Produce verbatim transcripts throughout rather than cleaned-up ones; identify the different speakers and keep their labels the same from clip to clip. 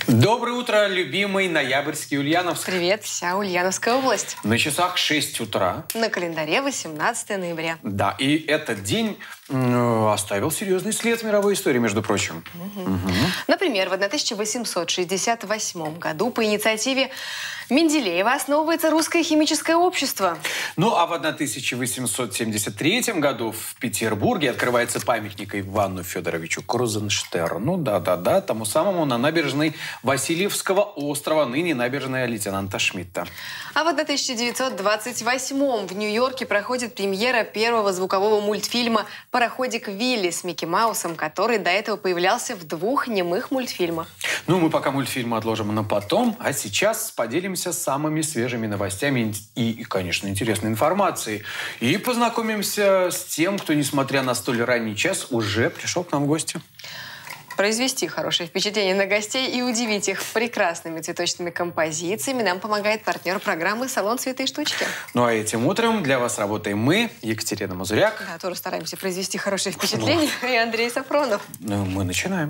Speaker 1: Доброе утро, любимый ноябрьский Ульяновск.
Speaker 2: Привет, вся Ульяновская область.
Speaker 1: На часах шесть утра.
Speaker 2: На календаре восемнадцатое ноября.
Speaker 1: Да, и этот день э, оставил серьезный след в мировой истории, между прочим.
Speaker 2: Угу.
Speaker 1: Угу.
Speaker 2: Например, в тысяча восемьсот шестьдесят восьмом году по инициативе Менделеева основывается Русское химическое общество.
Speaker 1: Ну, а в тысяча восемьсот семьдесят третьем году в Петербурге открывается памятник Ивану Федоровичу Крузенштерну, да-да-да, тому самому на набережной Васильевского острова, ныне набережная лейтенанта Шмидта.
Speaker 2: А в тысяча девятьсот двадцать восьмом в Нью-Йорке проходит премьера первого звукового мультфильма «Пароходик Вилли» с Микки Маусом, который до этого появлялся в двух немых мультфильмах.
Speaker 1: Ну, мы пока мультфильмы отложим на потом, а сейчас поделимся самыми свежими новостями и, конечно, интересной информацией. И познакомимся с тем, кто, несмотря на столь ранний час, уже пришел к нам в гости.
Speaker 2: Произвести хорошее впечатление на гостей и удивить их прекрасными цветочными композициями нам помогает партнер программы «Салон цветы и штучки».
Speaker 1: Ну а этим утром для вас работаем мы, Екатерина Мазуряк.
Speaker 2: Да, тоже стараемся произвести хорошее впечатление, и Андрей Сафронов.
Speaker 1: Ну, мы начинаем.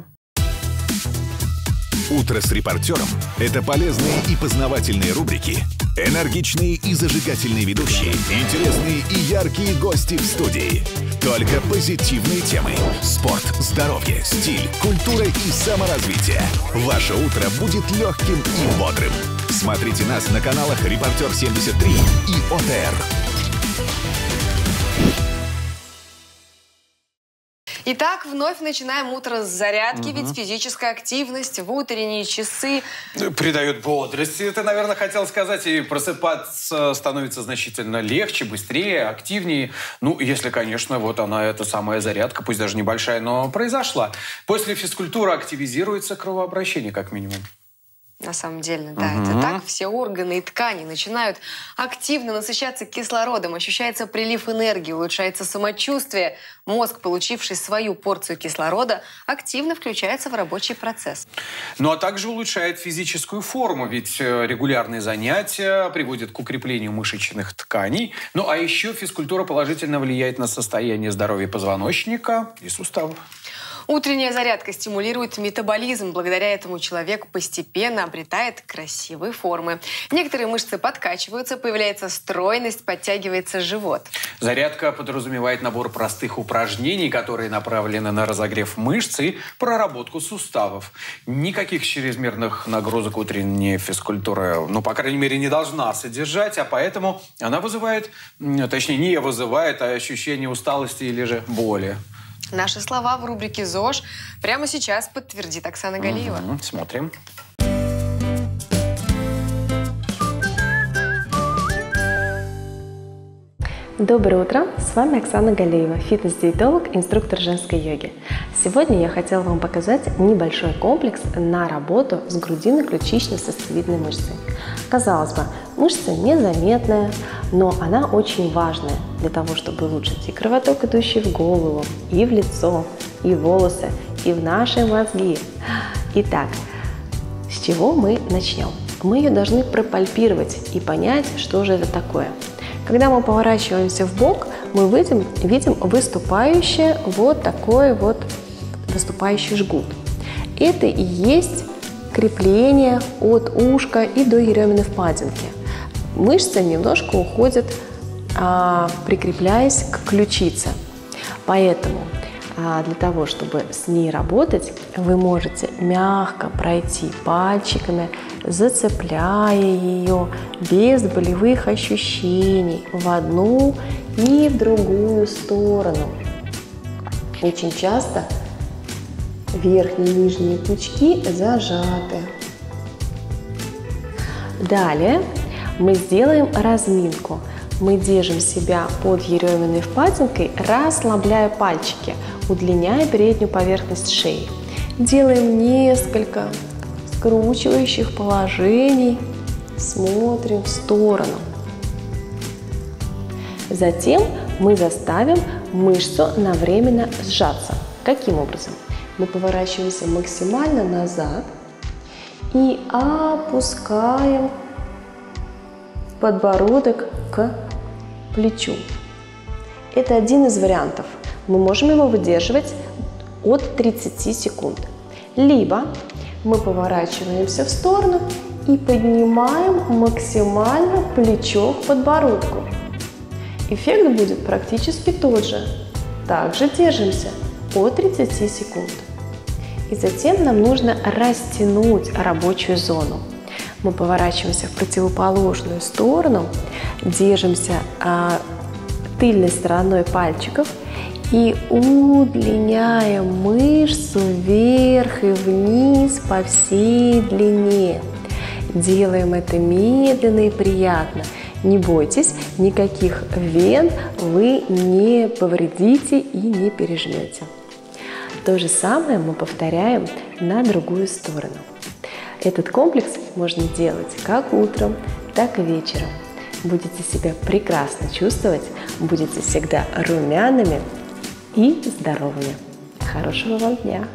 Speaker 3: «Утро с репортером» — это полезные и познавательные рубрики, энергичные и зажигательные ведущие, интересные и яркие гости в студии. Только позитивные темы. Спорт, здоровье, стиль, культура и саморазвитие. Ваше утро будет легким и бодрым. Смотрите нас на каналах «Репортер семьдесят три» и О Т Р.
Speaker 2: Итак, вновь начинаем утро с зарядки, угу. Ведь физическая активность в утренние часы
Speaker 1: придает бодрости. Ты, наверное, хотел сказать, и просыпаться становится значительно легче, быстрее, активнее. Ну, если, конечно, вот она, эта самая зарядка, пусть даже небольшая, но произошла. После физкультуры активизируется кровообращение, как минимум.
Speaker 2: На самом деле, да,
Speaker 1: угу.
Speaker 2: это так. Все органы и ткани начинают активно насыщаться кислородом, ощущается прилив энергии, улучшается самочувствие. Мозг, получивший свою порцию кислорода, активно включается в рабочий процесс.
Speaker 1: Ну, а также улучшает физическую форму, ведь регулярные занятия приводят к укреплению мышечных тканей. Ну, а еще физкультура положительно влияет на состояние здоровья позвоночника и суставов.
Speaker 2: Утренняя зарядка стимулирует метаболизм. Благодаря этому человек постепенно обретает красивые формы. Некоторые мышцы подкачиваются, появляется стройность, подтягивается живот.
Speaker 1: Зарядка подразумевает набор простых упражнений, которые направлены на разогрев мышц и проработку суставов. Никаких чрезмерных нагрузок утренняя физкультура, ну, по крайней мере, не должна содержать, а поэтому она вызывает, точнее, не вызывает, а ощущение усталости или же боли.
Speaker 2: Наши слова в рубрике ЗОЖ прямо сейчас подтвердит Оксана Галиева.
Speaker 1: Угу, смотрим.
Speaker 4: Доброе утро! С вами Оксана Галиева, фитнес-диетолог, инструктор женской йоги. Сегодня я хотела вам показать небольшой комплекс на работу с грудино-ключично-сосцевидной мышцей. Казалось бы, мышца незаметная, но она очень важная для того, чтобы улучшить и кровоток, идущий в голову, и в лицо, и в волосы, и в наши мозги. Итак, с чего мы начнем? Мы ее должны пропальпировать и понять, что же это такое. Когда мы поворачиваемся в бок, мы видим, видим выступающий вот такой вот выступающий жгут. Это и есть крепление от ушка и до еременной впадинки. Мышца немножко уходит, а, прикрепляясь к ключице. Поэтому а, для того, чтобы с ней работать, вы можете мягко пройти пальчиками, зацепляя ее без болевых ощущений в одну и в другую сторону. Очень часто верхние и нижние пучки зажаты. Далее мы сделаем разминку. Мы держим себя под еременной впадинкой, расслабляя пальчики, удлиняя переднюю поверхность шеи. Делаем несколько скручивающих положений, смотрим в сторону. Затем мы заставим мышцу на временно сжаться. Каким образом? Мы поворачиваемся максимально назад и опускаем подбородок к плечу. Это один из вариантов. Мы можем его выдерживать от тридцати секунд. Либо Мы поворачиваемся в сторону и поднимаем максимально плечо к подбородку. Эффект будет практически тот же. Также держимся по тридцати секунд. И затем нам нужно растянуть рабочую зону. Мы поворачиваемся в противоположную сторону, держимся а, тыльной стороной пальчиков и удлиняем мышцу вверх и вниз по всей длине. Делаем это медленно и приятно. Не бойтесь, никаких вен вы не повредите и не пережмете. То же самое мы повторяем на другую сторону. Этот комплекс можно делать как утром, так и вечером. Будете себя прекрасно чувствовать, будете всегда румяными и здоровыми. Хорошего вам дня!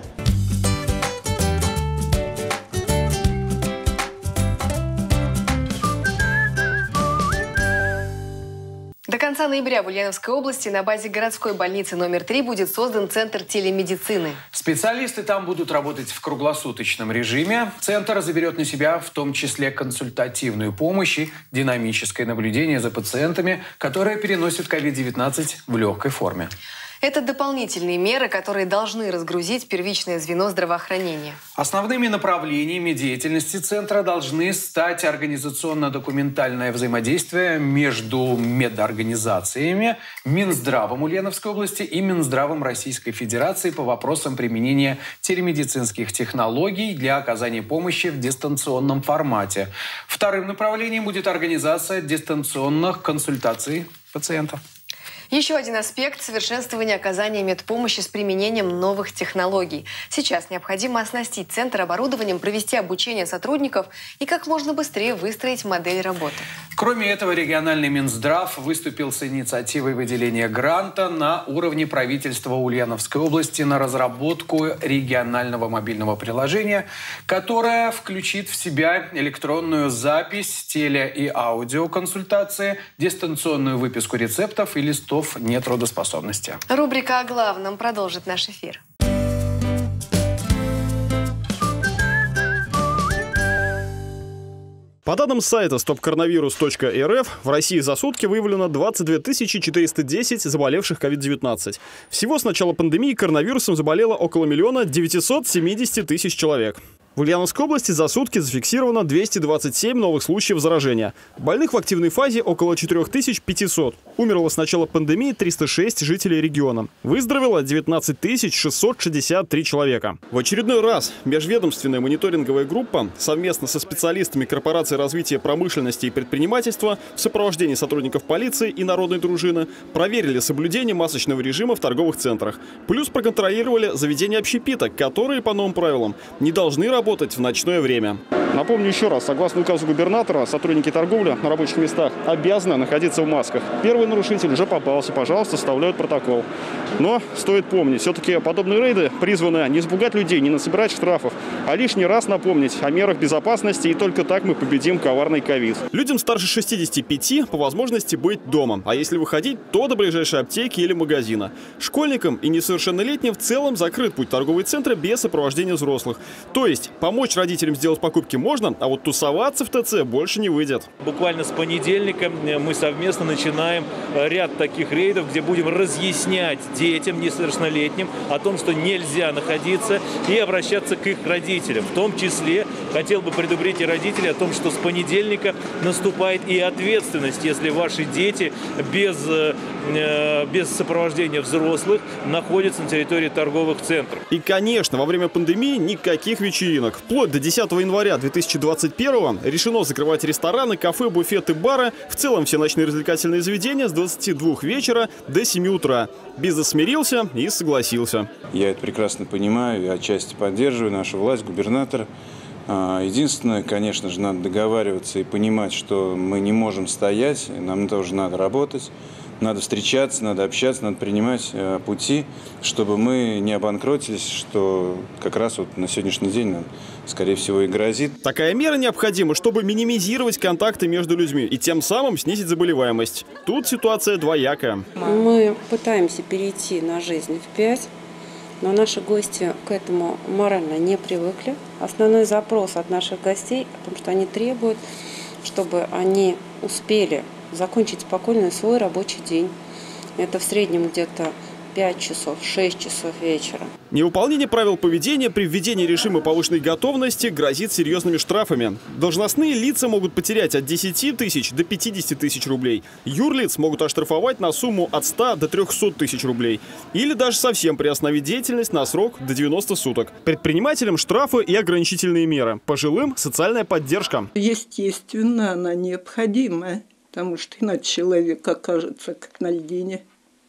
Speaker 2: До конца ноября в Ульяновской области на базе городской больницы номер три будет создан Центр телемедицины.
Speaker 1: Специалисты там будут работать в круглосуточном режиме. Центр заберет на себя в том числе консультативную помощь и динамическое наблюдение за пациентами, которые переносят ковид девятнадцать в легкой форме.
Speaker 2: Это дополнительные меры, которые должны разгрузить первичное звено здравоохранения.
Speaker 1: Основными направлениями деятельности центра должны стать организационно-документальное взаимодействие между медорганизациями, Минздравом Ульяновской области и Минздравом Российской Федерации по вопросам применения телемедицинских технологий для оказания помощи в дистанционном формате. Вторым направлением будет организация дистанционных консультаций пациентов.
Speaker 2: Еще один аспект – совершенствование оказания медпомощи с применением новых технологий. Сейчас необходимо оснастить Центр оборудованием, провести обучение сотрудников и как можно быстрее выстроить модель работы.
Speaker 1: Кроме этого, региональный Минздрав выступил с инициативой выделения гранта на уровне правительства Ульяновской области на разработку регионального мобильного приложения, которое включит в себя электронную запись, теле- и аудиоконсультации, дистанционную выписку рецептов и листов нетрудоспособности.
Speaker 2: Рубрика о главном продолжит наш эфир.
Speaker 5: По данным сайта стоп коронавирус точка эр эф, в России за сутки выявлено двадцать две тысячи четыреста десять заболевших ковид девятнадцать. Всего с начала пандемии коронавирусом заболело около миллиона девятисот семидесяти тысяч человек. В Ульяновской области за сутки зафиксировано двести двадцать семь новых случаев заражения. Больных в активной фазе около четырёх тысяч пятисот. Умерло с начала пандемии триста шесть жителей региона. Выздоровело девятнадцать тысяч шестьсот шестьдесят три человека. В очередной раз межведомственная мониторинговая группа совместно со специалистами Корпорации развития промышленности и предпринимательства в сопровождении сотрудников полиции и народной дружины проверили соблюдение масочного режима в торговых центрах. Плюс проконтролировали заведения общепита, которые по новым правилам не должны работать работать в ночное время. Напомню еще раз, согласно указу губернатора, сотрудники торговли на рабочих местах обязаны находиться в масках. Первый нарушитель уже попался, пожалуйста, составляют протокол. Но стоит помнить, все-таки подобные рейды призваны не испугать людей, не насобирать штрафов, а лишний раз напомнить о мерах безопасности, и только так мы победим коварный ковид. Людям старше шестидесяти пяти по возможности быть дома, а если выходить, то до ближайшей аптеки или магазина. Школьникам и несовершеннолетним в целом закрыт путь в торговые центры без сопровождения взрослых. То есть помочь родителям сделать покупки можно, а вот тусоваться в ТЦ больше не выйдет.
Speaker 6: Буквально с понедельника мы совместно начинаем ряд таких рейдов, где будем разъяснять детям несовершеннолетним о том, что нельзя находиться, и обращаться к их родителям. В том числе хотел бы предупредить и родителей о том, что с понедельника наступает и ответственность, если ваши дети без, без сопровождения взрослых находятся на территории торговых центров.
Speaker 5: И, конечно, во время пандемии никаких вечеринок. Вплоть до десятого января две тысячи двадцать первого решено закрывать рестораны, кафе, буфеты, бары, в целом все ночные развлекательные заведения с двадцати двух вечера до семи утра. Бизнес смирился и согласился.
Speaker 7: Я это прекрасно понимаю и отчасти поддерживаю нашу власть, губернатора. Единственное, конечно же, надо договариваться и понимать, что мы не можем стоять, нам тоже надо работать. Надо встречаться, надо общаться, надо принимать э, пути, чтобы мы не обанкротились, что как раз вот на сегодняшний день нам, скорее всего, и грозит.
Speaker 5: Такая мера необходима, чтобы минимизировать контакты между людьми и тем самым снизить заболеваемость. Тут ситуация двоякая.
Speaker 8: Мы пытаемся перейти на жизнь в пять. Но наши гости к этому морально не привыкли. Основной запрос от наших гостей о том, что они требуют, чтобы они успели закончить спокойно свой рабочий день. Это в среднем где-то пять часов, шесть часов вечера.
Speaker 5: Невыполнение правил поведения при введении режима повышенной готовности грозит серьезными штрафами. Должностные лица могут потерять от десяти тысяч до пятидесяти тысяч рублей. Юрлиц могут оштрафовать на сумму от ста до трёхсот тысяч рублей. Или даже совсем приостановить деятельность на срок до девяноста суток. Предпринимателям штрафы и ограничительные меры. Пожилым – социальная поддержка.
Speaker 9: Естественно, она необходима, потому что иначе человек окажется как на льдине.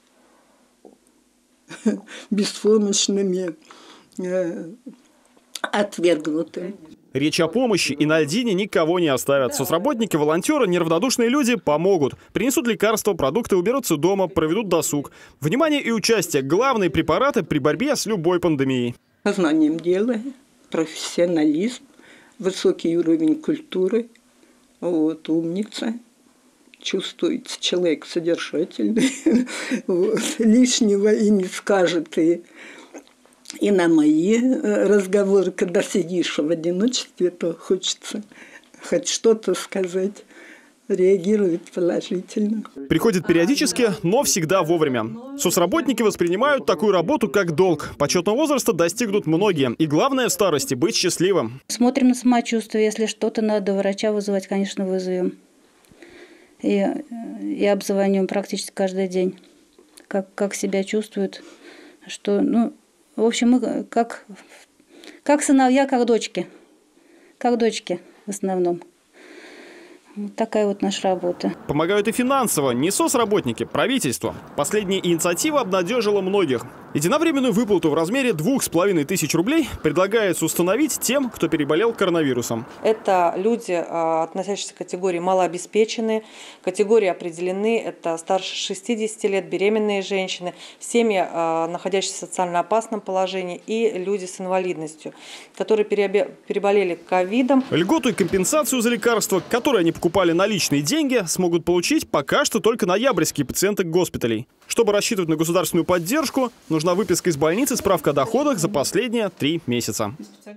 Speaker 9: Беспомощными, э, отвергнутыми.
Speaker 5: Речь о помощи и на льдине никого не оставят. Соцработники, волонтеры, неравнодушные люди помогут. Принесут лекарства, продукты, уберутся дома, проведут досуг. Внимание и участие – главные препараты при борьбе с любой пандемией.
Speaker 9: Познанием дела, профессионализм, высокий уровень культуры, вот, умница. Чувствуете, человек содержательный, вот, лишнего и не скажет. И, и на мои разговоры, когда сидишь в одиночестве, то хочется хоть что-то сказать, реагирует положительно.
Speaker 5: Приходит периодически, но всегда вовремя. Соцработники воспринимают такую работу как долг. Почетного возраста достигнут многие. И главное в старости – быть счастливым.
Speaker 10: Смотрим на самочувствие. Если что-то надо врача вызывать, конечно, вызовем. И, и обзваниваем практически каждый день, как, как себя чувствуют, что, ну, в общем, мы как, как сыновья, как дочки, как дочки в основном. Вот такая вот наша работа.
Speaker 5: Помогают и финансово, не соцработники, правительство. Последняя инициатива обнадежила многих. Единовременную выплату в размере двух с половиной тысяч рублей предлагается установить тем, кто переболел коронавирусом.
Speaker 11: Это люди, относящиеся к категории малообеспеченные. Категории определены. Это старше шестидесяти лет, беременные женщины, семьи, находящиеся в социально опасном положении, и люди с инвалидностью, которые переболели ковидом.
Speaker 5: Льготу и компенсацию за лекарства, которые они покупали наличные деньги, смогут получить пока что только ноябрьские пациенты госпиталей. Чтобы рассчитывать на государственную поддержку, нужна выписка из больницы, справка о доходах за последние три месяца.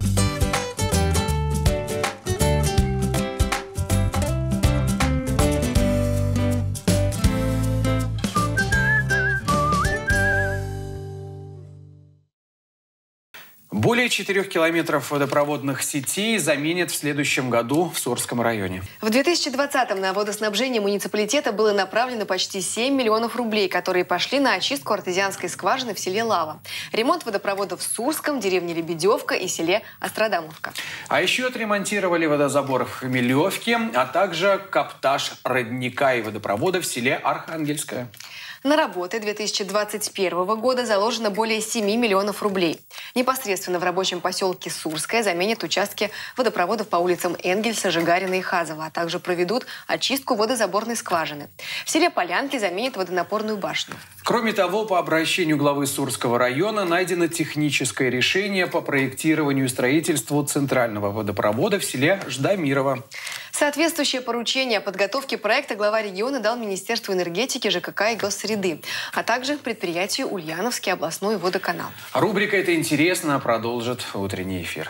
Speaker 1: Более четырех километров водопроводных сетей заменят в следующем году в Сурском районе.
Speaker 2: В две тысячи двадцатом на водоснабжение муниципалитета было направлено почти семь миллионов рублей, которые пошли на очистку артезианской скважины в селе Лава, ремонт водопроводов в Сурском, деревне Лебедевка и селе Остродамовка.
Speaker 1: А еще отремонтировали водозабор в Хмелевке, а также каптаж родника и водопровода в селе Архангельское.
Speaker 2: На работы две тысячи двадцать первого года заложено более семи миллионов рублей. Непосредственно в рабочем поселке Сурское заменят участки водопроводов по улицам Энгельса, Жигарина и Хазова, а также проведут очистку водозаборной скважины. В селе Полянки заменят водонапорную башню.
Speaker 1: Кроме того, по обращению главы Сурского района найдено техническое решение по проектированию и строительству центрального водопровода в селе Ждамирово.
Speaker 2: Соответствующее поручение о подготовке проекта глава региона дал Министерству энергетики, ЖКХ и госсреды, а также предприятию Ульяновский областной водоканал.
Speaker 1: Рубрика «Это интересно» продолжит утренний эфир.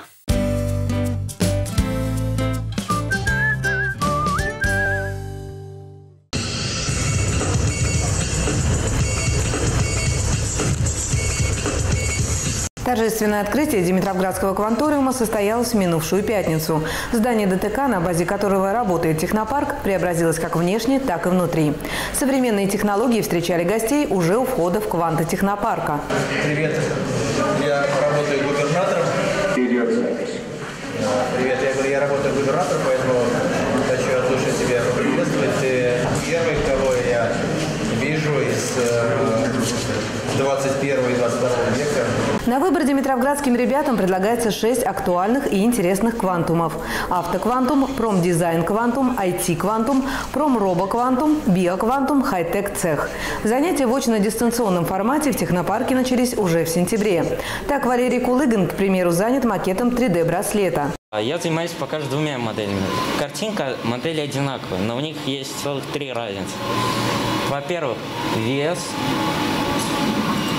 Speaker 12: Торжественное открытие Димитровградского кванториума состоялось в минувшую пятницу. Здание ДТК, на базе которого работает технопарк, преобразилось как внешне, так и внутри. Современные технологии встречали гостей уже у входа в квантотехнопарка.
Speaker 13: Привет, я работаю губернатором. Идет запись. Привет, я говорю, я работаю губернатором, поэтому хочу от души тебя поприветствовать. Ты первый, кого я вижу из двадцать первого и двадцать второго века.
Speaker 12: На выбор димитровградским ребятам предлагается шесть актуальных и интересных квантумов. Автоквантум, промдизайн-квантум, ай ти-квантум, промробоквантум, биоквантум, хай-тек-цех. Занятия в очно-дистанционном формате в технопарке начались уже в сентябре. Так Валерий Кулыгин, к примеру, занят макетом три дэ браслета.
Speaker 14: Я занимаюсь пока что двумя моделями. Картинка, модели одинаковые, но у них есть целых три разницы. Во-первых, вес.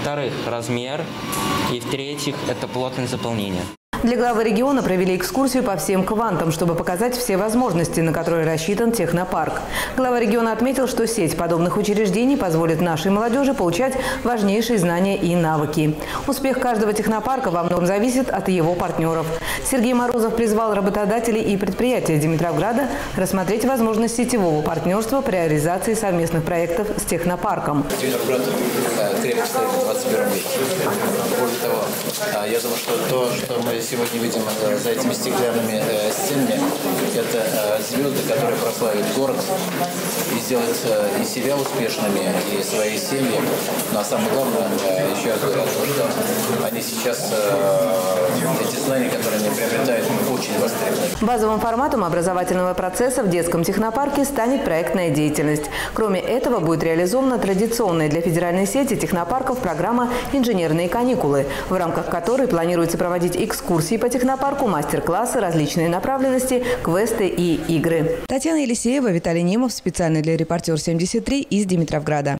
Speaker 14: Во-вторых, размер. И в-третьих, это плотность заполнения.
Speaker 12: Для главы региона провели экскурсию по всем квантам, чтобы показать все возможности, на которые рассчитан технопарк. Глава региона отметил, что сеть подобных учреждений позволит нашей молодежи получать важнейшие знания и навыки. Успех каждого технопарка во многом зависит от его партнеров. Сергей Морозов призвал работодателей и предприятия Димитровграда рассмотреть возможность сетевого партнерства при реализации совместных проектов с технопарком.
Speaker 13: Димитровград крепко стоит в двадцать первом веке. Более того, я думаю, что то, что мы сегодня видим за этими стеклянными стенами, это звезды, которые прославят город и сделают и себя успешными, и свои семьи. Но а самое главное, еще раз говорю, что они сейчас, эти знания, которые они приобретают, очень востребованы.
Speaker 12: Базовым форматом образовательного процесса в детском технопарке станет проектная деятельность. Кроме этого, будет реализована традиционная для федеральной сети технопарков программа «Инженерные каникулы», в рамках которой планируется проводить экскурсии по технопарку, мастер-классы, различные направленности, квесты и игры. Татьяна Елисеева, Виталий Немов, специально для «Репортер семьдесят три» из Димитровграда.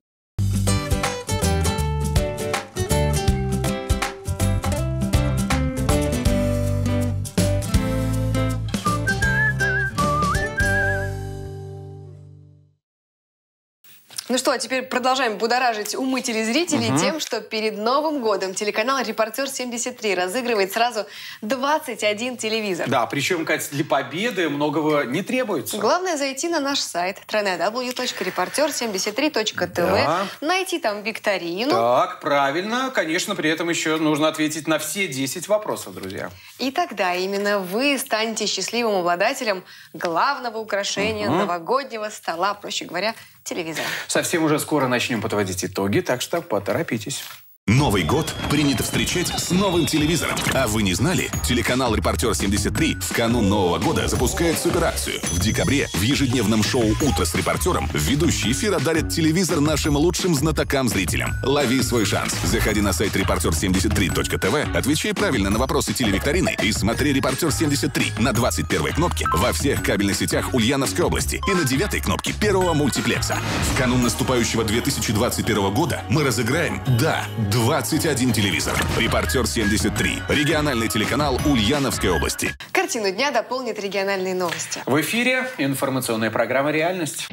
Speaker 2: Ну что, а теперь продолжаем будоражить умы телезрителей угу. тем, что перед Новым годом телеканал «Репортер семьдесят три» разыгрывает сразу двадцать один телевизор.
Speaker 1: Да, причем, Кать, для победы многого не требуется.
Speaker 2: Главное зайти на наш сайт дабл ю дабл ю дабл ю точка репортер семьдесят три точка тэ вэ, да. найти там викторину.
Speaker 1: Так, правильно. Конечно, при этом еще нужно ответить на все десять вопросов, друзья.
Speaker 2: И тогда именно вы станете счастливым обладателем главного украшения угу. новогоднего стола, проще говоря, телевизора.
Speaker 1: Совсем уже скоро начнем подводить итоги, так что поторопитесь.
Speaker 3: Новый год принято встречать с новым телевизором. А вы не знали? Телеканал «Репортер семьдесят три» в канун Нового года запускает суперакцию. В декабре в ежедневном шоу «Утро с репортером» ведущий эфира дарит телевизор нашим лучшим знатокам-зрителям. Лови свой шанс. Заходи на сайт репортер семьдесят три точка тэ вэ, отвечай правильно на вопросы телевикторины и смотри «Репортер семьдесят три» на двадцать первой кнопке во всех кабельных сетях Ульяновской области и на девятой кнопке первого мультиплекса. В канун наступающего две тысячи двадцать первого года мы разыграем, да, двадцать один телевизор. «Репортер семьдесят три». Региональный телеканал Ульяновской области.
Speaker 2: Картину дня дополнит региональные новости.
Speaker 1: В эфире информационная программа «Реальность».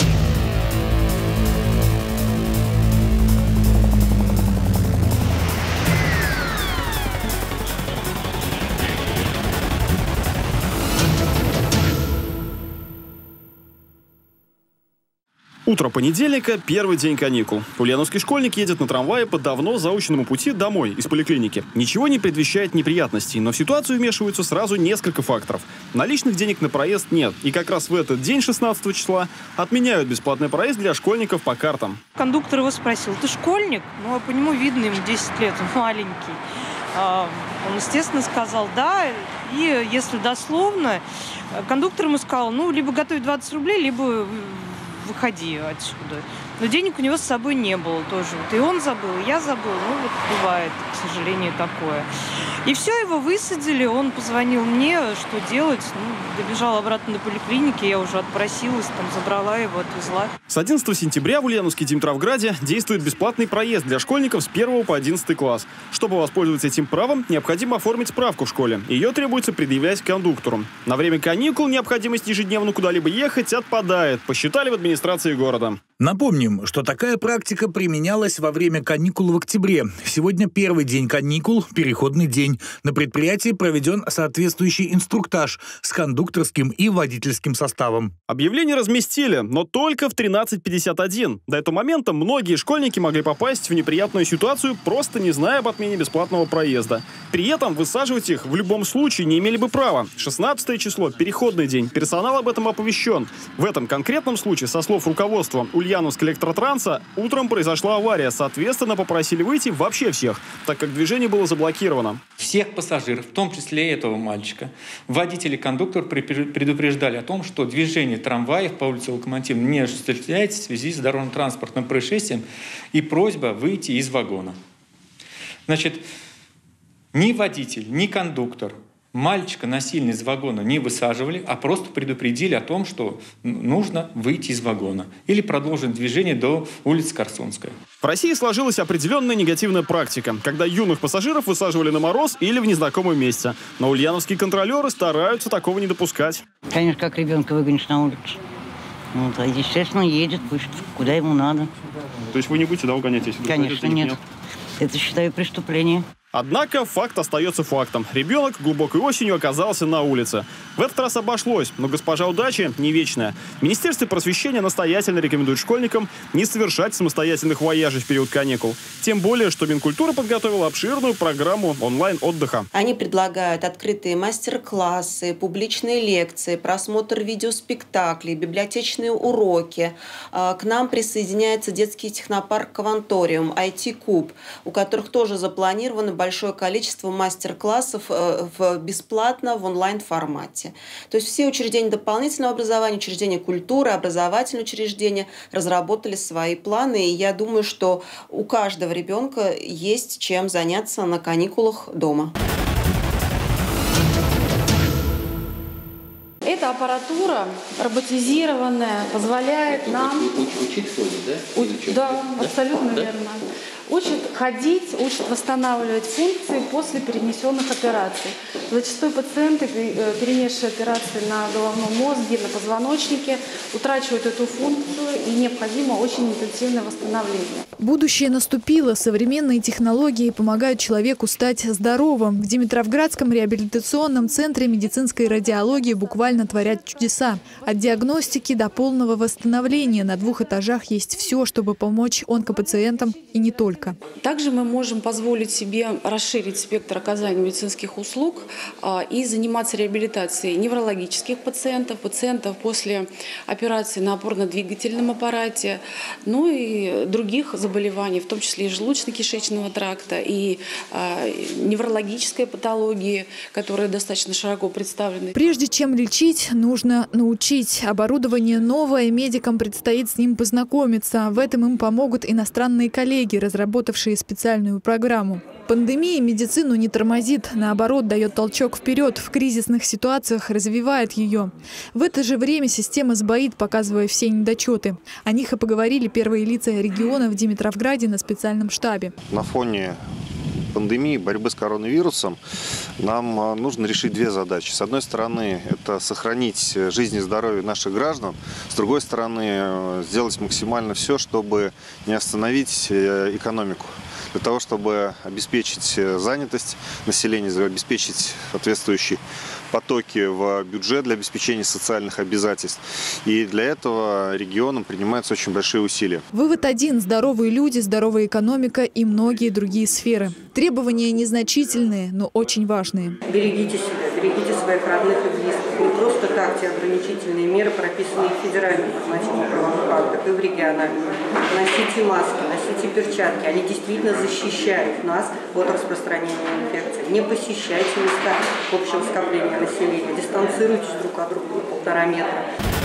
Speaker 5: Утро понедельника, первый день каникул. Ульяновский школьник едет на трамвае по давно заученному пути домой из поликлиники. Ничего не предвещает неприятностей, но в ситуацию вмешиваются сразу несколько факторов. Наличных денег на проезд нет, и как раз в этот день, шестнадцатого числа, отменяют бесплатный проезд для школьников по картам.
Speaker 15: Кондуктор его спросил: ты школьник? Ну, а по нему видно, ему десять лет, он маленький. Он, естественно, сказал да, и если дословно, кондуктор ему сказал: ну, либо готовь двадцать рублей, либо выходи отсюда. Но денег у него с собой не было тоже. Вот и он забыл, и я забыл. Ну, вот бывает, к сожалению, такое. И все, его высадили, он позвонил мне, что делать. Ну, добежал обратно до поликлиники, я уже отпросилась, там, забрала его, отвезла.
Speaker 5: С одиннадцатого сентября в Ульяновске Димитровграде действует бесплатный проезд для школьников с первого по одиннадцатый класс. Чтобы воспользоваться этим правом, необходимо оформить справку в школе. Ее требуется предъявлять кондуктору. На время каникул необходимость ежедневно куда-либо ехать отпадает, посчитали в администрации города.
Speaker 16: Напомним, что такая практика применялась во время каникул в октябре. Сегодня первый день каникул, переходный день. На предприятии проведен соответствующий инструктаж с кондукторским и водительским составом.
Speaker 5: Объявление разместили, но только в тринадцать пятьдесят один. До этого момента многие школьники могли попасть в неприятную ситуацию, просто не зная об отмене бесплатного проезда. При этом высаживать их в любом случае не имели бы права. шестнадцатое число, переходный день. Персонал об этом оповещен. В этом конкретном случае, со слов руководства Ульяновского электротранса, утром произошла авария. Соответственно, попросили выйти вообще всех, так как движение было заблокировано.
Speaker 17: Всех пассажиров, в том числе и этого мальчика, водители и кондуктор предупреждали о том, что движение трамваев по улице Локомотивной не осуществляется в связи с дорожно-транспортным происшествием, и просьба выйти из вагона. Значит, ни водитель, ни кондуктор Мальчика насильно из вагона не высаживали, а просто предупредили о том, что нужно выйти из вагона или продолжить движение до улицы Корсунская.
Speaker 5: В России сложилась определенная негативная практика, когда юных пассажиров высаживали на мороз или в незнакомом месте. Но ульяновские контролеры стараются такого не допускать.
Speaker 18: Конечно, как ребенка выгонишь на улицу. Вот, а естественно, едет, пусть куда ему надо.
Speaker 5: То есть вы не будете, да, угонять, если
Speaker 18: Конечно, нет. нет. Это, считаю, преступление.
Speaker 5: Однако факт остается фактом. Ребенок глубокой осенью оказался на улице. В этот раз обошлось, но госпожа удачи не вечная. Министерство просвещения настоятельно рекомендует школьникам не совершать самостоятельных вояжей в период каникул. Тем более, что Минкультура подготовила обширную программу онлайн-отдыха.
Speaker 19: Они предлагают открытые мастер-классы, публичные лекции, просмотр видеоспектаклей, библиотечные уроки. К нам присоединяется детский технопарк «Кванториум», ай ти-куб, у которых тоже запланировано большое количество мастер-классов в, бесплатно в онлайн-формате. То есть все учреждения дополнительного образования, учреждения культуры, образовательные учреждения разработали свои планы. И я думаю, что у каждого ребенка есть чем заняться на каникулах дома.
Speaker 20: Эта аппаратура роботизированная позволяет нам...
Speaker 21: Учить ходить, да?
Speaker 20: У... Да, абсолютно да? верно. Учит ходить, учит восстанавливать функции после перенесенных операций. Зачастую пациенты, перенесшие операции на головном мозге, на позвоночнике, утрачивают эту функцию, и необходимо очень интенсивное восстановление.
Speaker 22: Будущее наступило. Современные технологии помогают человеку стать здоровым. В Димитровградском реабилитационном центре медицинской радиологии буквально творят чудеса. От диагностики до полного восстановления на двух этажах есть все, чтобы помочь онкопациентам и не только.
Speaker 20: Также мы можем позволить себе расширить спектр оказания медицинских услуг а, и заниматься реабилитацией неврологических пациентов, пациентов после операции на опорно-двигательном аппарате, ну и других заболеваний, в том числе и желудочно-кишечного тракта, и а, неврологической патологии, которые достаточно широко представлены.
Speaker 22: Прежде чем лечить, нужно научить. Оборудование новое, медикам предстоит с ним познакомиться. В этом им помогут иностранные коллеги, разработавшие специальную программу. Пандемия медицину не тормозит, наоборот, дает толчок вперед, в кризисных ситуациях развивает ее. В это же время система сбоит, показывая все недочеты. О них и поговорили первые лица региона в Димитровграде на специальном штабе.
Speaker 23: На фоне пандемии, борьбы с коронавирусом, нам нужно решить две задачи. С одной стороны, это сохранить жизнь и здоровье наших граждан. С другой стороны, сделать максимально все, чтобы не остановить экономику. Для того, чтобы обеспечить занятость населения, обеспечить соответствующие потоки в бюджет для обеспечения социальных обязательств. И для этого регионам принимаются очень большие усилия.
Speaker 22: Вывод один – здоровые люди, здоровая экономика и многие другие сферы. Требования незначительные, но очень важные.
Speaker 24: Берегите себя, берегите своих родных и близких. Не просто так те ограничительные меры, прописанные в федеральных нормативных правовых актах и в региональных. Носите маски, носите перчатки. Они действительно защищают нас от распространения инфекции. Не посещайте места общего скопления населения. Дистанцируйтесь друг от друга на полтора метра.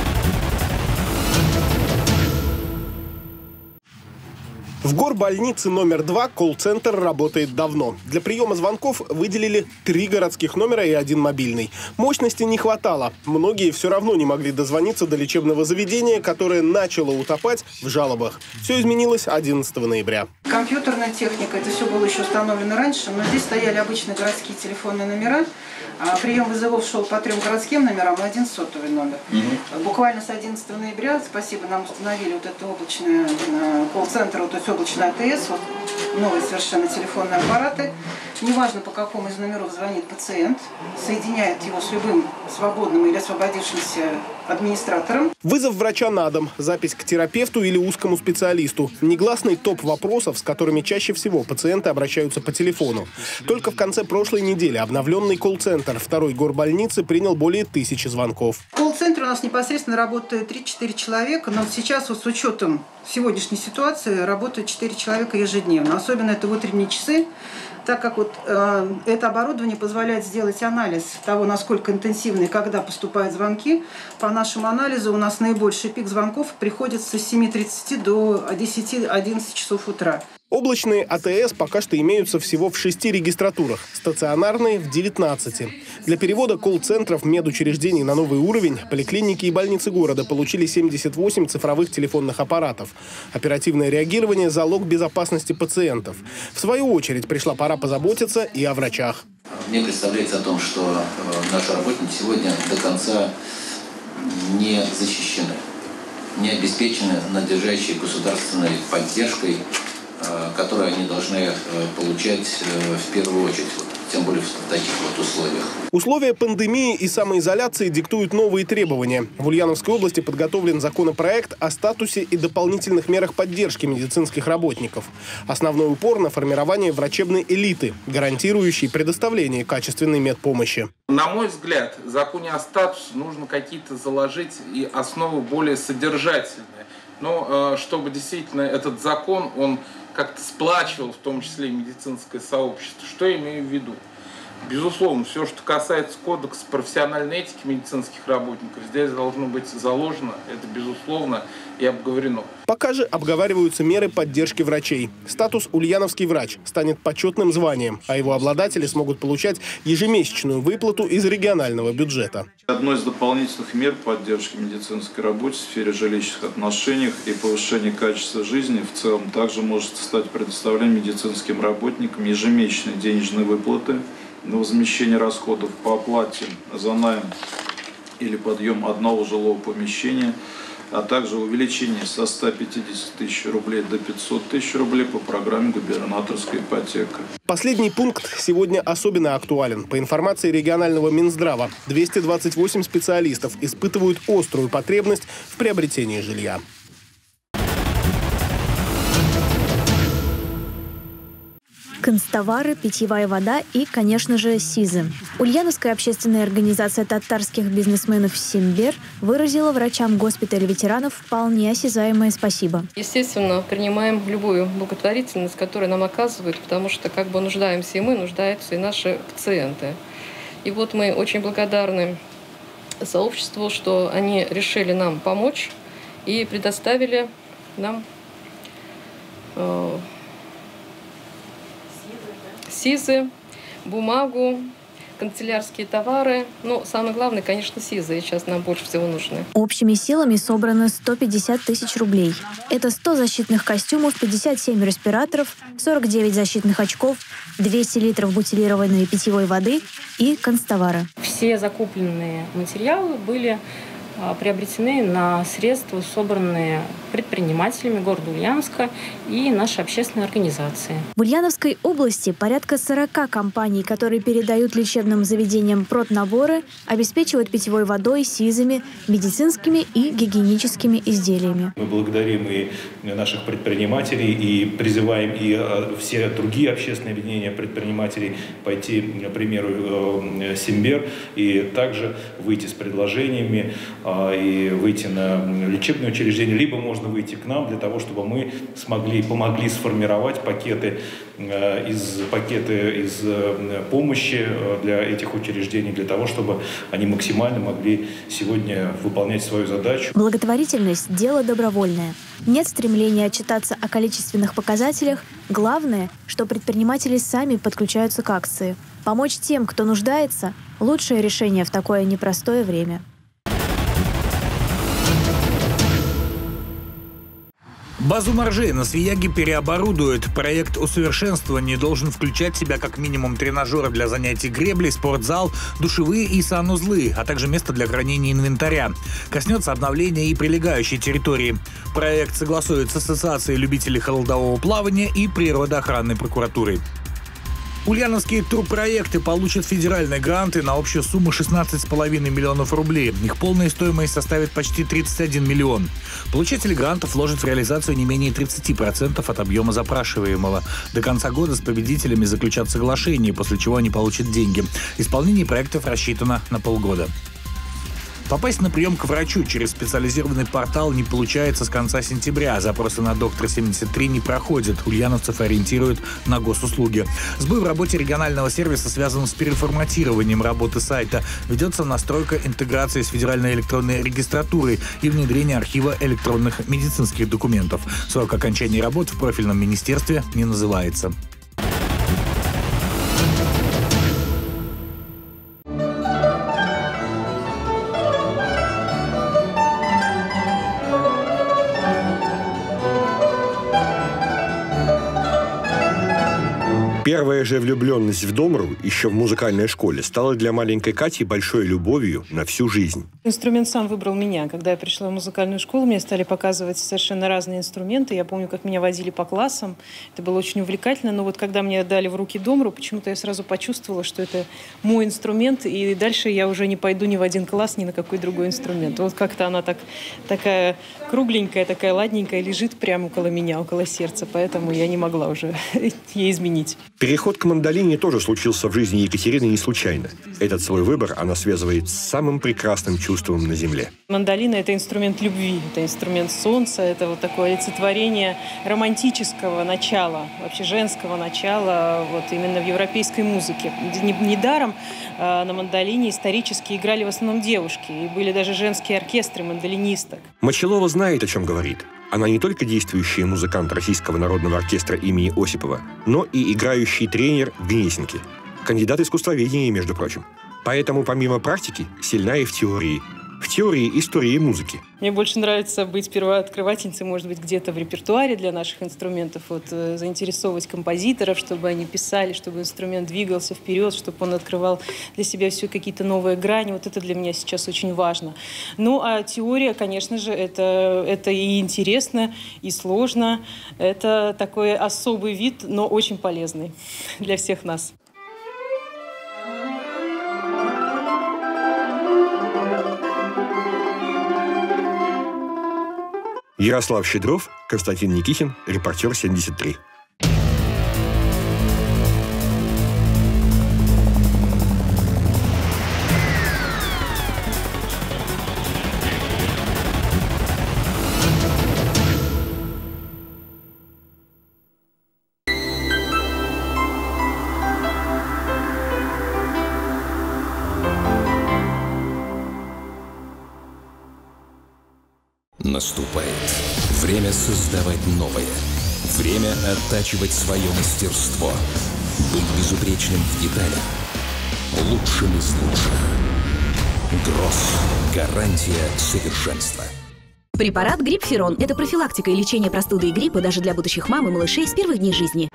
Speaker 25: В горбольнице номер два колл-центр работает давно. Для приема звонков выделили три городских номера и один мобильный. Мощности не хватало. Многие все равно не могли дозвониться до лечебного заведения, которое начало утопать в жалобах. Все изменилось одиннадцатого ноября.
Speaker 26: Компьютерная техника, это все было еще установлено раньше, но здесь стояли обычные городские телефонные номера. Прием вызовов шел по трем городским номерам и один сотовый номер. Угу. Буквально с одиннадцатого ноября, спасибо, нам установили вот это облачное колл-центр, то есть облачный а тэ эс, вот, новые совершенно телефонные аппараты. Неважно, по какому из номеров звонит пациент, соединяет его с любым свободным или освободившимся администратором.
Speaker 25: Вызов врача на дом, запись к терапевту или узкому специалисту. Негласный топ вопросов, с которыми чаще всего пациенты обращаются по телефону. Только в конце прошлой недели обновленный колл-центр второй горбольницы принял более тысячи звонков.
Speaker 26: В колл-центре у нас непосредственно работает три-четыре человека, но сейчас вот с учетом сегодняшней ситуации работают четыре человека ежедневно. Особенно это в утренние часы, так как вот э, это оборудование позволяет сделать анализ того, насколько интенсивно и когда поступают звонки. По нашему анализу у нас наибольший пик звонков приходится с семи тридцати до десяти-одиннадцати часов утра.
Speaker 25: Облачные АТС пока что имеются всего в шести регистратурах, стационарные – в девятнадцати. Для перевода колл-центров медучреждений на новый уровень поликлиники и больницы города получили семьдесят восемь цифровых телефонных аппаратов. Оперативное реагирование – залог безопасности пациентов. В свою очередь пришла пора позаботиться и о врачах.
Speaker 4: Мне представляется о том, что наши работники сегодня до конца не защищены, не обеспечены надлежащей государственной поддержкой, которые они должны получать в первую очередь, тем более в таких вот условиях.
Speaker 25: Условия пандемии и самоизоляции диктуют новые требования. В Ульяновской области подготовлен законопроект о статусе и дополнительных мерах поддержки медицинских работников. Основной упор на формирование врачебной элиты, гарантирующей предоставление качественной медпомощи.
Speaker 6: На мой взгляд, в законе о статусе нужно какие-то заложить и основы более содержательные. Но чтобы действительно этот закон, он как-то сплачивал, в том числе и медицинское сообщество. Что я имею в виду? Безусловно, все, что касается кодекса профессиональной этики медицинских работников, здесь должно быть заложено, это безусловно, и обговорено.
Speaker 25: Пока же обговариваются меры поддержки врачей. Статус «Ульяновский врач» станет почетным званием, а его обладатели смогут получать ежемесячную выплату из регионального бюджета.
Speaker 7: Одной из дополнительных мер поддержки медицинской работы в сфере жилищных отношений и повышения качества жизни в целом также может стать предоставление медицинским работникам ежемесячной денежной выплаты на возмещение расходов по оплате за найм или подъем одного жилого помещения, а также увеличение со ста пятидесяти тысяч рублей до пятисот тысяч рублей по программе «Губернаторская ипотека».
Speaker 25: Последний пункт сегодня особенно актуален. По информации регионального Минздрава, двести двадцать восемь специалистов испытывают острую потребность в приобретении жилья.
Speaker 8: Констовары, питьевая вода и, конечно же, СИЗы. Ульяновская общественная организация татарских бизнесменов «Симбер» выразила врачам госпиталя ветеранов вполне осязаемое спасибо.
Speaker 9: Естественно, принимаем любую благотворительность, которую нам оказывают, потому что как бы нуждаемся и мы, нуждаются и наши пациенты. И вот мы очень благодарны сообществу, что они решили нам помочь и предоставили нам э, СИЗы, бумагу, канцелярские товары. Но самое главное, конечно, СИЗы. Сейчас нам больше всего нужны.
Speaker 8: Общими силами собрано сто пятьдесят тысяч рублей. Это сто защитных костюмов, пятьдесят семь респираторов, сорок девять защитных очков, двести литров бутилированной питьевой воды и констовары.
Speaker 21: Все закупленные материалы были приобретены на средства, собранные предпринимателями города Ульяновска и нашей общественной организации.
Speaker 8: В Ульяновской области порядка сорока компаний, которые передают лечебным заведениям проднаборы, обеспечивают питьевой водой, СИЗами, медицинскими и гигиеническими изделиями.
Speaker 27: Мы благодарим и наших предпринимателей и призываем и все другие общественные объединения предпринимателей пойти, к примеру, «Симбер» и также выйти с предложениями и выйти на лечебное учреждение, либо можно выйти к нам для того, чтобы мы смогли, помогли сформировать пакеты из, пакеты из помощи для этих учреждений, для того, чтобы они максимально могли сегодня выполнять свою задачу.
Speaker 8: Благотворительность – дело добровольное. Нет стремления отчитаться о количественных показателях. Главное, что предприниматели сами подключаются к акции. Помочь тем, кто нуждается – лучшее решение в такое непростое время.
Speaker 16: Базу моржей на Свияге переоборудуют. Проект усовершенствования должен включать в себя как минимум тренажеры для занятий греблей, спортзал, душевые и санузлы, а также место для хранения инвентаря. Коснется обновления и прилегающей территории. Проект согласуется с Ассоциацией любителей холодового плавания и природоохранной прокуратурой. Ульяновские турпроекты получат федеральные гранты на общую сумму шестнадцать с половиной миллионов рублей. Их полная стоимость составит почти тридцать один миллион. Получатели грантов вложат в реализацию не менее тридцати процентов от объема запрашиваемого. До конца года с победителями заключат соглашение, после чего они получат деньги. Исполнение проектов рассчитано на полгода. Попасть на прием к врачу через специализированный портал не получается с конца сентября. Запросы на доктор семьдесят три не проходят. Ульяновцев ориентируют на госуслуги. Сбой в работе регионального сервиса связан с переформатированием работы сайта. Ведется настройка интеграции с федеральной электронной регистратурой и внедрение архива электронных медицинских документов. Срок окончания работ в профильном министерстве не называется.
Speaker 2: Первая же влюбленность в Домру еще в музыкальной школе стала для маленькой Кати большой любовью на всю жизнь.
Speaker 15: Инструмент сам выбрал меня. Когда я пришла в музыкальную школу, мне стали показывать совершенно разные инструменты. Я помню, как меня водили по классам. Это было очень увлекательно. Но вот когда мне дали в руки Домру, почему-то я сразу почувствовала, что это мой инструмент. И дальше я уже не пойду ни в один класс, ни на какой другой инструмент. Вот как-то она так, такая кругленькая, такая ладненькая, лежит прямо около меня, около сердца. Поэтому я не могла уже ей изменить.
Speaker 2: Переход к мандолине тоже случился в жизни Екатерины не случайно. Этот свой выбор она связывает с самым прекрасным чувством на земле.
Speaker 15: Мандолина – это инструмент любви, это инструмент солнца, это вот такое олицетворение романтического начала, вообще женского начала, вот именно в европейской музыке. Недаром э, на мандолине исторически играли в основном девушки, и были даже женские оркестры мандолинисток.
Speaker 2: Мочалова знает, о чем говорит. Она не только действующий музыкант Российского народного оркестра имени Осипова, но и играющий тренер в Гнесинке. Кандидат искусствоведения, между прочим. Поэтому, помимо практики, сильна и в теории. В теории истории музыки.
Speaker 15: Мне больше нравится быть первооткрывательницей, может быть, где-то в репертуаре для наших инструментов, вот, э, заинтересовывать композиторов, чтобы они писали, чтобы инструмент двигался вперед, чтобы он открывал для себя все какие-то новые грани. Вот это для меня сейчас очень важно. Ну, а теория, конечно же, это, это и интересно, и сложно. Это такой особый вид, но очень полезный для всех нас.
Speaker 2: Ярослав Щедров, Константин Никихин, репортер семьдесят три.
Speaker 3: Наступает время создавать новое. Время оттачивать свое мастерство. Быть безупречным в деталях. Лучшим из лучших. Гросс. Гарантия совершенства.
Speaker 10: Препарат Грипферон – это профилактика и лечение простуды и гриппа даже для будущих мам и малышей с первых дней жизни.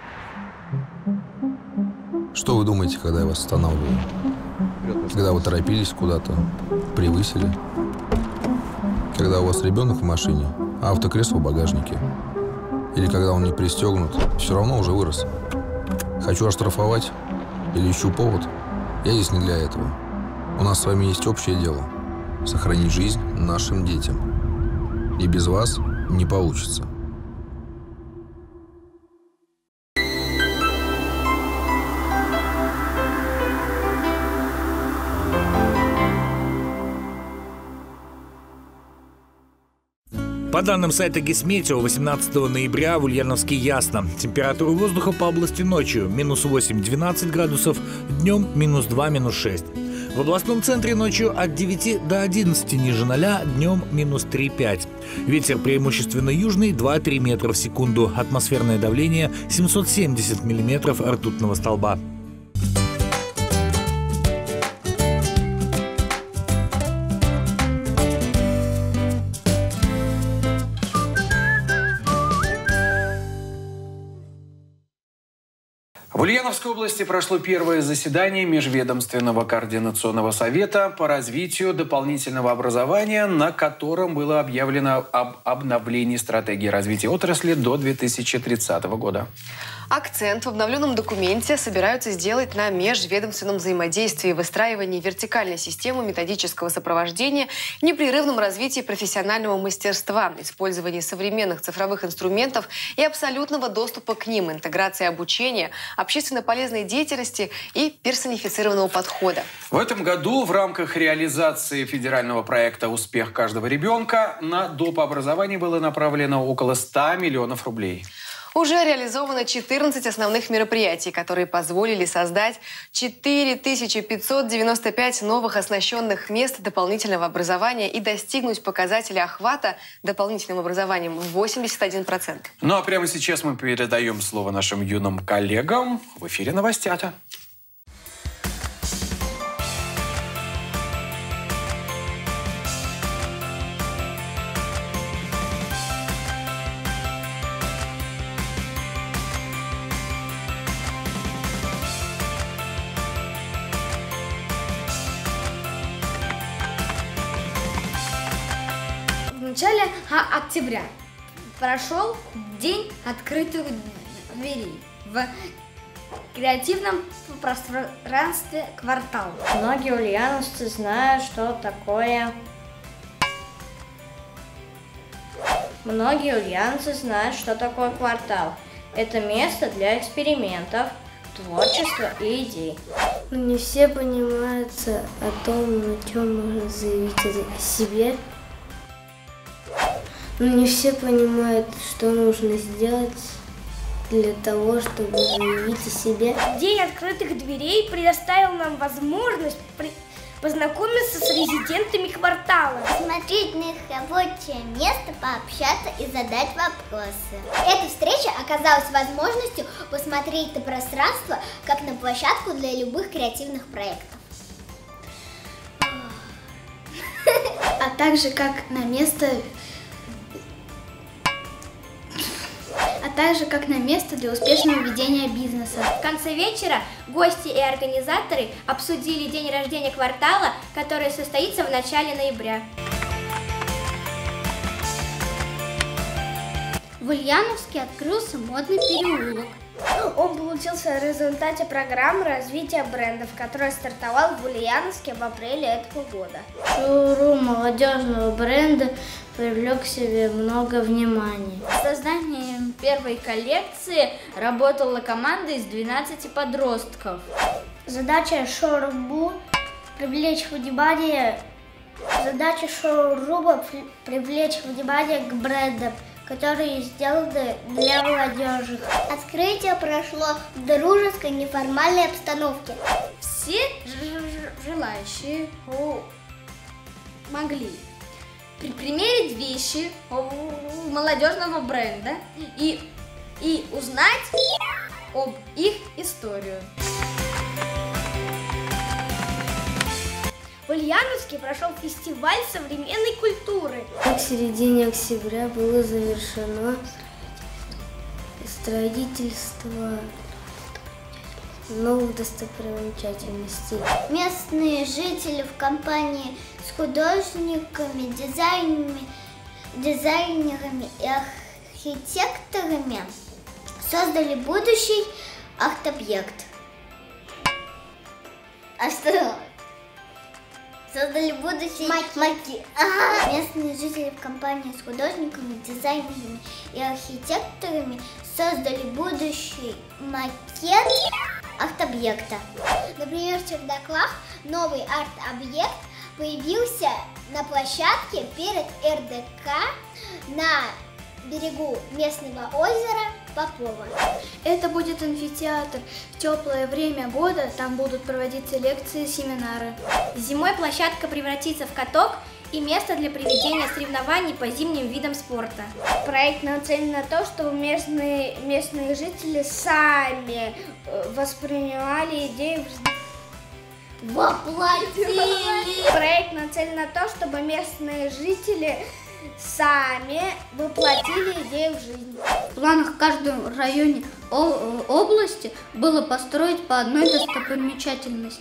Speaker 11: Что вы думаете, когда я вас останавливаю? Когда вы торопились куда-то, превысили? Когда у вас ребенок в машине, а автокресло в багажнике. Или когда он не пристегнут, все равно уже вырос. Хочу оштрафовать или ищу повод, я здесь не для этого. У нас с вами есть общее дело – сохранить жизнь нашим детям. И без вас не получится.
Speaker 16: По данным сайта Гисметео, восемнадцатого ноября в Ульяновске ясно. Температура воздуха по области ночью – минус восемь - двенадцать градусов, днем – минус два - минус шесть. В областном центре ночью от девяти до одиннадцати ниже ноля, днем минус три - пять. Ветер преимущественно южный – два - три метра в секунду. Атмосферное давление – семьсот семьдесят миллиметров ртутного столба.
Speaker 1: В Ульяновской области прошло первое заседание Межведомственного координационного совета по развитию дополнительного образования, на котором было объявлено об обновлении стратегии развития отрасли до две тысячи тридцатого года.
Speaker 5: Акцент в обновленном документе собираются сделать на межведомственном взаимодействии, выстраивании вертикальной системы методического сопровождения, непрерывном развитии профессионального мастерства, использовании современных цифровых инструментов и абсолютного доступа к ним, интеграции обучения, общественно полезной деятельности и персонифицированного подхода.
Speaker 1: В этом году в рамках реализации федерального проекта «Успех каждого ребенка» на доп. Образование было направлено около ста миллионов рублей.
Speaker 5: Уже реализовано четырнадцать основных мероприятий, которые позволили создать четыре тысячи пятьсот девяносто пять новых оснащенных мест дополнительного образования и достигнуть показателя охвата дополнительным образованием в восемьдесят один процент.
Speaker 1: Ну а прямо сейчас мы передаем слово нашим юным коллегам. В эфире новостята.
Speaker 12: В начале октября прошел День открытых дверей в креативном пространстве «Квартал».
Speaker 13: Многие ульяновцы знают, что такое... Многие ульяновцы знают, что такое «Квартал». Это место для экспериментов, творчества и идей.
Speaker 14: Но не все понимают о том, на чем можно заявить о себе. Но не все понимают, что нужно сделать для того, чтобы заявить о себе.
Speaker 12: День открытых дверей предоставил нам возможность при... познакомиться с резидентами «Квартала».
Speaker 17: Посмотреть на их рабочее место, пообщаться и задать вопросы. Эта встреча оказалась возможностью посмотреть на пространство как на площадку для любых креативных проектов.
Speaker 14: А также как на место... а также как на место для успешного ведения бизнеса.
Speaker 12: В конце вечера гости и организаторы обсудили день рождения «Квартала», который состоится в начале ноября.
Speaker 17: В Ульяновске открылся модный переулок.
Speaker 12: Он получился в результате программы развития брендов, которая стартовала в Ульяновске в апреле этого года.
Speaker 14: Шоурум молодежного бренда привлек к себе много внимания.
Speaker 12: С созданием первой коллекции работала команда из двенадцати подростков.
Speaker 17: Задача шоурума привлечь внимание. Задача шоурума привлечь внимание к брендам, которые сделаны для молодежи. Открытие прошло в дружеской неформальной обстановке.
Speaker 12: Все желающие могли примерить вещи молодежного бренда и, и узнать об их историю. В Ульяновске прошел фестиваль современной культуры.
Speaker 14: В середине октября было завершено строительство новых достопримечательностей.
Speaker 17: Местные жители в компании с художниками, дизайнерами, дизайнерами и архитекторами создали будущий арт-объект. А что? Создали будущий макет. Ага. Местные жители в компании с художниками, дизайнерами и архитекторами создали будущий макет арт-объекта. Например, в Чердаклах новый арт-объект появился на площадке перед эр дэ ка на берегу местного озера Попова.
Speaker 12: Это будет амфитеатр. В теплое время года там будут проводиться лекции и семинары. Зимой площадка превратится в каток и место для проведения соревнований по зимним видам спорта.
Speaker 17: Проект нацелен на то, чтобы местные, местные жители сами воспринимали идею воплотили.
Speaker 12: Проект нацелен на то, чтобы местные жители сами воплотили идею в жизнь.
Speaker 17: В планах в каждом районе области было построить по одной достопримечательности.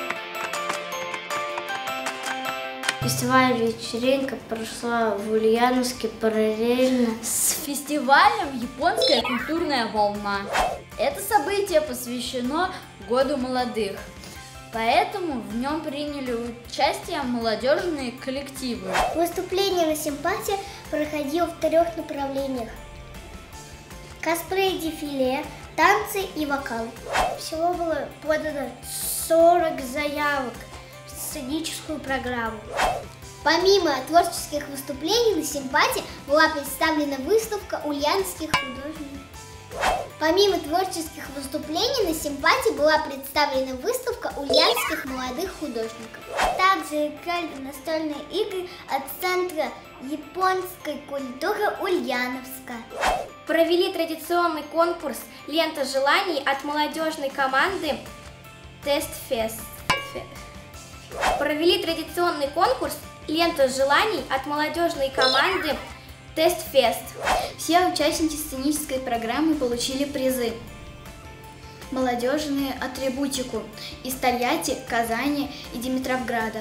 Speaker 14: Фестиваль вечеринка прошла в Ульяновске параллельно
Speaker 12: с фестивалем «Японская культурная волна».
Speaker 18: Это событие посвящено Году молодых, поэтому в нем приняли участие молодежные коллективы.
Speaker 17: Выступление на симпате проходило в трех направлениях: косплей, дефиле, танцы и вокал. Всего было подано сорок заявок в сценическую программу. Помимо творческих выступлений на симпате была представлена выставка ульяновских художников. Помимо творческих выступлений на симпате была представлена выставка ульяновских молодых художников. Также играли настольные игры от Центра японской культуры Ульяновска.
Speaker 12: Провели традиционный конкурс «Лента желаний» от молодежной команды «Тестфест». Провели традиционный конкурс «Лента желаний» от молодежной команды «Тестфест».
Speaker 18: Все участники сценической программы получили призы. Молодежную атрибутику из Тольятти, Казани и Димитровграда.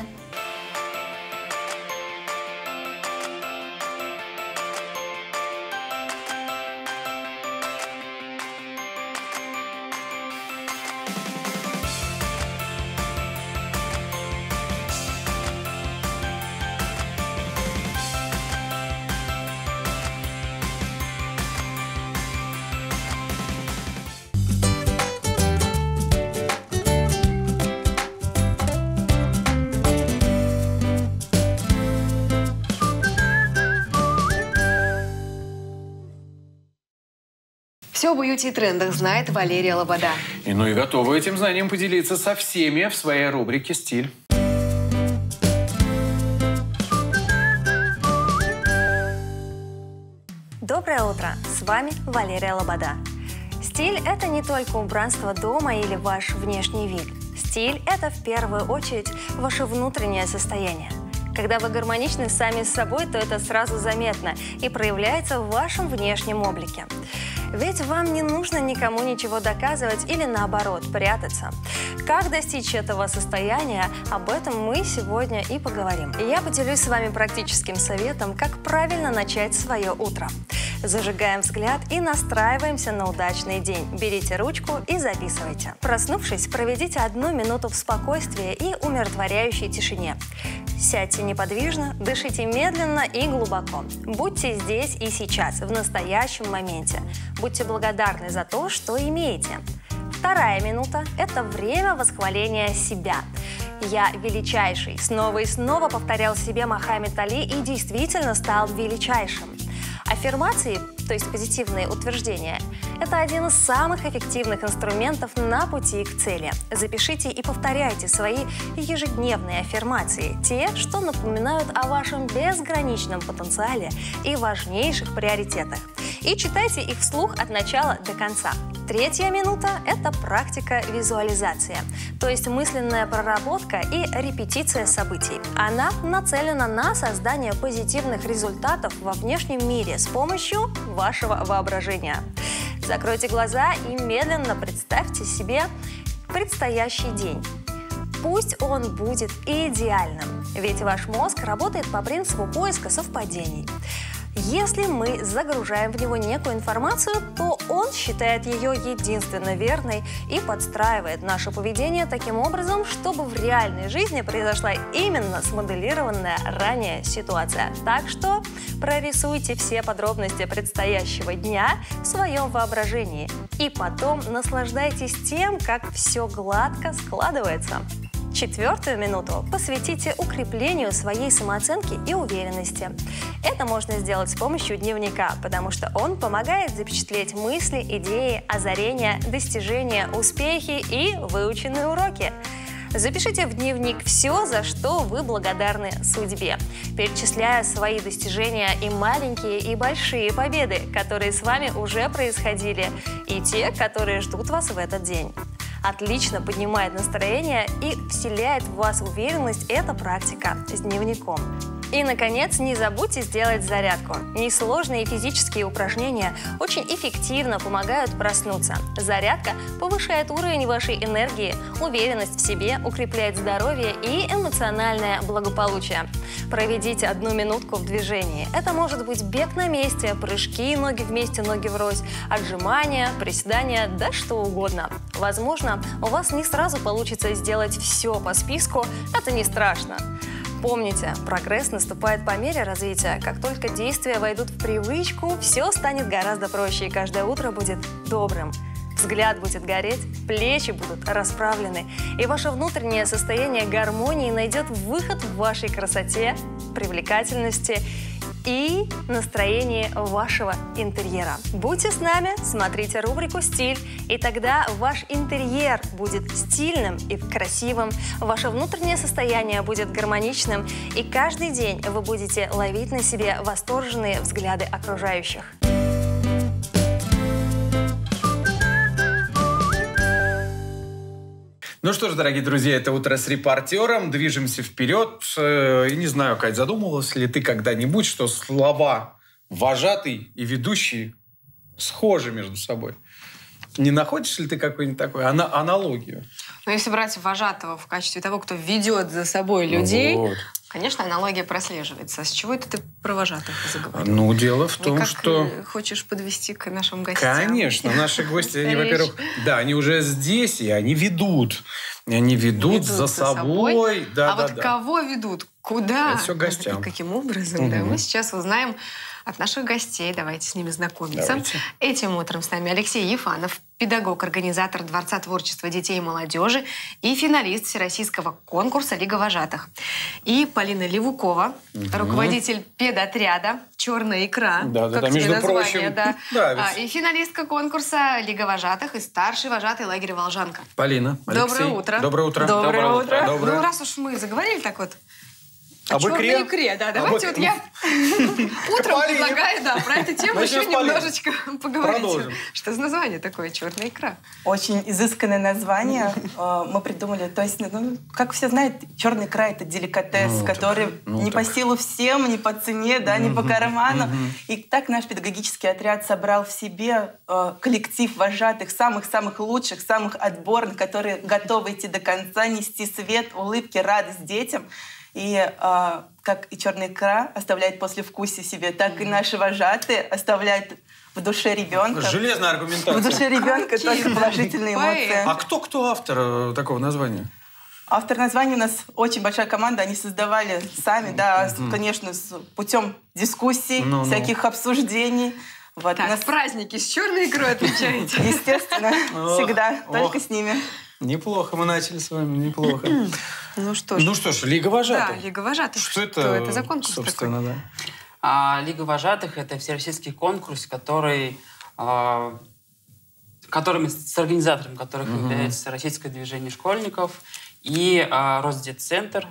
Speaker 5: Все об уюте и трендах знает Валерия Лобода.
Speaker 1: И ну и готова этим знанием поделиться со всеми в своей рубрике «Стиль».
Speaker 19: Доброе утро! С вами Валерия Лобода. Стиль – это не только убранство дома или ваш внешний вид. Стиль – это в первую очередь ваше внутреннее состояние. Когда вы гармоничны сами с собой, то это сразу заметно и проявляется в вашем внешнем облике. Ведь вам не нужно никому ничего доказывать или, наоборот, прятаться. Как достичь этого состояния, об этом мы сегодня и поговорим. И я поделюсь с вами практическим советом, как правильно начать свое утро. Зажигаем взгляд и настраиваемся на удачный день. Берите ручку и записывайте. Проснувшись, проведите одну минуту в спокойствии и умиротворяющей тишине. Сядьте неподвижно, дышите медленно и глубоко. Будьте здесь и сейчас, в настоящем моменте. Будьте благодарны за то, что имеете. Вторая минута – это время восхваления себя. «Я величайший». Снова и снова повторял себе Мохаммед Али и действительно стал величайшим. Аффирмации, то есть позитивные утверждения, это один из самых эффективных инструментов на пути к цели. Запишите и повторяйте свои ежедневные аффирмации, те, что напоминают о вашем безграничном потенциале и важнейших приоритетах. И читайте их вслух от начала до конца. Третья минута – это практика визуализации, то есть мысленная проработка и репетиция событий. Она нацелена на создание позитивных результатов во внешнем мире с помощью вашего воображения. Закройте глаза и медленно представьте себе предстоящий день. Пусть он будет идеальным, ведь ваш мозг работает по принципу поиска совпадений. Если мы загружаем в него некую информацию, то он считает ее единственно верной и подстраивает наше поведение таким образом, чтобы в реальной жизни произошла именно смоделированная ранее ситуация. Так что прорисуйте все подробности предстоящего дня в своем воображении и потом наслаждайтесь тем, как все гладко складывается. Четвертую минуту посвятите укреплению своей самооценки и уверенности. Это можно сделать с помощью дневника, потому что он помогает запечатлеть мысли, идеи, озарения, достижения, успехи и выученные уроки. Запишите в дневник все, за что вы благодарны судьбе, перечисляя свои достижения и маленькие, и большие победы, которые с вами уже происходили, и те, которые ждут вас в этот день. Отлично поднимает настроение и вселяет в вас уверенность эта практика с дневником. И, наконец, не забудьте сделать зарядку. Несложные физические упражнения очень эффективно помогают проснуться. Зарядка повышает уровень вашей энергии, уверенность в себе, укрепляет здоровье и эмоциональное благополучие. Проведите одну минутку в движении. Это может быть бег на месте, прыжки, ноги вместе, ноги врозь, отжимания, приседания, да что угодно. Возможно, у вас не сразу получится сделать все по списку. Это не страшно. Помните, прогресс наступает по мере развития. Как только действия войдут в привычку, все станет гораздо проще, и каждое утро будет добрым. Взгляд будет гореть, плечи будут расправлены, и ваше внутреннее состояние гармонии найдет выход в вашей красоте, привлекательности и настроении вашего интерьера. Будьте с нами, смотрите рубрику «Стиль», и тогда ваш интерьер будет стильным и красивым, ваше внутреннее состояние будет гармоничным, и каждый день вы будете ловить на себе восторженные взгляды окружающих.
Speaker 1: Ну что ж, дорогие друзья, это «Утро с репортером». Движемся вперед. Я не знаю, Кать, задумывалась ли ты когда-нибудь, что слова «вожатый» и «ведущий» схожи между собой? Не находишь ли ты какую-нибудь такую ана- аналогию?
Speaker 5: Ну, если брать вожатого в качестве того, кто ведет за собой людей,
Speaker 1: вот.
Speaker 5: Конечно, аналогия прослеживается. С чего это ты про вожатых заговорил?
Speaker 1: Ну, дело в том,
Speaker 5: Никак
Speaker 1: что...
Speaker 5: хочешь подвести к нашим гостям?
Speaker 1: Конечно. Наши гости, они, во-первых, да, они уже здесь, и они ведут. Они ведут, ведут за, за собой. собой. Да,
Speaker 5: а
Speaker 1: да,
Speaker 5: вот
Speaker 1: да.
Speaker 5: кого ведут? Куда?
Speaker 1: Это все гостям.
Speaker 5: И каким образом?
Speaker 1: Угу.
Speaker 5: Да, мы сейчас узнаем от наших гостей. Давайте с ними знакомиться.
Speaker 1: Давайте.
Speaker 5: Этим утром с нами Алексей Ефанов, педагог, организатор Дворца творчества детей и молодежи и финалист Всероссийского конкурса «Лига вожатых». И Полина Левукова, угу. руководитель педотряда «Черная икра».
Speaker 1: Да, да,
Speaker 5: как
Speaker 1: да,
Speaker 5: тебе
Speaker 1: между
Speaker 5: название,
Speaker 1: прочим.
Speaker 5: Да.
Speaker 1: Да,
Speaker 5: а, и финалистка конкурса «Лига вожатых» и старший вожатый лагеря «Волжанка».
Speaker 1: Полина, Алексей.
Speaker 5: Доброе утро.
Speaker 1: Доброе утро.
Speaker 5: Доброе, Доброе утро. утро.
Speaker 1: Доброе.
Speaker 5: Ну, раз уж мы заговорили так вот,
Speaker 1: Об
Speaker 5: черной
Speaker 1: икре?
Speaker 5: икре, да. Давайте
Speaker 1: Об...
Speaker 5: вот я утром предлагаю, да, про эту тему еще немножечко поговорить. Что за название такое «Черная икра»?
Speaker 4: Очень изысканное название мы придумали. То есть, ну, как все знают, черная икра — это деликатес, ну, который так, ну, не так. по силу всем, не по цене, да, не по карману. И так наш педагогический отряд собрал в себе коллектив вожатых, самых-самых лучших, самых отборных, которые готовы идти до конца, нести свет, улыбки, радость детям. И э, как и черная икра оставляет послевкусие себе, так и наши вожатые оставляют в душе ребенка.
Speaker 1: Железная аргументация.
Speaker 4: В душе ребенка только положительные эмоции.
Speaker 1: А кто, кто автор такого названия?
Speaker 4: Автор названия у нас очень большая команда, они создавали сами, да, mm-hmm. конечно, с путем дискуссий, no, no. всяких обсуждений. Вот,
Speaker 5: так,
Speaker 4: нас...
Speaker 5: праздники с черной икрой отмечаете?
Speaker 4: Естественно, всегда, только с ними.
Speaker 1: Неплохо мы начали с вами, неплохо.
Speaker 5: Ну что ж.
Speaker 1: Ну что ж, Лига вожатых.
Speaker 5: Да, Лига вожатых.
Speaker 1: Что,
Speaker 5: что
Speaker 1: это,
Speaker 5: это за конкурс
Speaker 1: собственно,
Speaker 5: такой?
Speaker 1: Да.
Speaker 6: А, Лига вожатых — это всероссийский конкурс, который, а, которым, с организатором которых угу. является Российское движение школьников и а, Росдетцентр.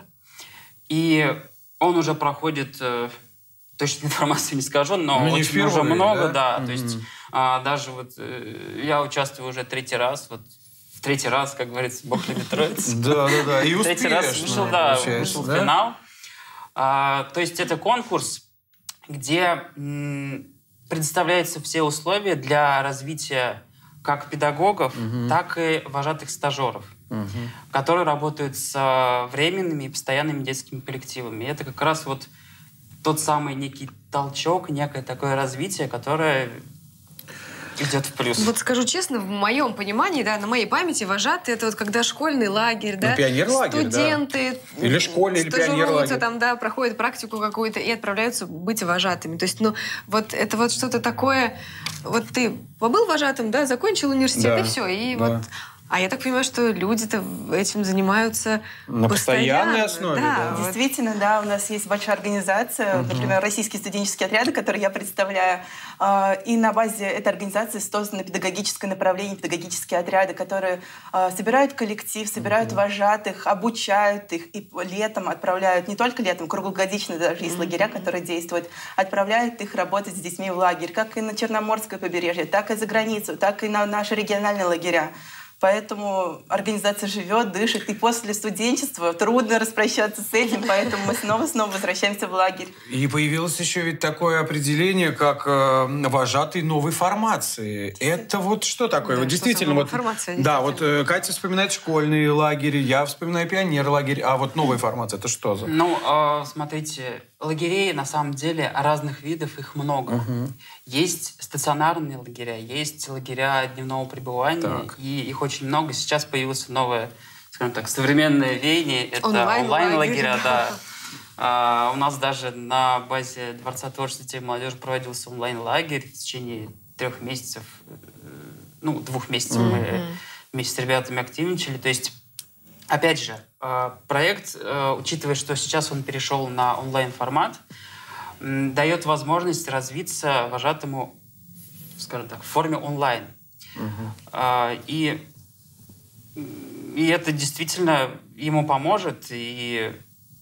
Speaker 6: И он уже проходит, а, точную информацию не скажу, но ну, очень впервые, уже много, да. да угу. То есть а, даже вот я участвую уже третий раз, вот третий раз, как говорится, Бог любит троицу.
Speaker 1: Да, да, да. И успешно.
Speaker 6: Третий раз вышел, да, вышел в финал. А, то есть это конкурс, где м, предоставляются все условия для развития как педагогов, угу. так и вожатых стажеров, угу. которые работают с временными и постоянными детскими коллективами. И это как раз вот тот самый некий толчок, некое такое развитие, которое идет в плюс.
Speaker 5: Вот скажу честно, в моем понимании, да, на моей памяти вожатые — это вот когда школьный лагерь, да,
Speaker 1: ну, пионерлагерь,
Speaker 5: студенты,
Speaker 1: да. Или школьный, или пионерлагерь.
Speaker 5: там, да, проходят практику какую-то и отправляются быть вожатыми. То есть, ну, вот это вот что-то такое, вот ты побыл вожатым, да, закончил университет, да, и все, и да. вот... А я так понимаю, что люди-то этим занимаются
Speaker 1: на постоянной основе.
Speaker 4: Да,
Speaker 1: да.
Speaker 4: Действительно, да, у нас есть большая организация, угу. например, Российские студенческие отряды, которые я представляю. И на базе этой организации создано педагогическое направление, педагогические отряды, которые собирают коллектив, собирают угу. вожатых, обучают их и летом отправляют, не только летом, круглогодично даже есть угу. лагеря, которые действуют, отправляют их работать с детьми в лагерь, как и на Черноморское побережье, так и за границу, так и на наши региональные лагеря. Поэтому организация живет, дышит. И после студенчества трудно распрощаться с этим, поэтому мы снова-снова возвращаемся в лагерь.
Speaker 1: И появилось еще ведь такое определение, как э, вожатый новой формации. Это вот что такое?
Speaker 5: Да,
Speaker 1: вот действительно, вот, да, вот э, Катя вспоминает школьные лагеря, я вспоминаю пионер-лагерь, а вот новая формация, это что за?
Speaker 6: Ну, э, смотрите, лагерей на самом деле разных видов, их много.
Speaker 1: Угу.
Speaker 6: Есть стационарные лагеря, есть лагеря дневного пребывания, так. и их очень много. Сейчас появилось новое, скажем так, современное веяние. Это онлайн-лагеря, да. А, у нас даже на базе Дворца творчества детей и молодежи проводился онлайн-лагерь в течение трех месяцев, ну, двух месяцев mm-hmm. мы вместе с ребятами активничали. То есть, опять же, проект, учитывая, что сейчас он перешел на онлайн-формат, дает возможность развиться вожатому, скажем так, в форме онлайн. Uh-huh. И, и это действительно ему поможет. И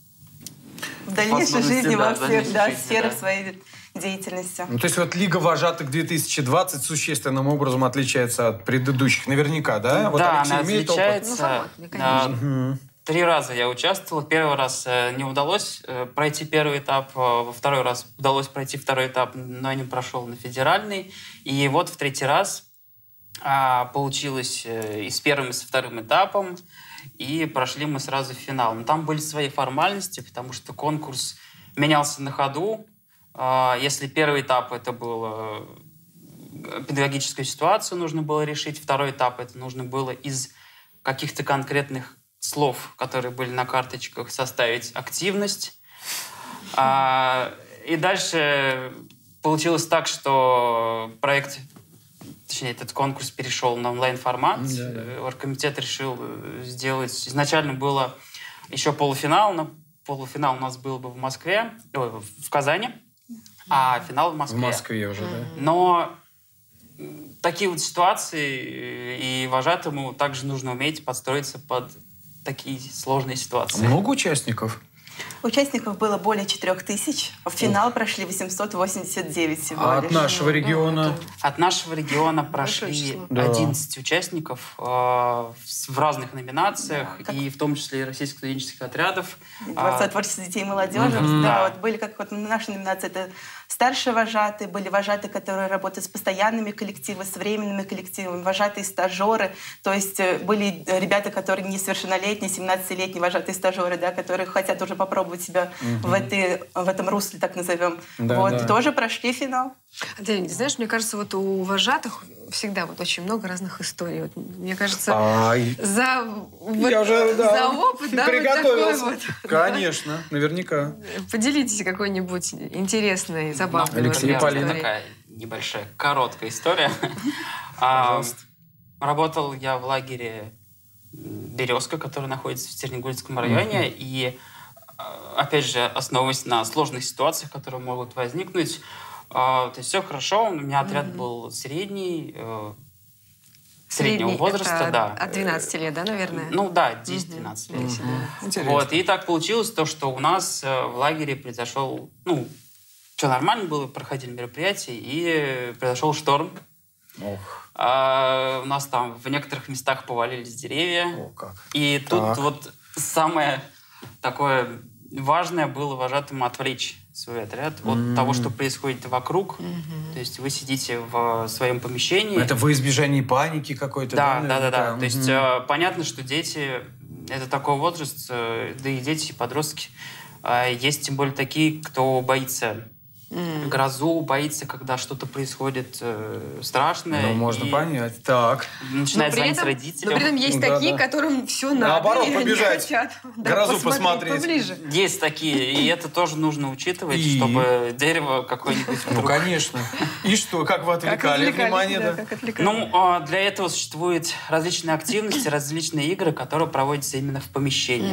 Speaker 4: в дальнейшей жизни,
Speaker 6: да,
Speaker 4: во всех да,
Speaker 6: жизни,
Speaker 4: сферах
Speaker 6: да.
Speaker 4: своей деятельности.
Speaker 1: Ну, то есть вот Лига вожатых две тысячи двадцать существенным образом отличается от предыдущих, наверняка, да? Вот
Speaker 6: да,
Speaker 1: Алексей
Speaker 6: она
Speaker 1: имеет
Speaker 6: отличается.
Speaker 1: Опыт?
Speaker 6: Да,
Speaker 1: угу.
Speaker 6: Три раза я участвовал. Первый раз не удалось пройти первый этап, во второй раз удалось пройти второй этап, но не прошел на федеральный. И вот в третий раз а, получилось и с первым, и со вторым этапом, и прошли мы сразу в финал. Но там были свои формальности, потому что конкурс менялся на ходу. А, если первый этап это было педагогическую ситуацию нужно было решить, второй этап это нужно было из каких-то конкретных слов, которые были на карточках, составить активность. А, и дальше получилось так, что проект, точнее, этот конкурс перешел на онлайн-формат. Да, да. Оргкомитет решил сделать... Изначально было еще полуфинал, но полуфинал у нас был бы в Москве, ой, в Казани, а финал в Москве.
Speaker 1: В Москве уже, да.
Speaker 6: Но такие вот ситуации, и вожатому также нужно уметь подстроиться под такие сложные ситуации.
Speaker 1: Много участников?
Speaker 4: Участников было более четырех тысяч. В финал Ох. прошли восемьсот восемьдесят девять всего
Speaker 1: а
Speaker 4: лишь.
Speaker 1: От нашего региона?
Speaker 6: От нашего региона прошли да. одиннадцать участников э, в разных номинациях, да, как... и в том числе и российских студенческих отрядов.
Speaker 4: Дворца творчества детей и молодежи. Mm-hmm. Да, вот были как вот наши номинации. Это старшие вожатые, были вожатые, которые работают с постоянными коллективами, с временными коллективами, вожатые стажеры. То есть были ребята, которые несовершеннолетние, семнадцатилетние вожатые стажеры, да, которые хотят уже попробовать себя угу. в, этой, в этом русле, так назовем. Да, вот, да. Тоже прошли финал.
Speaker 5: Адель, ты знаешь, мне кажется, вот у вожатых всегда вот очень много разных историй. Вот, мне кажется,
Speaker 1: Ай.
Speaker 5: за, вот,
Speaker 1: Я уже, да,
Speaker 5: за опыт, да,
Speaker 1: приготовился.
Speaker 5: Вот такой вот.
Speaker 1: Конечно, наверняка.
Speaker 5: Поделитесь какой-нибудь интересной, забавной
Speaker 1: Алексей, Полина.
Speaker 6: Такая небольшая, короткая история. Пожалуйста. Работал я в лагере «Березка», который находится в Стернегольском районе, mm-hmm. и, опять же, основываясь на сложных ситуациях, которые могут возникнуть, то есть все хорошо, у меня отряд mm-hmm. был средний, среднего
Speaker 5: Средний
Speaker 6: возраста,
Speaker 5: это
Speaker 6: да.
Speaker 5: От двенадцати лет, да, наверное?
Speaker 6: Ну да, десять-двенадцать лет.
Speaker 5: Mm-hmm.
Speaker 6: Вот, и так получилось то, что у нас в лагере произошел, ну, все нормально было, проходили мероприятия, и произошел шторм.
Speaker 1: Ох.
Speaker 6: А, у нас там в некоторых местах повалились деревья.
Speaker 1: О, как.
Speaker 6: И
Speaker 1: так.
Speaker 6: тут вот самое такое важное было вожатым отвлечь свой отряд от mm-hmm. того, что происходит вокруг. Mm-hmm. То есть вы сидите в своем помещении.
Speaker 1: Это во избежание паники какой-то, да?
Speaker 6: Да, да, да. да. Mm-hmm. То есть э, понятно, что дети, это такой возраст, э, да и дети, и подростки, э, есть тем более такие, кто боится mm. грозу, боится, когда что-то происходит э, страшное.
Speaker 1: Ну, можно понять. Так.
Speaker 6: Начинает звонить этом, родителям.
Speaker 5: Но при этом есть
Speaker 1: да,
Speaker 5: такие,
Speaker 1: да.
Speaker 5: которым все надо.
Speaker 1: Наоборот, побежать.
Speaker 5: Хотят, да,
Speaker 1: грозу
Speaker 5: посмотреть.
Speaker 1: посмотреть.
Speaker 5: Поближе.
Speaker 6: Есть такие, и это тоже нужно учитывать,
Speaker 1: и...
Speaker 6: чтобы дерево какое-нибудь...
Speaker 1: Ну, конечно. И что, как вы отвлекали внимание?
Speaker 5: Да, как отвлекали.
Speaker 6: Ну, для этого существуют различные активности, различные игры, которые проводятся именно в помещении.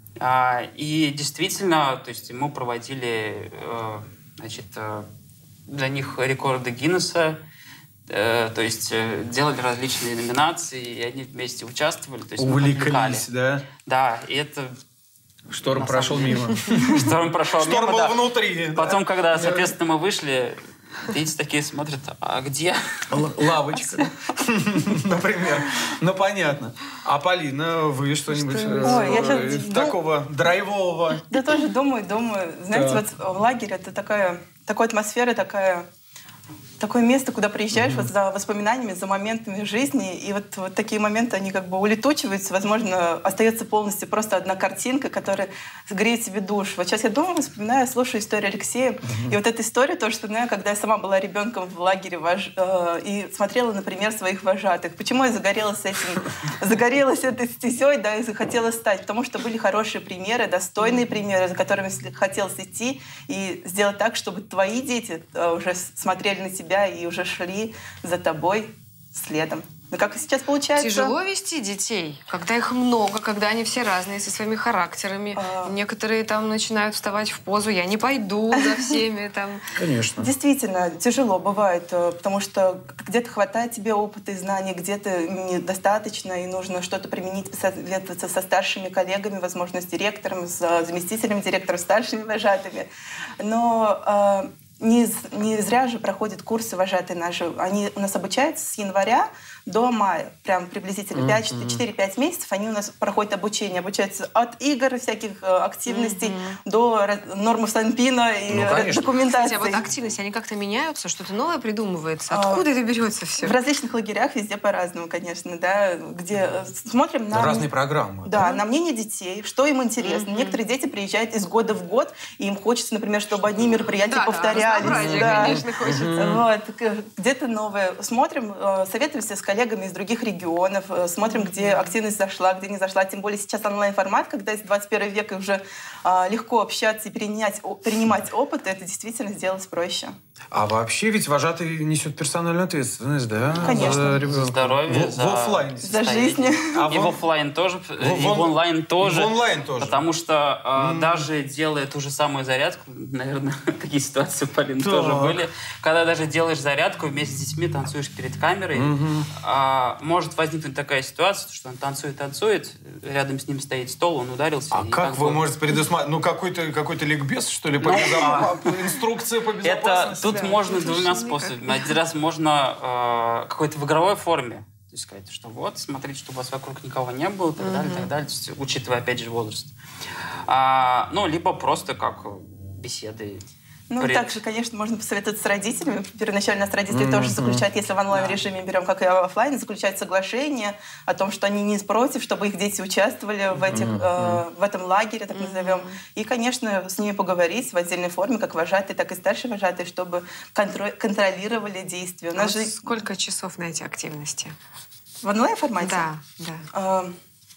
Speaker 6: И действительно, то есть мы проводили... Значит, для них рекорды Гиннесса, э, то есть э, делали различные номинации, и они вместе участвовали. То есть
Speaker 1: увлеклись, да?
Speaker 6: Да, и это...
Speaker 1: Шторм прошел мимо.
Speaker 6: Шторм прошел мимо,
Speaker 1: Шторм был внутри.
Speaker 6: Потом, когда, соответственно, мы вышли, Дети такие смотрят, а где?
Speaker 1: Лавочка, например. Ну, понятно. А Полина, вы что-нибудь
Speaker 4: Ой, я сейчас
Speaker 1: такого драйвового?
Speaker 4: Да тоже думаю, думаю. Знаете, вот лагерь — это такая, такая атмосфера, такая... Такое место, куда приезжаешь mm-hmm. вот за воспоминаниями, за моментами жизни, и вот, вот такие моменты, они как бы улетучиваются, возможно, остается полностью просто одна картинка, которая греет себе душу. Вот сейчас я думаю, вспоминаю, слушаю историю Алексея, mm-hmm. и вот эта история тоже вспоминаю, когда я сама была ребенком в лагере вож... э, и смотрела, например, своих вожатых. Почему я загорелась этим, загорелась этой стезей, да, и захотела стать? Потому что были хорошие примеры, достойные примеры, за которыми хотелось идти и сделать так, чтобы твои дети уже смотрели на тебя и уже шли за тобой следом. Но как сейчас получается?
Speaker 5: Тяжело вести детей, когда их много, когда они все разные, со своими характерами. А... Некоторые там начинают вставать в позу, я не пойду за всеми. Там.
Speaker 1: Конечно.
Speaker 4: Действительно, тяжело бывает, потому что где-то хватает тебе опыта и знаний, где-то недостаточно, и нужно что-то применить, посоветоваться со старшими коллегами, возможно, с директором, с заместителем директора, старшими вожатыми. Но... Не, не зря же проходят курсы вожатые наши. Они у нас обучаются с января до мая. Прям приблизительно mm-hmm. четыре-пять месяцев они у нас проходят обучение. Обучаются от игр, всяких активностей mm-hmm. до нормы Санпина и ну, документации.
Speaker 5: Кстати, а вот активности, они как-то меняются? Что-то новое придумывается? Откуда а, это берется все?
Speaker 4: В различных лагерях везде по-разному, конечно. Да, где смотрим на...
Speaker 1: Разные программы.
Speaker 4: Да, да, на мнение детей, что им интересно. Mm-hmm. Некоторые дети приезжают из года в год, и им хочется, например, чтобы одни мероприятия да, повторялись.
Speaker 5: Да, конечно, хочется.
Speaker 4: Вот. Где-то новое. Смотрим, советуемся с коллегами из других регионов, смотрим, где активность зашла, где не зашла. Тем более сейчас онлайн-формат, когда есть двадцать первый век, и уже легко общаться и перенять, перенимать опыт, это действительно сделать проще.
Speaker 1: А вообще ведь вожатый несет персональную ответственность, да?
Speaker 4: Конечно.
Speaker 1: За,
Speaker 6: за здоровье,
Speaker 1: в,
Speaker 6: за...
Speaker 1: В оффлайн.
Speaker 4: За жизнь.
Speaker 6: А и в оффлайн тоже, в, и в онлайн тоже.
Speaker 1: В онлайн тоже.
Speaker 6: Потому что mm. даже делая ту же самую зарядку, наверное, такие ситуации, Полин,
Speaker 1: так.
Speaker 6: тоже были, когда даже делаешь зарядку, вместе с детьми танцуешь перед камерой, mm-hmm. а, может возникнуть такая ситуация, что он танцует-танцует, рядом с ним стоит стол, он ударился.
Speaker 1: А как, как вы бы... можете предусмотреть? Ну, какой-то, какой-то ликбез, что ли, по инструкции по безопасности?
Speaker 6: Тут можно двумя способами. Один раз можно какой-то в игровой форме. То есть сказать, что вот, смотрите, чтобы у вас вокруг никого не было, и так далее, и так далее, учитывая, опять же, возраст. Ну, либо просто как беседы.
Speaker 4: Ну, При... также, конечно, можно посоветоваться с родителями. Первоначально нас родители mm-hmm. тоже заключают, если в онлайн-режиме берем, как и офлайн, заключают соглашение о том, что они не против, чтобы их дети участвовали в, этих, mm-hmm. э, в этом лагере, так mm-hmm. назовем. И, конечно, с ними поговорить в отдельной форме, как вожатые, так и старшие вожатые, чтобы контро- контролировали действия. У нас
Speaker 5: а
Speaker 4: же...
Speaker 5: Сколько часов на эти активности?
Speaker 4: В онлайн-формате?
Speaker 5: Да, да.
Speaker 4: Э...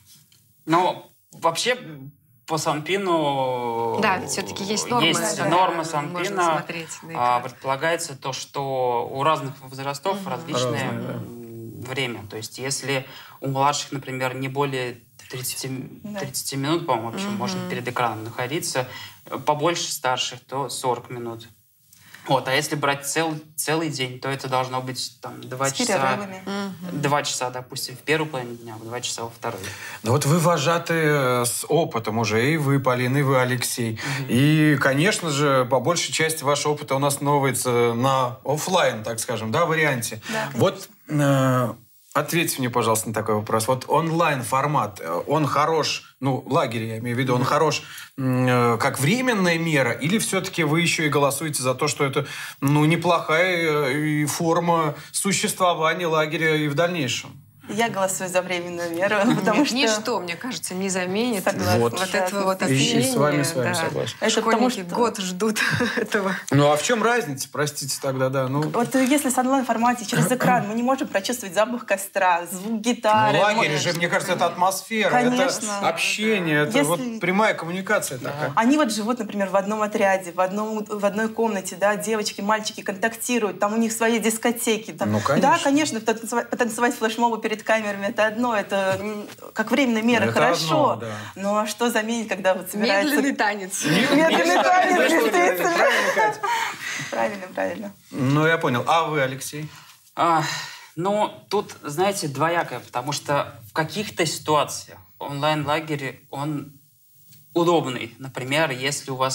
Speaker 6: Ну, вообще... По Санпину
Speaker 5: да, все-таки есть нормы,
Speaker 6: есть
Speaker 5: да,
Speaker 6: нормы Санпина. А, предполагается то, что у разных возрастов угу. различное Разные, да. время. То есть если у младших, например, не более тридцати, тридцати минут, по-моему, вообще угу. можно перед экраном находиться, побольше старших, то сорок минут. Вот, а если брать цел, целый день, то это должно быть там, два часа. Два часа, допустим, в первую половину дня, два часа во второй.
Speaker 1: Ну вот вы вожатые с опытом уже, и вы, Полина, и вы, Алексей. Mm-hmm. И, конечно же, по большей части вашего опыта у нас основывается на офлайн, так скажем, да, варианте.
Speaker 4: Да,
Speaker 1: вот э, ответьте мне, пожалуйста, на такой вопрос. Вот онлайн-формат, он хорош, ну, лагерь, я имею в виду, он mm-hmm. хорош э, как временная мера, или все-таки вы еще и голосуете за то, что это, ну, неплохая э, форма существования лагеря и в дальнейшем?
Speaker 4: Я голосую за временную меру, потому
Speaker 5: Нет,
Speaker 4: что...
Speaker 5: Ничто, мне кажется, не заменит
Speaker 1: вот,
Speaker 5: вот этого вот общения.
Speaker 1: И с вами, с вами да. согласен.
Speaker 5: Это Школьники что... год ждут этого.
Speaker 1: Ну, а в чем разница, простите тогда, да? Ну...
Speaker 4: Вот если с онлайн-формате, через экран, мы не можем прочувствовать запах костра, звук гитары.
Speaker 1: Ну, лагерь же, мне кажется, это атмосфера,
Speaker 4: Конечно.
Speaker 1: это общение, это если... вот прямая коммуникация да. такая.
Speaker 4: Они вот живут, например, в одном отряде, в, одном, в одной комнате, да, девочки, мальчики контактируют, там у них свои дискотеки. Там...
Speaker 1: Ну, конечно.
Speaker 4: Да, конечно, потанцевать, потанцевать флешмобу перед камерами, это одно, это как временная мера, это хорошо. Одно, да. Ну а что заменить, когда вот собирается...
Speaker 5: Медленный танец.
Speaker 4: Медленный танец, действительно. Правильно, правильно.
Speaker 1: Ну, я понял. А вы, Алексей?
Speaker 6: А, ну, тут, знаете, двоякое, потому что в каких-то ситуациях онлайн-лагерь, он удобный. Например, если у вас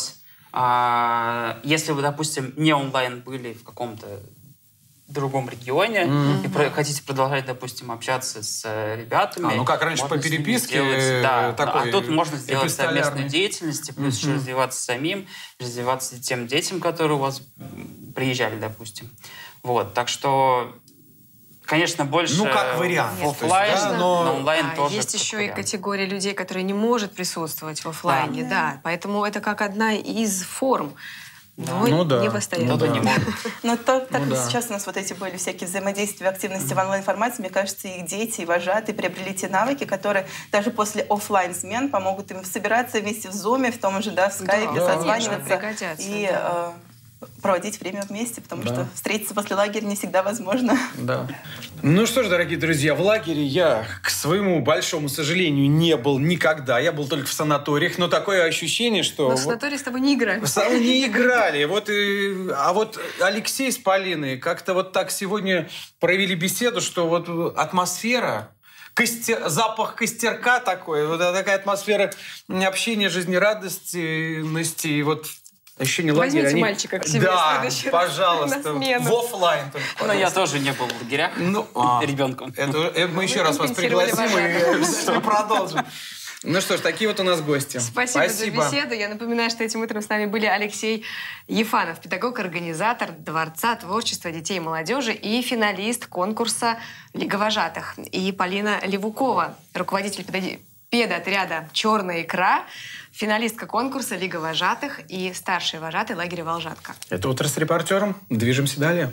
Speaker 6: А, если вы, допустим, не онлайн были в каком-то другом регионе mm-hmm. и про- хотите продолжать, допустим, общаться с ребятами...
Speaker 1: А, ну как раньше по переписке?
Speaker 6: Сделать, да,
Speaker 1: такой
Speaker 6: а тут можно сделать совместную деятельность, плюс mm-hmm. еще развиваться самим, развиваться тем детям, которые у вас приезжали, допустим. Вот, так что... Конечно, больше
Speaker 1: ну, как вариант.
Speaker 6: офлайн,
Speaker 1: есть, да,
Speaker 6: но,
Speaker 1: но
Speaker 6: онлайн
Speaker 5: а,
Speaker 6: тоже.
Speaker 5: Есть еще
Speaker 6: вариант.
Speaker 5: и категория людей, которые не может присутствовать в офлайне, да. да. Поэтому это как одна из форм. Но
Speaker 1: ну, да.
Speaker 5: не постоянно.
Speaker 1: Ну, да.
Speaker 5: не
Speaker 4: Но так, так
Speaker 1: ну, да.
Speaker 4: сейчас у нас вот эти были всякие взаимодействия, активности в онлайн-формате. Мне кажется, их дети, и вожатые приобрели те навыки, которые даже после офлайн смен помогут им собираться вместе в Зуме, в том же, да, в скайпе,
Speaker 5: да,
Speaker 4: созваниваться
Speaker 5: конечно,
Speaker 4: и
Speaker 5: да.
Speaker 4: э, проводить время вместе, потому
Speaker 1: да.
Speaker 4: что встретиться после лагеря не всегда возможно.
Speaker 1: Да. Ну что ж, дорогие друзья, в лагере я, к своему большому сожалению, не был никогда. Я был только в санаториях, но такое ощущение, что...
Speaker 5: Но в санатории с тобой не играли.
Speaker 1: В санатории не играли. Вот и... А вот Алексей с Полиной как-то вот так сегодня провели беседу, что вот атмосфера... Костер, запах костерка такой, вот такая атмосфера общения, жизнерадостности, и вот ощущение лагеря.
Speaker 5: Возьмите
Speaker 1: они...
Speaker 5: мальчика к себе
Speaker 1: да,
Speaker 5: в следующий
Speaker 1: пожалуйста,
Speaker 5: раз
Speaker 1: в офлайн.
Speaker 6: Но я тоже не был в лагерях
Speaker 1: ну, а,
Speaker 6: ребенком.
Speaker 1: Это, это мы еще раз вас пригласим и продолжим. Ну что ж, такие вот у нас гости.
Speaker 5: Спасибо,
Speaker 1: Спасибо
Speaker 5: за беседу. Я напоминаю, что этим утром с нами были Алексей Ефанов, педагог-организатор Дворца творчества детей и молодежи и финалист конкурса «Лига вожатых». И Полина Левукова, руководитель педотряда «Черная икра», финалистка конкурса «Лига вожатых» и старший вожатый лагеря «Волжанка».
Speaker 1: Это «Утро с репортером». Движемся далее.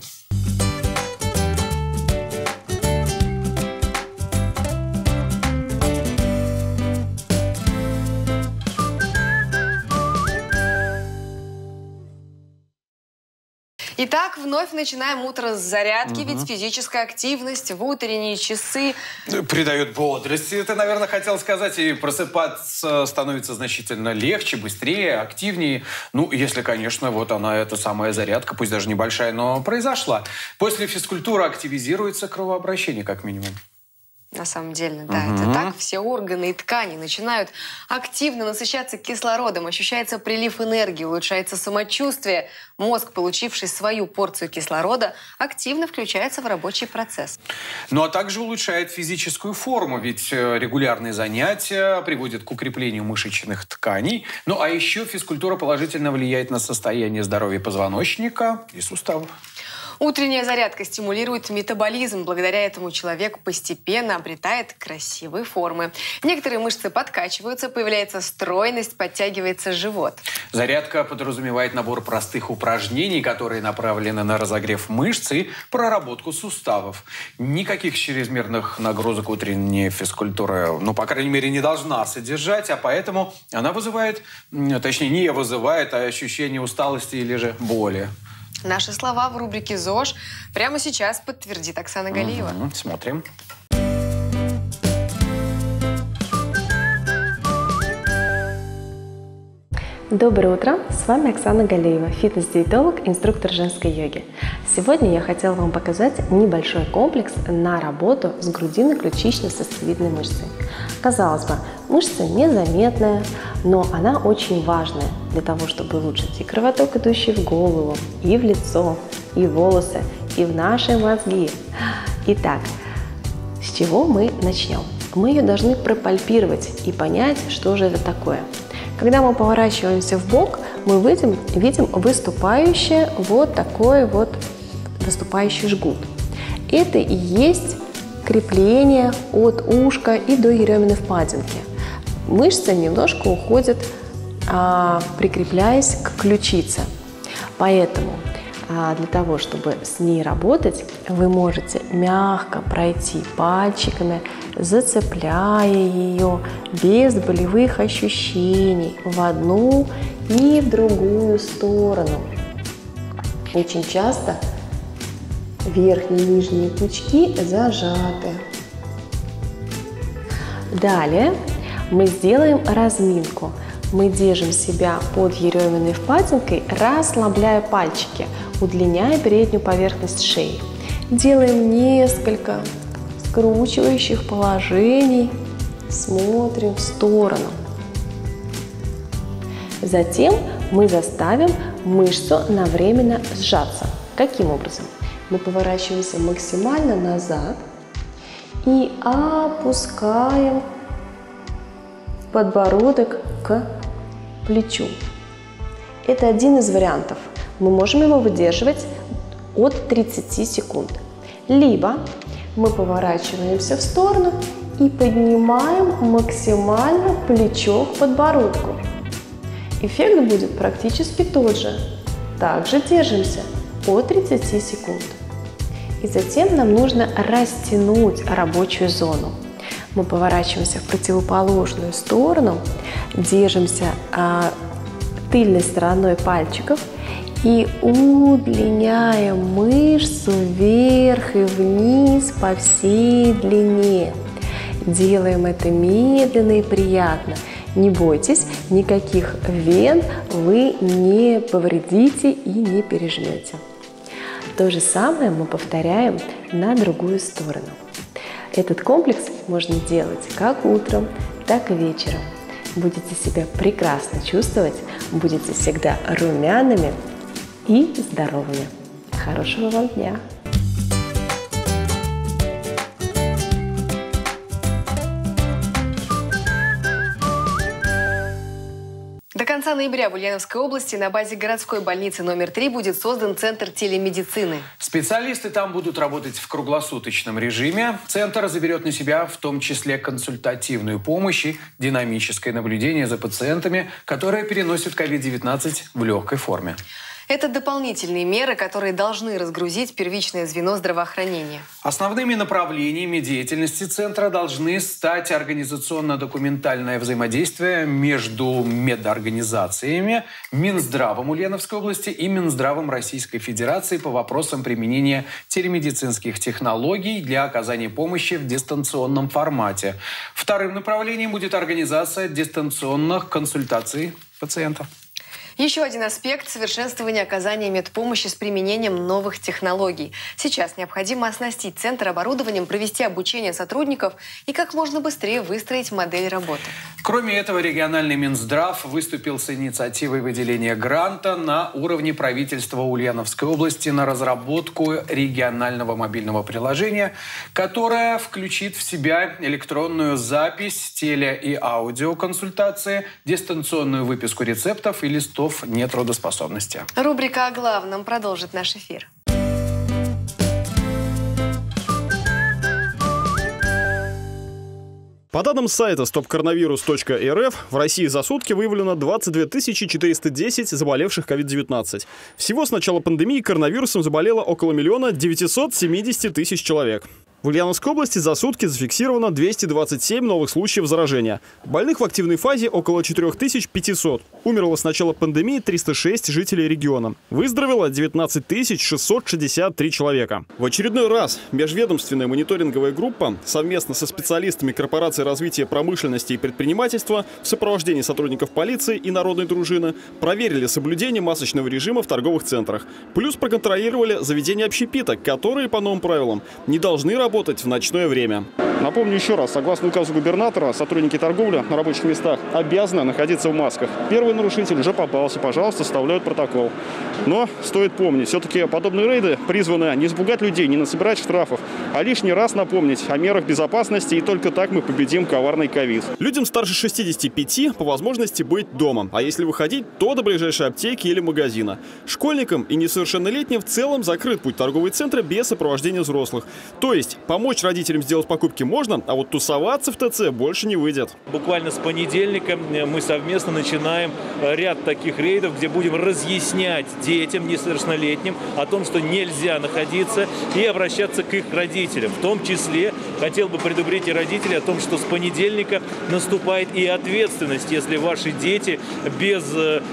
Speaker 5: Итак, вновь начинаем утро с зарядки, угу. ведь физическая активность в утренние часы...
Speaker 1: придает бодрости. Ты, наверное, хотел сказать, и просыпаться становится значительно легче, быстрее, активнее. Ну, если, конечно, вот она, эта самая зарядка, пусть даже небольшая, но произошла. После физкультуры активизируется кровообращение, как минимум.
Speaker 5: На самом деле, да,
Speaker 1: угу.
Speaker 5: это так. Все органы и ткани начинают активно насыщаться кислородом, ощущается прилив энергии, улучшается самочувствие. Мозг, получивший свою порцию кислорода, активно включается в рабочий процесс.
Speaker 1: Ну, а также улучшает физическую форму, ведь регулярные занятия приводят к укреплению мышечных тканей. Ну, а еще физкультура положительно влияет на состояние здоровья позвоночника и суставов.
Speaker 5: Утренняя зарядка стимулирует метаболизм. Благодаря этому человек постепенно обретает красивые формы. Некоторые мышцы подкачиваются, появляется стройность, подтягивается живот.
Speaker 1: Зарядка подразумевает набор простых упражнений, которые направлены на разогрев мышц и проработку суставов. Никаких чрезмерных нагрузок утренняя физкультура, ну, по крайней мере, не должна содержать, а поэтому она вызывает, точнее, не вызывает, а ощущение усталости или же боли.
Speaker 5: Наши слова в рубрике ЗОЖ прямо сейчас подтвердит Оксана Галиева.
Speaker 1: Угу, смотрим.
Speaker 7: Доброе утро! С вами Оксана Галиева, фитнес-диетолог, инструктор женской йоги. Сегодня я хотела вам показать небольшой комплекс на работу с грудино-ключично-сосцевидной мышцей. Казалось бы, мышца незаметная, но она очень важная для того, чтобы улучшить и кровоток, идущий в голову, и в лицо, и в волосы, и в наши мозги. Итак, с чего мы начнем? Мы ее должны пропальпировать и понять, что же это такое. Когда мы поворачиваемся в бок, мы видим, видим выступающий вот такой вот выступающий жгут. Это и есть крепление от ушка и до еременной впадинки. Мышца немножко уходит, а, прикрепляясь к ключице. Поэтому а, для того, чтобы с ней работать, вы можете мягко пройти пальчиками, зацепляя ее без болевых ощущений в одну и в другую сторону. Очень часто верхние и нижние пучки зажаты. Далее мы сделаем разминку. Мы держим себя под еременной впадинкой, расслабляя пальчики, удлиняя переднюю поверхность шеи. Делаем несколько скручивающих положений, смотрим в сторону. Затем мы заставим мышцу навременно сжаться. Каким образом? Мы поворачиваемся максимально назад и опускаем подбородок к плечу. Это один из вариантов. Мы можем его выдерживать от тридцати секунд. Либо мы поворачиваемся в сторону и поднимаем максимально плечо к подбородку. Эффект будет практически тот же. Также держимся от тридцати секунд. И затем нам нужно растянуть рабочую зону. Мы поворачиваемся в противоположную сторону, держимся а, тыльной стороной пальчиков и удлиняем мышцу вверх и вниз по всей длине. Делаем это медленно и приятно. Не бойтесь, никаких вен вы не повредите и не пережмете. То же самое мы повторяем на другую сторону. Этот комплекс можно делать как утром, так и вечером. Будете себя прекрасно чувствовать, будете всегда румяными и здоровыми. Хорошего вам дня!
Speaker 5: До конца ноября в Ульяновской области на базе городской больницы номер три будет создан Центр телемедицины.
Speaker 1: Специалисты там будут работать в круглосуточном режиме. Центр заберет на себя в том числе консультативную помощь и динамическое наблюдение за пациентами, которые переносят ковид девятнадцать в легкой форме.
Speaker 5: Это дополнительные меры, которые должны разгрузить первичное звено здравоохранения.
Speaker 1: Основными направлениями деятельности Центра должны стать организационно-документальное взаимодействие между медорганизациями, Минздравом Ульяновской области и Минздравом Российской Федерации по вопросам применения телемедицинских технологий для оказания помощи в дистанционном формате. Вторым направлением будет организация дистанционных консультаций пациентов.
Speaker 5: Еще один аспект – совершенствование оказания медпомощи с применением новых технологий. Сейчас необходимо оснастить Центр оборудованием, провести обучение сотрудников и как можно быстрее выстроить модель работы.
Speaker 1: Кроме этого, региональный Минздрав выступил с инициативой выделения гранта на уровне правительства Ульяновской области на разработку регионального мобильного приложения, которое включит в себя электронную запись, теле- и аудиоконсультации, дистанционную выписку рецептов и листов нетрудоспособности.
Speaker 5: Рубрика о главном продолжит наш эфир.
Speaker 9: По данным сайта стоп коронавирус точка эр эф, в России за сутки выявлено двадцать две тысячи четыреста десять заболевших ковид девятнадцать. Всего с начала пандемии коронавирусом заболело около миллиона девятисот семидесяти тысяч человек. В Ульяновской области за сутки зафиксировано двести двадцать семь новых случаев заражения. Больных в активной фазе около четырёх тысяч пятисот. Умерло с начала пандемии триста шесть жителей региона. Выздоровело девятнадцать тысяч шестьсот шестьдесят три человека. В очередной раз межведомственная мониторинговая группа совместно со специалистами Корпорации развития промышленности и предпринимательства в сопровождении сотрудников полиции и народной дружины проверили соблюдение масочного режима в торговых центрах. Плюс проконтролировали заведения общепита, которые по новым правилам не должны работать работать в ночное время. Напомню еще раз, согласно указу губернатора, сотрудники торговли на рабочих местах обязаны находиться в масках. Первый нарушитель уже попался, пожалуйста, составляют протокол. Но стоит помнить, все-таки подобные рейды призваны не испугать людей, не насобирать штрафов, а лишний раз напомнить о мерах безопасности, и только так мы победим коварный ковид. Людям старше шестидесяти пяти по возможности быть дома, а если выходить, то до ближайшей аптеки или магазина. Школьникам и несовершеннолетним в целом закрыт путь в торговые центры без сопровождения взрослых. То есть помочь родителям сделать покупки можно, а вот тусоваться в ТЦ больше не выйдет.
Speaker 20: Буквально с понедельника мы совместно начинаем ряд таких рейдов, где будем разъяснять детям несовершеннолетним о том, что нельзя находиться, и обращаться к их родителям. В том числе хотел бы предупредить и родителей о том, что с понедельника наступает и ответственность, если ваши дети без,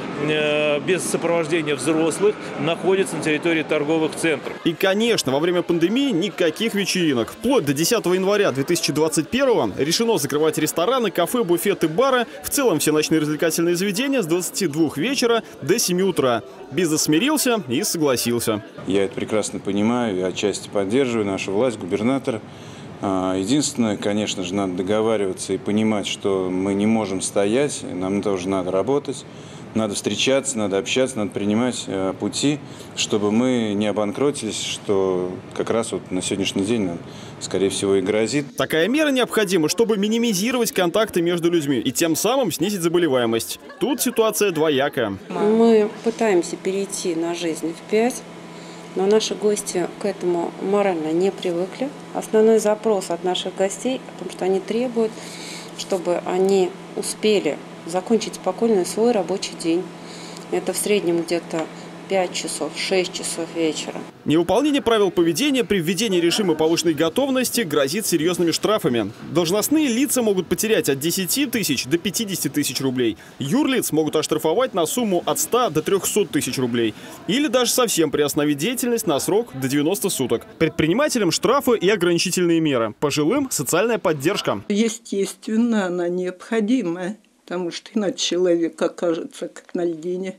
Speaker 20: без сопровождения взрослых находятся на территории торговых центров.
Speaker 9: И, конечно, во время пандемии никаких вечеринок. Вплоть до десятого января две тысячи двадцать первого решено закрывать рестораны, кафе, буфеты, бары, в целом все ночные развлекательные заведения с двадцати двух вечера до семи утра. Бизнес смирился и согласился.
Speaker 22: Я это прекрасно понимаю и отчасти поддерживаю нашу власть, губернатора. Единственное, конечно же, надо договариваться и понимать, что мы не можем стоять, нам тоже надо работать. Надо встречаться, надо общаться, надо принимать э, пути, чтобы мы не обанкротились, что как раз вот на сегодняшний день нам, скорее всего, и грозит.
Speaker 9: Такая мера необходима, чтобы минимизировать контакты между людьми и тем самым снизить заболеваемость. Тут ситуация двоякая.
Speaker 8: Мы пытаемся перейти на жизнь в пять, но наши гости к этому морально не привыкли. Основной запрос от наших гостей о том, что они требуют, чтобы они успели закончить спокойно свой рабочий день. Это в среднем где-то пять часов, шесть часов вечера.
Speaker 9: Невыполнение правил поведения при введении режима повышенной готовности грозит серьезными штрафами. Должностные лица могут потерять от десяти тысяч до пятидесяти тысяч рублей. Юрлиц могут оштрафовать на сумму от ста до трёхсот тысяч рублей. Или даже совсем приостановить деятельность на срок до девяноста суток. Предпринимателям штрафы и ограничительные меры. Пожилым – социальная поддержка.
Speaker 21: Естественно, она необходима, потому что иначе человек окажется как на льдине,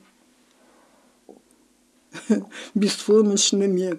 Speaker 21: беспомощными,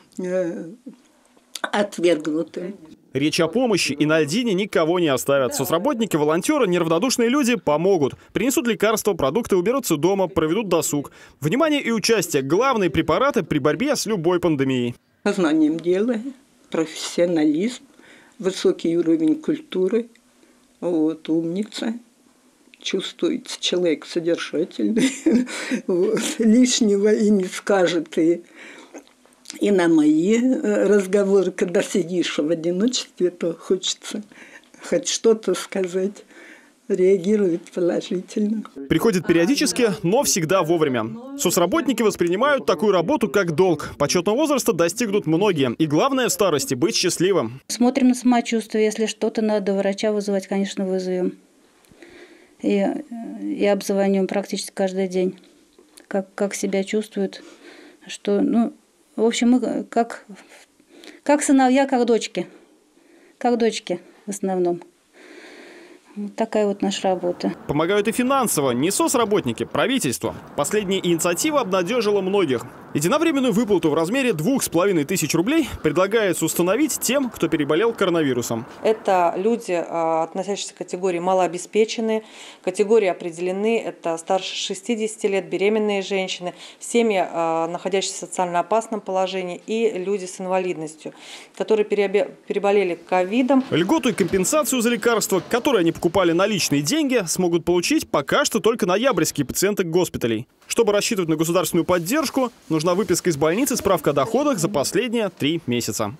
Speaker 21: отвергнутым.
Speaker 9: Речь о помощи и на льдине никого не оставят. Соцработники, волонтеры, неравнодушные люди помогут. Принесут лекарства, продукты, уберутся дома, проведут досуг. Внимание и участие – главные препараты при борьбе с любой пандемией.
Speaker 21: Познанием дела, профессионализм, высокий уровень культуры, вот, умница. Чувствуется человек содержательный, вот, лишнего и не скажет. И, и на мои разговоры, когда сидишь в одиночестве, то хочется хоть что-то сказать, реагирует положительно.
Speaker 9: Приходит периодически, но всегда вовремя. Соцработники воспринимают такую работу как долг. Почетного возраста достигнут многие. И главное в старости – быть счастливым.
Speaker 23: Смотрим на самочувствие. Если что-то надо врача вызывать, конечно, вызовем. И, и обзваниваем практически каждый день, как, как себя чувствуют, что, ну, в общем, мы как, как сыновья, как дочки, как дочки в основном. Вот такая вот наша работа.
Speaker 9: Помогают и финансово, не соцработники, правительство. Последняя инициатива обнадежила многих. Единовременную выплату в размере двух с половиной тысяч рублей предлагается установить тем, кто переболел коронавирусом.
Speaker 24: Это люди, относящиеся к категории малообеспеченные. Категории определены. Это старше шестидесяти лет, беременные женщины, семьи, находящиеся в социально опасном положении, и люди с инвалидностью, которые переболели ковидом.
Speaker 9: Льготу и компенсацию за лекарства, которые они покупали наличные деньги, смогут получить пока что только ноябрьские пациенты госпиталей. Чтобы рассчитывать на государственную поддержку, нужна выписка из больницы, справка о доходах за последние три месяца.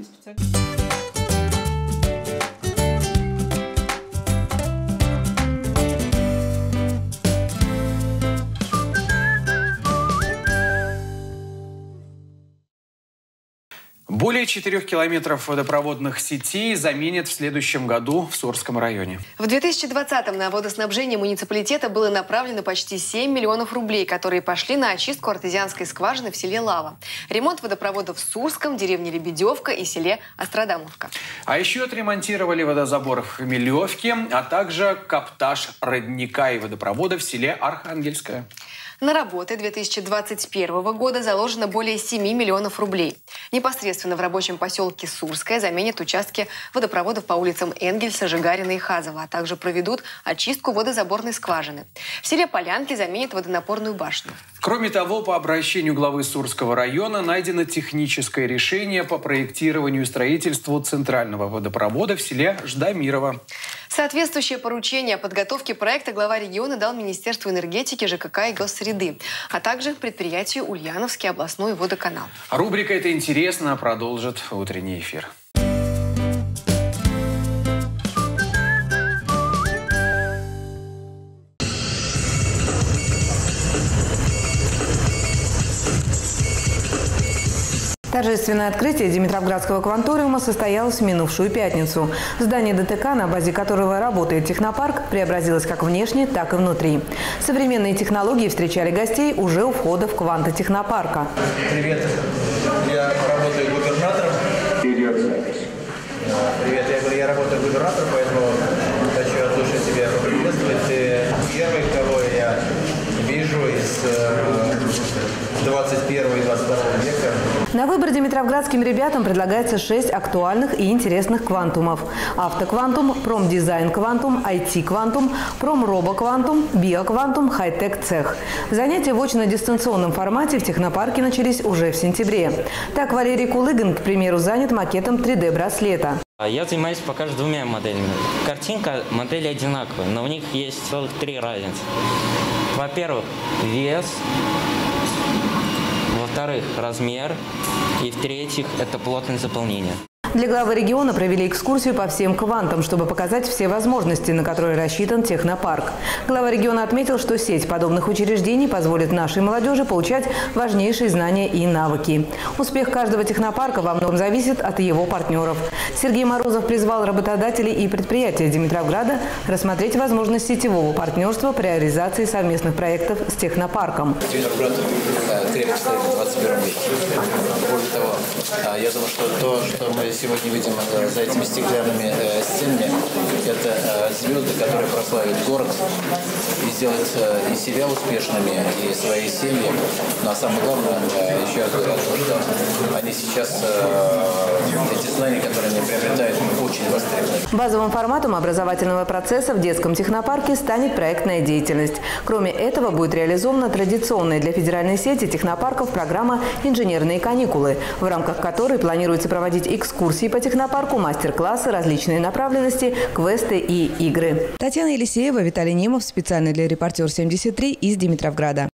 Speaker 1: Более четырех километров водопроводных сетей заменят в следующем году в Сурском районе.
Speaker 5: В две тысячи двадцатом на водоснабжение муниципалитета было направлено почти семь миллионов рублей, которые пошли на очистку артезианской скважины в селе Лава, ремонт водопроводов в Сурском, деревне Лебедевка и селе Острадамовка.
Speaker 1: А еще отремонтировали водозабор в Хмелевке, а также каптаж родника и водопровода в селе Архангельское.
Speaker 5: На работы две тысячи двадцать первого года заложено более семи миллионов рублей. Непосредственно в рабочем поселке Сурское заменят участки водопроводов по улицам Энгельса, Жигарина и Хазова, а также проведут очистку водозаборной скважины. В селе Полянки заменят водонапорную башню.
Speaker 1: Кроме того, по обращению главы Сурского района найдено техническое решение по проектированию и строительству центрального водопровода в селе Ждамирово.
Speaker 5: Соответствующее поручение о подготовке проекта глава региона дал Министерству энергетики, ЖКХ и госсреды, а также предприятию Ульяновский областной водоканал.
Speaker 1: Рубрика «Это интересно» продолжит утренний эфир.
Speaker 25: Торжественное открытие Димитровградского кванториума состоялось в минувшую пятницу. Здание ДТК, на базе которого работает технопарк, преобразилось как внешне, так и внутри. Современные технологии встречали гостей уже у входа в квантотехнопарка.
Speaker 26: Привет, я работаю губернатором. Привет, я говорю, я работаю губернатором, поэтому хочу от души тебя поприветствовать. Ты первый, кого я вижу из двадцать первого и двадцать второго века.
Speaker 25: На выбор димитровградским ребятам предлагается шесть актуальных и интересных квантумов. Автоквантум, промдизайн-квантум, ай ти-квантум, промробоквантум, биоквантум, хай-тек-цех. Занятия в очно-дистанционном формате в технопарке начались уже в сентябре. Так Валерий Кулыгин, к примеру, занят макетом три дэ браслета.
Speaker 2: Я занимаюсь пока что двумя моделями. Картинка, модели одинаковые, но у них есть целых три разницы. Во-первых, вес. Во-вторых, размер. И в-третьих, это плотность заполнения.
Speaker 25: Для главы региона провели экскурсию по всем квантам, чтобы показать все возможности, на которые рассчитан технопарк. Глава региона отметил, что сеть подобных учреждений позволит нашей молодежи получать важнейшие знания и навыки. Успех каждого технопарка во многом зависит от его партнеров. Сергей Морозов призвал работодателей и предприятия Димитровграда рассмотреть возможность сетевого партнерства при реализации совместных проектов с технопарком.
Speaker 26: Димитровград крепко стоит в двадцать первом веке. Более того, я думаю, что то, что мы сегодня видим за этими стеклянными стенами, это звезды, которые прославят город и сделают и себя успешными, и свои семьи. Но самое главное, еще раз говорю, что они сейчас, эти знания, которые они приобретают, очень востребованы.
Speaker 25: Базовым форматом образовательного процесса в детском технопарке станет проектная деятельность. Кроме этого, будет реализована традиционная для федеральной сети технопарков программа «Инженерные каникулы», в рамках которой планируется проводить экскурсии по технопарку, мастер-классы, различные направленности, квесты и игры. Татьяна Елисеева, Виталий Немов, специально для «Репортер семьдесят три» из Димитровграда.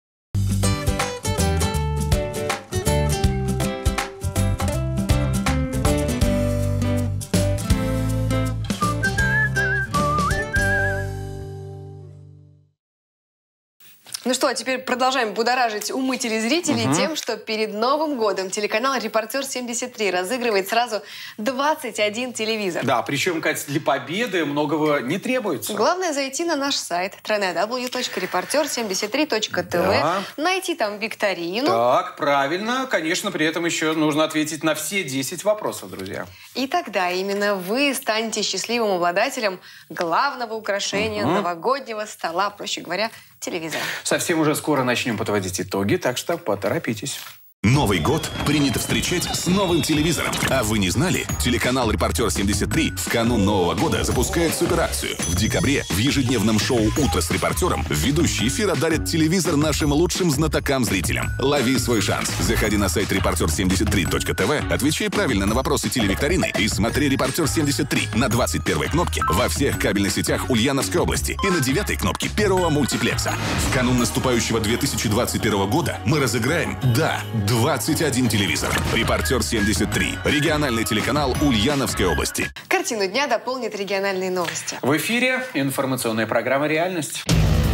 Speaker 5: Ну что, а теперь продолжаем будоражить умы телезрителей угу. тем, что перед Новым годом телеканал «Репортер семьдесят три» разыгрывает сразу двадцать один телевизор.
Speaker 1: Да, причем, Катя, для победы многого не требуется.
Speaker 5: Главное зайти на наш сайт дабл ю дабл ю дабл ю точка репортер семьдесят три точка тэ вэ, да. найти там викторину.
Speaker 1: Так, правильно. Конечно, при этом еще нужно ответить на все десять вопросов, друзья.
Speaker 5: И тогда именно вы станете счастливым обладателем главного украшения угу. новогоднего стола, проще говоря, телевизора.
Speaker 1: Совсем уже скоро начнем подводить итоги, так что поторопитесь.
Speaker 3: Новый год принято встречать с новым телевизором. А вы не знали? Телеканал «Репортер семьдесят три» в канун Нового года запускает суперакцию. В декабре в ежедневном шоу «Утро с репортером» ведущий эфира дарит телевизор нашим лучшим знатокам-зрителям. Лови свой шанс. Заходи на сайт репортер семьдесят три точка тэ вэ, отвечай правильно на вопросы телевикторины и смотри «Репортер семьдесят три» на двадцать первой кнопке во всех кабельных сетях Ульяновской области и на девятой кнопке первого мультиплекса. В канун наступающего две тысячи двадцать первого года мы разыграем, да, двадцать один телевизор. «Репортер семьдесят три». Региональный телеканал Ульяновской области.
Speaker 5: Картину дня дополнит региональные новости.
Speaker 1: В эфире информационная программа «Реальность».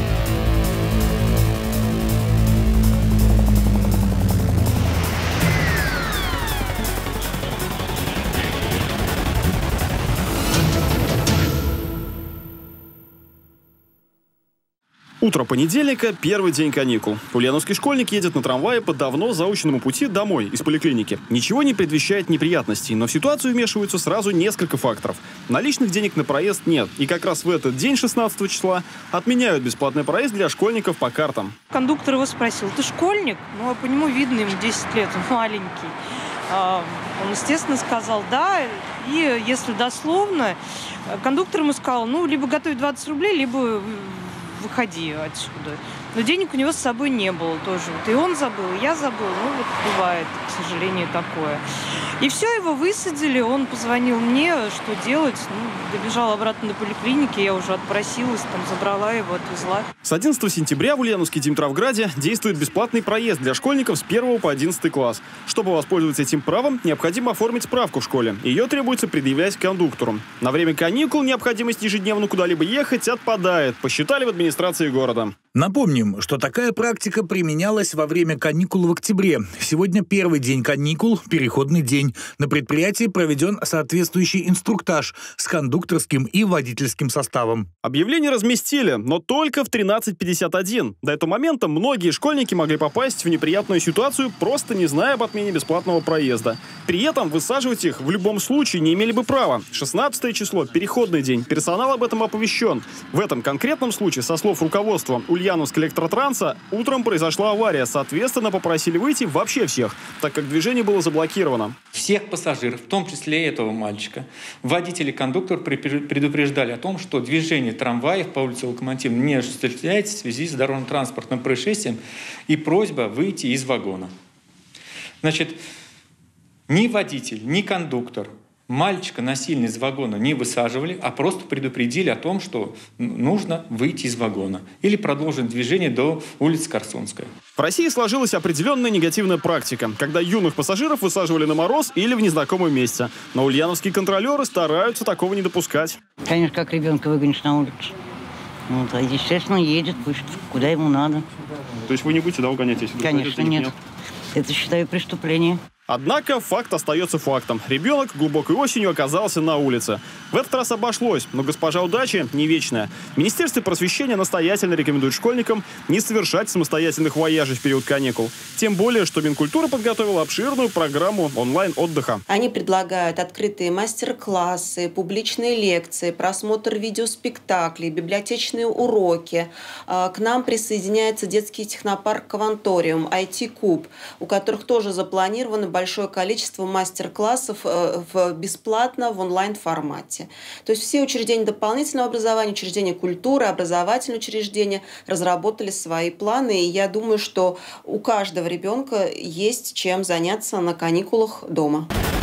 Speaker 9: Утро понедельника, первый день каникул. Ульяновский школьник едет на трамвае по давно заученному пути домой из поликлиники. Ничего не предвещает неприятностей, но в ситуацию вмешиваются сразу несколько факторов. Наличных денег на проезд нет, и как раз в этот день, шестнадцатого числа, отменяют бесплатный проезд для школьников по картам.
Speaker 10: Кондуктор его спросил: ты школьник? Ну, а по нему видно, ему десять лет, он маленький. Он, естественно, сказал да, и если дословно, кондуктор ему сказал: ну, либо готовь двадцать рублей, либо выходи отсюда. Но денег у него с собой не было тоже. Вот и он забыл, и я забыл. Ну, вот бывает, к сожалению, такое. И все, его высадили. Он позвонил мне, что делать. Ну, добежал обратно до поликлиники. Я уже отпросилась, там, забрала его, отвезла.
Speaker 9: С одиннадцатого сентября в Ульяновске Димитровграде действует бесплатный проезд для школьников с первого по одиннадцатый класс. Чтобы воспользоваться этим правом, необходимо оформить справку в школе. Ее требуется предъявлять кондуктору. На время каникул необходимость ежедневно куда-либо ехать отпадает, посчитали в администрации города.
Speaker 11: Напомним, что такая практика применялась во время каникул в октябре. Сегодня первый день каникул, переходный день. На предприятии проведен соответствующий инструктаж с кондукторским и водительским составом.
Speaker 9: Объявление разместили, но только в тринадцать пятьдесят один. До этого момента многие школьники могли попасть в неприятную ситуацию, просто не зная об отмене бесплатного проезда. При этом высаживать их в любом случае не имели бы права. шестнадцатое число – переходный день. Персонал об этом оповещен. В этом конкретном случае, со слов руководства Ульяновского Ульяновск электротранса утром произошла авария. Соответственно, попросили выйти вообще всех, так как движение было заблокировано.
Speaker 12: Всех пассажиров, в том числе и этого мальчика, водитель и кондуктор предупреждали о том, что движение трамваев по улице Локомотивной не осуществляется в связи с дорожно-транспортным происшествием, и просьба выйти из вагона. Значит, ни водитель, ни кондуктор мальчика насильно из вагона не высаживали, а просто предупредили о том, что нужно выйти из вагона или продолжить движение до улицы Корсунская.
Speaker 9: В России сложилась определенная негативная практика, когда юных пассажиров высаживали на мороз или в незнакомом месте. Но ульяновские контролеры стараются такого не допускать.
Speaker 13: Конечно, как ребенка выгонишь на улицу. Вот, а естественно, едет, пусть, куда ему надо.
Speaker 9: То есть вы не будете, да, угонять, если
Speaker 13: Конечно, нет. нет. Это, считаю, преступление.
Speaker 9: Однако факт остается фактом. Ребенок глубокой осенью оказался на улице. В этот раз обошлось, но госпожа удачи не вечная. Министерство просвещения настоятельно рекомендует школьникам не совершать самостоятельных вояжей в период каникул. Тем более, что Минкультура подготовила обширную программу онлайн-отдыха.
Speaker 14: Они предлагают открытые мастер-классы, публичные лекции, просмотр видеоспектаклей, библиотечные уроки. К нам присоединяется детский технопарк «Кванториум», ай ти-куб, у которых тоже запланированы большое количество мастер-классов в, бесплатно в онлайн-формате. То есть все учреждения дополнительного образования, учреждения культуры, образовательные учреждения разработали свои планы. И я думаю, что у каждого ребенка есть чем заняться на каникулах дома.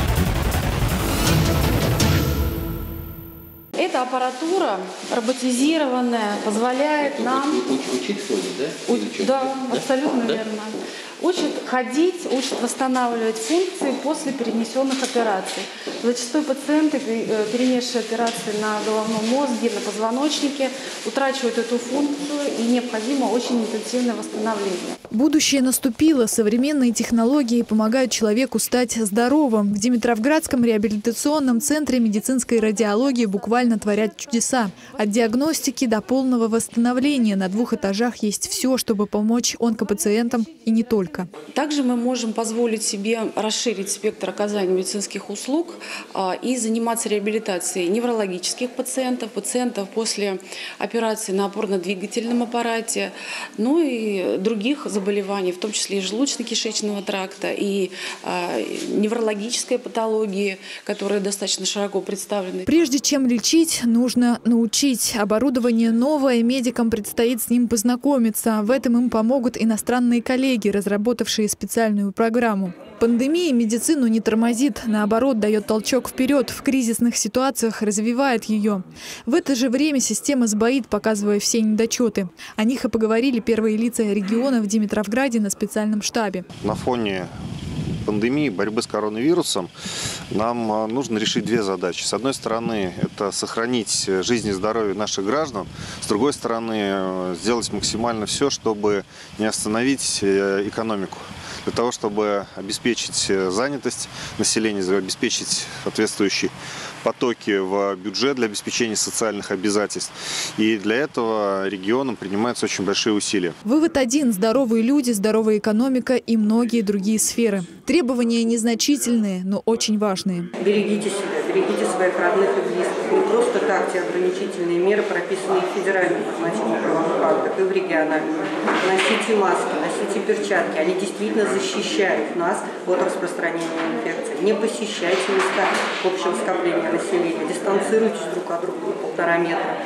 Speaker 15: Эта аппаратура роботизированная позволяет нам...
Speaker 26: Учить ходить, да?
Speaker 15: У... Да, абсолютно да? верно. Учит ходить, учит восстанавливать функции после перенесенных операций. Зачастую пациенты, перенесшие операции на головном мозге, на позвоночнике, утрачивают эту функцию, и необходимо очень интенсивное восстановление.
Speaker 16: Будущее наступило. Современные технологии помогают человеку стать здоровым. В Димитровградском реабилитационном центре медицинской радиологии буквально творят чудеса. От диагностики до полного восстановления. На двух этажах есть все, чтобы помочь онкопациентам и не только.
Speaker 15: Также мы можем позволить себе расширить спектр оказания медицинских услуг а, и заниматься реабилитацией неврологических пациентов, пациентов после операции на опорно-двигательном аппарате, ну и других заболеваний, в том числе и желудочно-кишечного тракта, и а, неврологической патологии, которые достаточно широко представлены.
Speaker 16: Прежде чем лечить, нужно научить. Оборудование новое, медикам предстоит с ним познакомиться. В этом им помогут иностранные коллеги, разработавшие специальную программу. Пандемия медицину не тормозит, наоборот, дает толчок вперед, в кризисных ситуациях развивает ее. В это же время система сбоит, показывая все недочеты. О них и поговорили первые лица региона в Димитровграде на специальном штабе.
Speaker 17: На фоне пандемии, борьбы с коронавирусом, нам нужно решить две задачи. С одной стороны, это сохранить жизнь и здоровье наших граждан. С другой стороны, сделать максимально все, чтобы не остановить экономику. Для того, чтобы обеспечить занятость населения, обеспечить соответствующие потоки в бюджет для обеспечения социальных обязательств. И для этого регионам принимаются очень большие усилия.
Speaker 16: Вывод один – здоровые люди, здоровая экономика и многие другие сферы. Требования незначительные, но очень важные.
Speaker 27: Берегите себя, берегите своих родных и близких. Не просто так те ограничительные меры, прописанные в федеральных нормативных правовых актах и в региональных. Носите маски, носите перчатки. Они действительно защищают нас от распространения инфекции. Не посещайте места общего скопления населения. Дистанцируйтесь друг от друга полтора метра.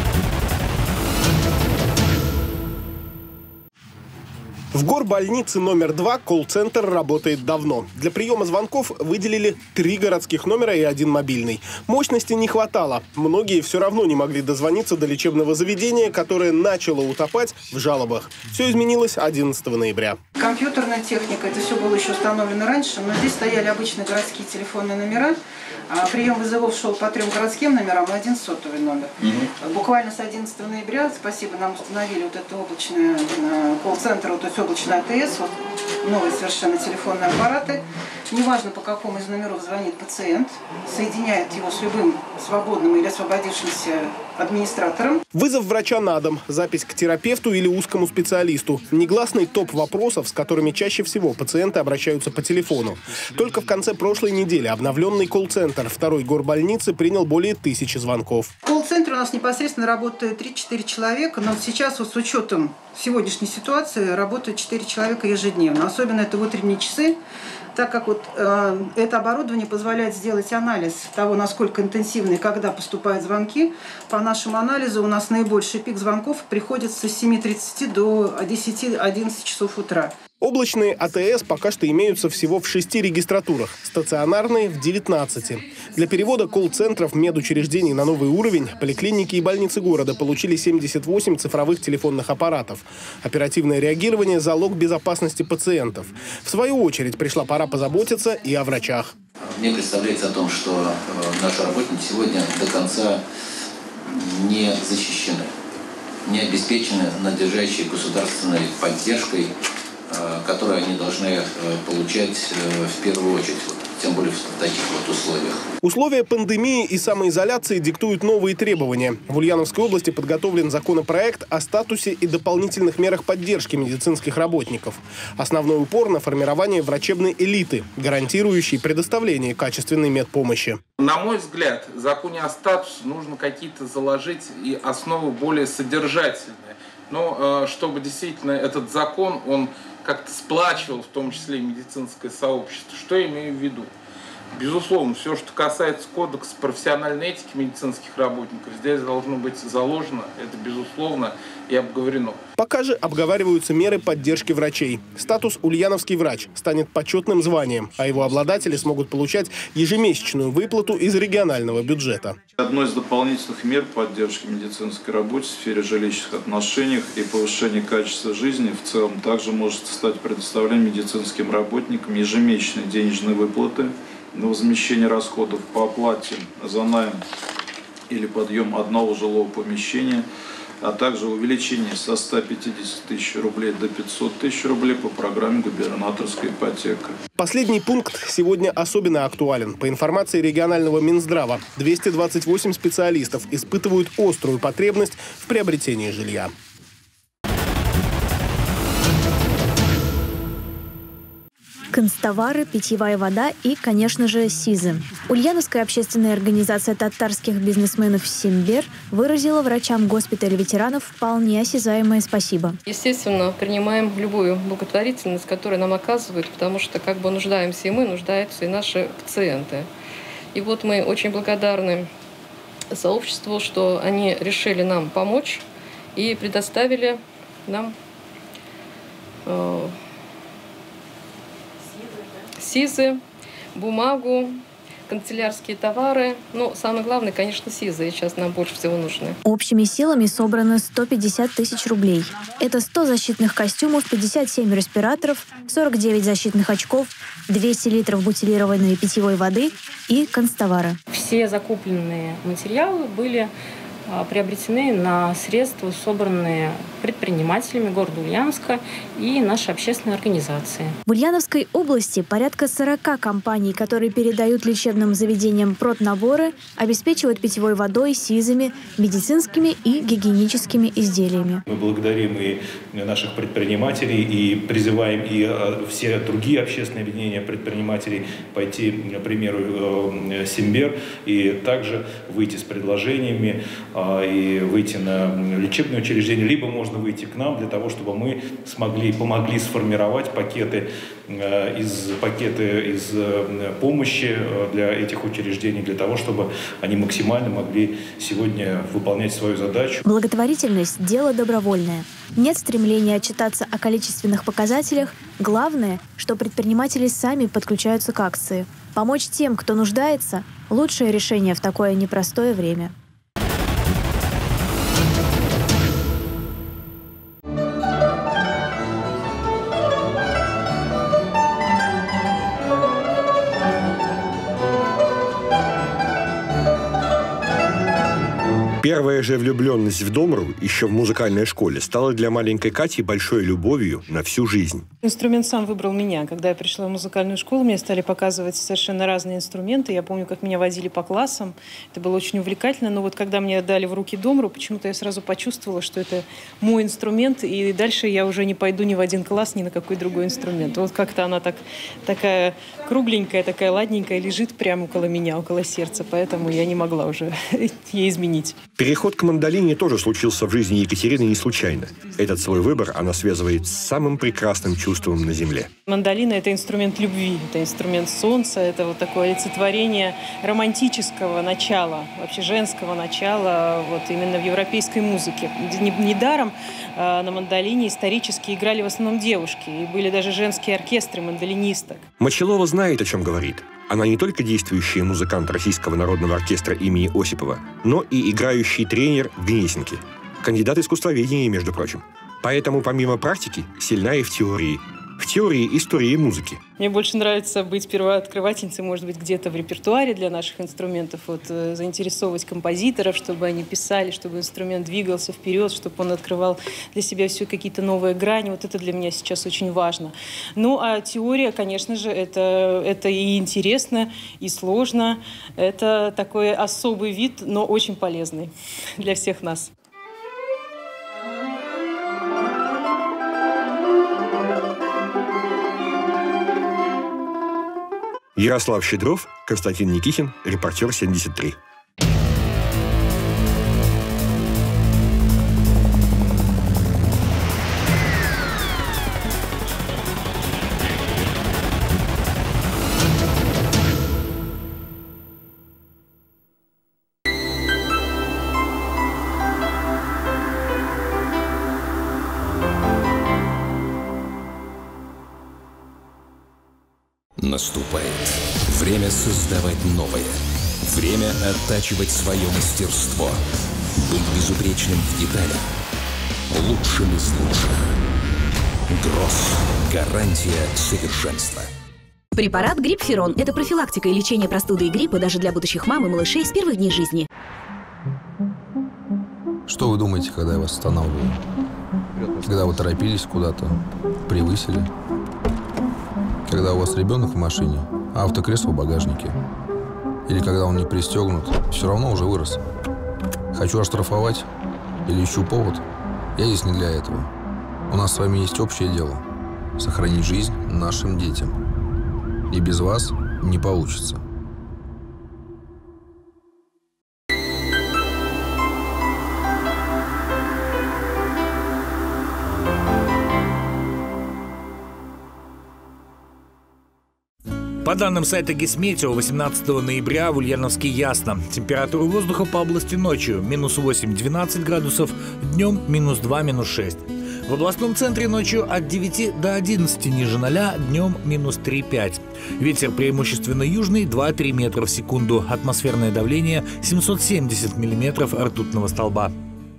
Speaker 28: В горбольнице номер два колл-центр работает давно. Для приема звонков выделили три городских номера и один мобильный. Мощности не хватало. Многие все равно не могли дозвониться до лечебного заведения, которое начало утопать в жалобах. Все изменилось одиннадцатого ноября.
Speaker 29: Компьютерная техника, это все было еще установлено раньше, но здесь стояли обычные городские телефонные номера. Прием вызовов шел по трем городским номерам и один сотовый номер. Угу. Буквально с одиннадцатого ноября, спасибо, нам установили вот это облачное колл-центр, вот это облачное АТС, вот новые совершенно телефонные аппараты. неважно по какому из номеров звонит пациент, соединяет его с любым свободным или освободившимся администратором.
Speaker 28: Вызов врача на дом, запись к терапевту или узкому специалисту. Негласный топ вопросов, с которыми чаще всего пациенты обращаются по телефону. Только в конце прошлой недели обновленный колл-центр второй горбольницы принял более тысячи звонков.
Speaker 29: В колл-центре у нас непосредственно работает три-четыре человека, но сейчас вот с учетом сегодняшней ситуации работают четыре человека ежедневно. Особенно это в утренние часы, так как вот э, это оборудование позволяет сделать анализ того, насколько интенсивно и когда поступают звонки. По нашему анализу у нас наибольший пик звонков приходится с семи тридцати до десяти-одиннадцати часов утра.
Speaker 28: Облачные АТС пока что имеются всего в шести регистратурах, стационарные – в девятнадцати. Для перевода колл-центров медучреждений на новый уровень поликлиники и больницы города получили семьдесят восемь цифровых телефонных аппаратов. Оперативное реагирование – залог безопасности пациентов. В свою очередь пришла пора позаботиться и о врачах.
Speaker 26: Мне представляется о том, что наши работники сегодня до конца не защищены, не обеспечены надлежащей государственной поддержкой, которые они должны получать в первую очередь, тем более в таких вот условиях.
Speaker 28: Условия пандемии и самоизоляции диктуют новые требования. В Ульяновской области подготовлен законопроект о статусе и дополнительных мерах поддержки медицинских работников. Основной упор на формирование врачебной элиты, гарантирующей предоставление качественной медпомощи.
Speaker 4: На мой взгляд, в законе о статусе нужно какие-то заложить и основы более содержательные. Но чтобы действительно этот закон, он как-то сплачивал, в том числе и медицинское сообщество. Что я имею в виду? Безусловно, все, что касается кодекса профессиональной этики медицинских работников, здесь должно быть заложено, это безусловно, и обговорено.
Speaker 28: Пока же обговариваются меры поддержки врачей. Статус «Ульяновский врач» станет почетным званием, а его обладатели смогут получать ежемесячную выплату из регионального бюджета.
Speaker 6: Одной из дополнительных мер поддержки медицинской работы в сфере жилищных отношений и повышения качества жизни в целом также может стать предоставление медицинским работникам ежемесячной денежной выплаты на возмещение расходов по оплате за найм или подъем одного жилого помещения, а также увеличение со ста пятидесяти тысяч рублей до пятисот тысяч рублей по программе «Губернаторская ипотека».
Speaker 28: Последний пункт сегодня особенно актуален. По информации регионального Минздрава, двести двадцать восемь специалистов испытывают острую потребность в приобретении жилья.
Speaker 7: Констовары, питьевая вода и, конечно же, СИЗы. Ульяновская общественная организация татарских бизнесменов «Сембер» выразила врачам госпиталя ветеранов вполне осязаемое спасибо.
Speaker 8: Естественно, принимаем любую благотворительность, которую нам оказывают, потому что как бы нуждаемся и мы, нуждаются и наши пациенты. И вот мы очень благодарны сообществу, что они решили нам помочь и предоставили нам э, СИЗы, бумагу, канцелярские товары. Но самое главное, конечно, СИЗы. Сейчас нам больше всего нужны.
Speaker 7: Общими силами собрано сто пятьдесят тысяч рублей. Это сто защитных костюмов, пятьдесят семь респираторов, сорок девять защитных очков, двести литров бутилированной питьевой воды и констовары.
Speaker 18: Все закупленные материалы были приобретены на средства, собранные предпринимателями города Ульяновска и нашей общественной организации.
Speaker 7: В Ульяновской области порядка сорока компаний, которые передают лечебным заведениям проднаборы, обеспечивают питьевой водой, СИЗами, медицинскими и гигиеническими изделиями.
Speaker 19: Мы благодарим и наших предпринимателей и призываем и все другие общественные объединения предпринимателей пойти, к примеру, «Сембер» и также выйти с предложениями и выйти на лечебное учреждение, либо можно выйти к нам для того, чтобы мы смогли, помогли сформировать пакеты из, пакеты из помощи для этих учреждений, для того, чтобы они максимально могли сегодня выполнять свою задачу.
Speaker 7: Благотворительность – дело добровольное. Нет стремления отчитаться о количественных показателях. Главное, что предприниматели сами подключаются к акции. Помочь тем, кто нуждается – лучшее решение в такое непростое время.
Speaker 2: Первая же влюбленность в домру еще в музыкальной школе стала для маленькой Кати большой любовью на всю жизнь.
Speaker 10: Инструмент сам выбрал меня. Когда я пришла в музыкальную школу, мне стали показывать совершенно разные инструменты. Я помню, как меня водили по классам. Это было очень увлекательно. Но вот когда мне дали в руки домру, почему-то я сразу почувствовала, что это мой инструмент. И дальше я уже не пойду ни в один класс, ни на какой другой инструмент. Вот как-то она так, такая кругленькая, такая ладненькая, лежит прямо около меня, около сердца. Поэтому я не могла уже ей изменить.
Speaker 2: Переход к мандолине тоже случился в жизни Екатерины не случайно. Этот свой выбор она связывает с самым прекрасным чувством на земле.
Speaker 10: Мандолина – это инструмент любви, это инструмент солнца, это вот такое олицетворение романтического начала, вообще женского начала, вот именно в европейской музыке. Недаром э, на мандолине исторически играли в основном девушки, и были даже женские оркестры мандолинисток.
Speaker 2: Мочалова знает, о чем говорит. Она не только действующий музыкант Российского народного оркестра имени Осипова, но и играющий тренер в Гнесинке. Кандидат искусствоведения, между прочим. Поэтому, помимо практики, сильна и в теории. В теории истории музыки.
Speaker 10: Мне больше нравится быть первооткрывательницей, может быть, где-то в репертуаре для наших инструментов, вот, э, заинтересовывать композиторов, чтобы они писали, чтобы инструмент двигался вперед, чтобы он открывал для себя все какие-то новые грани. Вот это для меня сейчас очень важно. Ну, а теория, конечно же, это, это и интересно, и сложно. Это такой особый вид, но очень полезный для всех нас.
Speaker 2: Ярослав Щедров, Константин Никитин, репортер семьдесят три.
Speaker 3: Наступает время создавать новое. Время оттачивать свое мастерство. Быть безупречным в деталях. Лучшим из лучших. Гросс. Гарантия совершенства.
Speaker 5: Препарат Грипферон – это профилактика и лечение простуды и гриппа даже для будущих мам и малышей с первых дней жизни.
Speaker 20: Что вы думаете, когда я вас останавливаю? Когда вы торопились куда-то, превысили? Когда у вас ребенок в машине, а автокресло в багажнике. Или когда он не пристегнут, все равно уже вырос. Хочу оштрафовать или ищу повод, я здесь не для этого. У нас с вами есть общее дело – сохранить жизнь нашим детям. И без вас не получится.
Speaker 11: По данным сайта Гисметео, восемнадцатого ноября в Ульяновске ясно. Температура воздуха по области ночью минус восемь - двенадцать градусов, днем минус два - минус шесть. В областном центре ночью от девяти до одиннадцати ниже ноля, днем минус три - пять. Ветер преимущественно южный два - три метра в секунду. Атмосферное давление семьсот семьдесят миллиметров ртутного столба.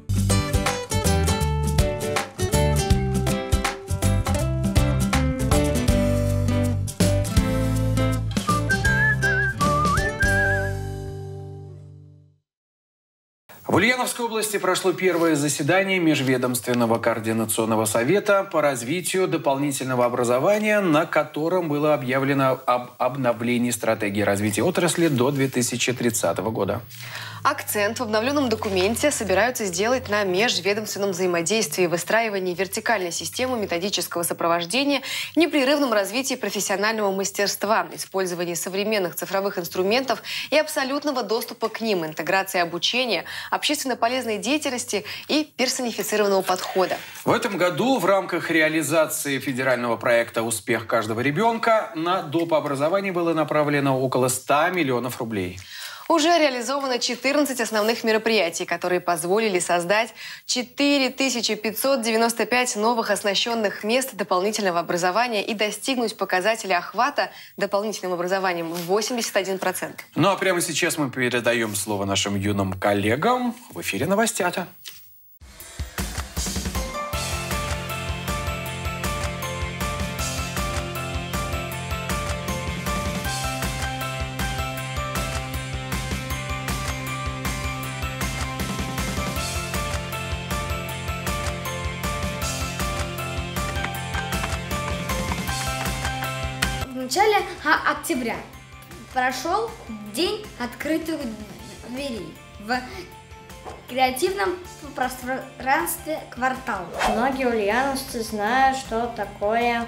Speaker 1: В Ульяновской области прошло первое заседание Межведомственного координационного совета по развитию дополнительного образования, на котором было объявлено об обновлении стратегии развития отрасли до две тысячи тридцатого года.
Speaker 21: Акцент в обновленном документе собираются сделать на межведомственном взаимодействии, выстраивании вертикальной системы методического сопровождения, непрерывном развитии профессионального мастерства, использовании современных цифровых инструментов и абсолютного доступа к ним, интеграции обучения, общественно полезной деятельности и персонифицированного подхода.
Speaker 1: В этом году в рамках реализации федерального проекта «Успех каждого ребенка» на доп. Образование было направлено около ста миллионов рублей.
Speaker 21: Уже реализовано четырнадцать основных мероприятий, которые позволили создать четыре тысячи пятьсот девяносто пять новых оснащенных мест дополнительного образования и достигнуть показателя охвата дополнительным образованием в восемьдесят один процент.
Speaker 1: Ну а прямо сейчас мы передаем слово нашим юным коллегам. В эфире новостята.
Speaker 9: начале октября прошел День открытых дверей в креативном пространстве «Квартал».
Speaker 12: Многие ульяновцы знают, что такое...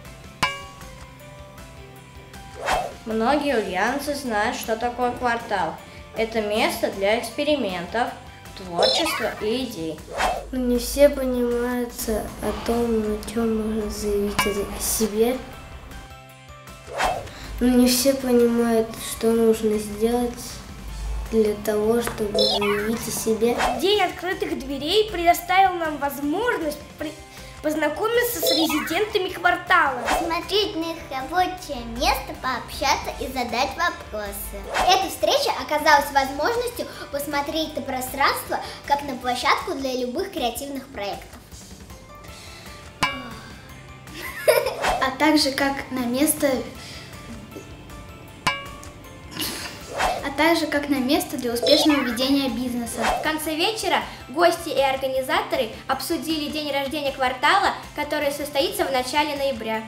Speaker 12: Многие ульяновцы знают, что такое «Квартал». Это место для экспериментов, творчества и идей.
Speaker 13: Но не все понимают о том, на чем можно заявить о себе. Но не все понимают, что нужно сделать для того, чтобы заявить о себе.
Speaker 9: День открытых дверей предоставил нам возможность при... познакомиться с резидентами «Квартала»,
Speaker 14: посмотреть на их рабочее место, пообщаться и задать вопросы. Эта встреча оказалась возможностью посмотреть на пространство как на площадку для любых креативных проектов.
Speaker 13: А также как на место... а также как на место для успешного ведения бизнеса.
Speaker 9: В конце вечера гости и организаторы обсудили день рождения «Квартала», который состоится в начале ноября.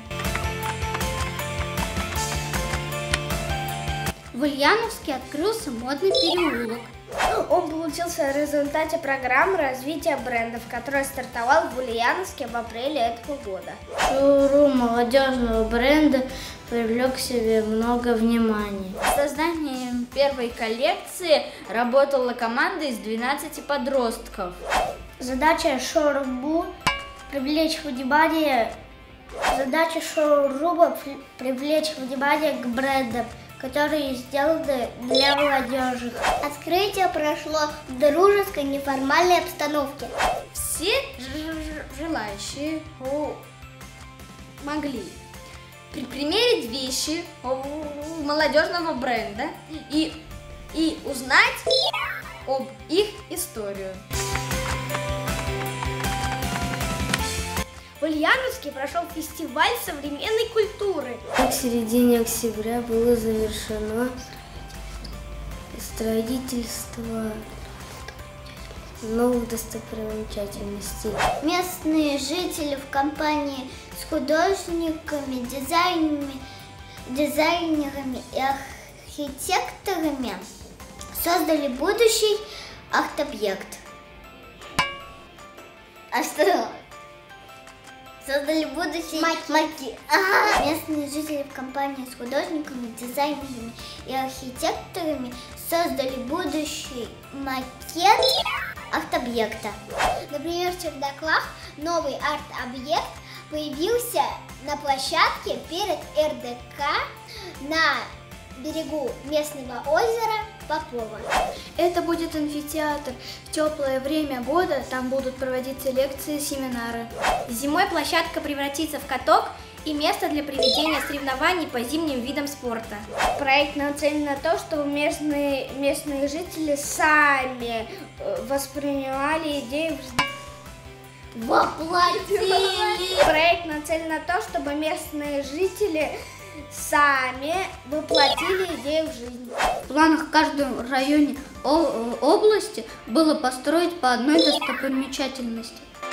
Speaker 14: В Ульяновске открылся модный переулок.
Speaker 9: Он получился в результате программы развития брендов, которая стартовала в Ульяновске в апреле этого года.
Speaker 13: Шоурум молодежного бренда привлек к себе много внимания.
Speaker 9: С созданием первой коллекции работала команда из двенадцати подростков.
Speaker 14: Задача шоурума привлечь внимание, задача шоурума привлечь внимание к брендам, которые сделаны для молодежи. Открытие прошло в дружеской неформальной обстановке.
Speaker 9: Все желающие могли примерить вещи молодежного бренда и, и узнать об их историю. В Ульяновске прошел фестиваль современной культуры.
Speaker 13: В середине октября было завершено строительство новых достопримечательностей.
Speaker 14: Местные жители в компании с художниками, дизайнерами, дизайнерами и архитекторами создали будущий арт-объект. А что? Создали будущий макет. Ага. Местные жители в компании с художниками, дизайнерами и архитекторами создали будущий макет арт-объекта. Например, в Чердаклах новый арт-объект появился на площадке перед эр дэ ка на берегу местного озера Попова.
Speaker 13: Это будет амфитеатр. В теплое время года там будут проводиться лекции, семинары.
Speaker 9: Зимой площадка превратится в каток и место для проведения соревнований по зимним видам спорта.
Speaker 14: Проект нацелен на то, чтобы местные, местные жители сами воспринимали идею воплотили.
Speaker 9: Проект нацелен на то, чтобы местные жители сами воплотили идею в жизнь.
Speaker 13: В планах в каждом районе области было построить по одной достопримечательности.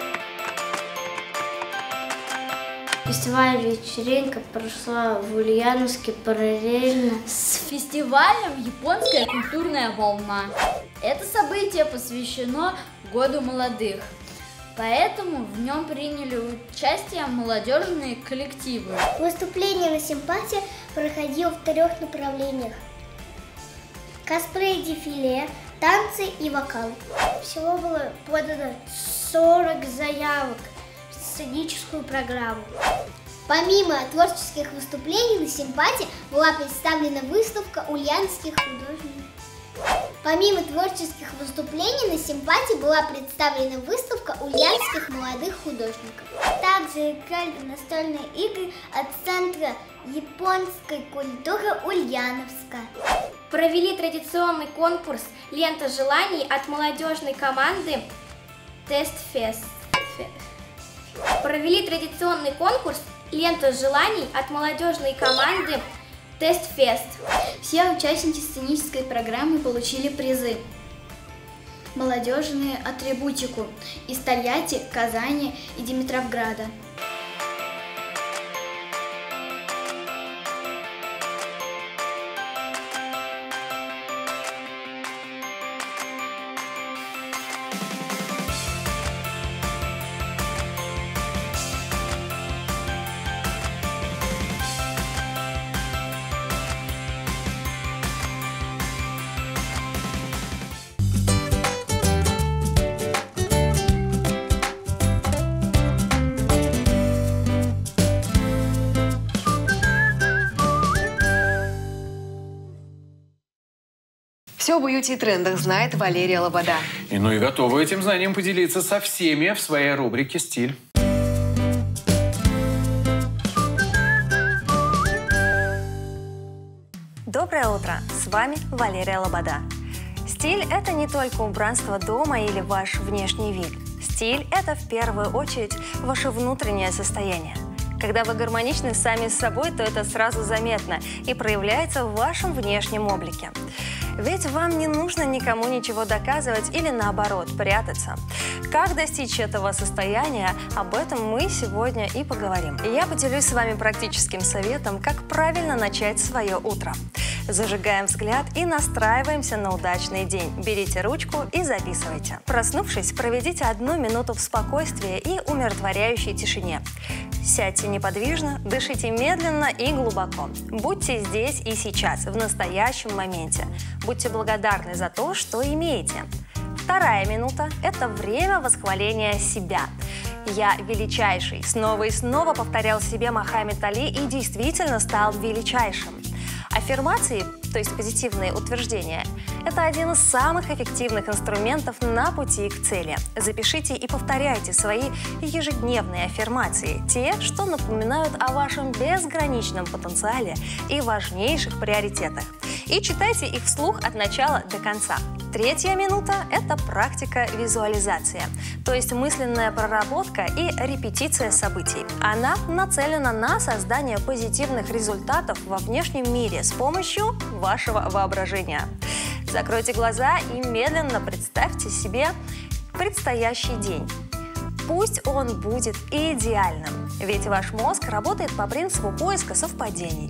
Speaker 13: Фестиваль вечеринка прошла в Ульяновске параллельно
Speaker 9: с фестивалем «Японская культурная волна».
Speaker 13: Это событие посвящено Году молодых. Поэтому в нем приняли участие молодежные коллективы.
Speaker 14: Выступление на симпатии проходило в трех направлениях: косплей, дефиле, танцы и вокал. Всего было подано сорок заявок в сценическую программу. Помимо творческих выступлений на симпатии была представлена выставка ульяновских художников. Помимо творческих выступлений на симпатии была представлена выставка ульяновских молодых художников. Также играли настольные игры от Центра японской культуры Ульяновска.
Speaker 9: Провели традиционный конкурс «Лента желаний» от молодежной команды «Тестфест». Провели традиционный конкурс «Лента желаний» от молодежной команды «Тестфест».
Speaker 13: Все участники сценической программы получили призы. Молодежную атрибутику из Тольятти, Казани и Димитровграда.
Speaker 21: Все об уюте и трендах знает Валерия Лобода.
Speaker 1: И ну и готова этим знанием поделиться со всеми в своей рубрике «Стиль».
Speaker 15: Доброе утро! С вами Валерия Лобода. Стиль – это не только убранство дома или ваш внешний вид. Стиль – это в первую очередь ваше внутреннее состояние. Когда вы гармоничны сами с собой, то это сразу заметно и проявляется в вашем внешнем облике. Ведь вам не нужно никому ничего доказывать или, наоборот, прятаться. Как достичь этого состояния, об этом мы сегодня и поговорим. И я поделюсь с вами практическим советом, как правильно начать свое утро. Зажигаем взгляд и настраиваемся на удачный день. Берите ручку и записывайте. Проснувшись, проведите одну минуту в спокойствии и умиротворяющей тишине. Сядьте неподвижно, дышите медленно и глубоко. Будьте здесь и сейчас, в настоящем моменте. Будьте благодарны за то, что имеете. Вторая минута – это время восхваления себя. «Я величайший», снова и снова повторял себе Мохаммед Али и действительно стал величайшим. Аффирмации, то есть позитивные утверждения, это один из самых эффективных инструментов на пути к цели. Запишите и повторяйте свои ежедневные аффирмации, те, что напоминают о вашем безграничном потенциале и важнейших приоритетах. И читайте их вслух от начала до конца. Третья минута – это практика визуализации, то есть мысленная проработка и репетиция событий. Она нацелена на создание позитивных результатов во внешнем мире с помощью вашего воображения. Закройте глаза и медленно представьте себе предстоящий день. Пусть он будет идеальным, ведь ваш мозг работает по принципу поиска совпадений.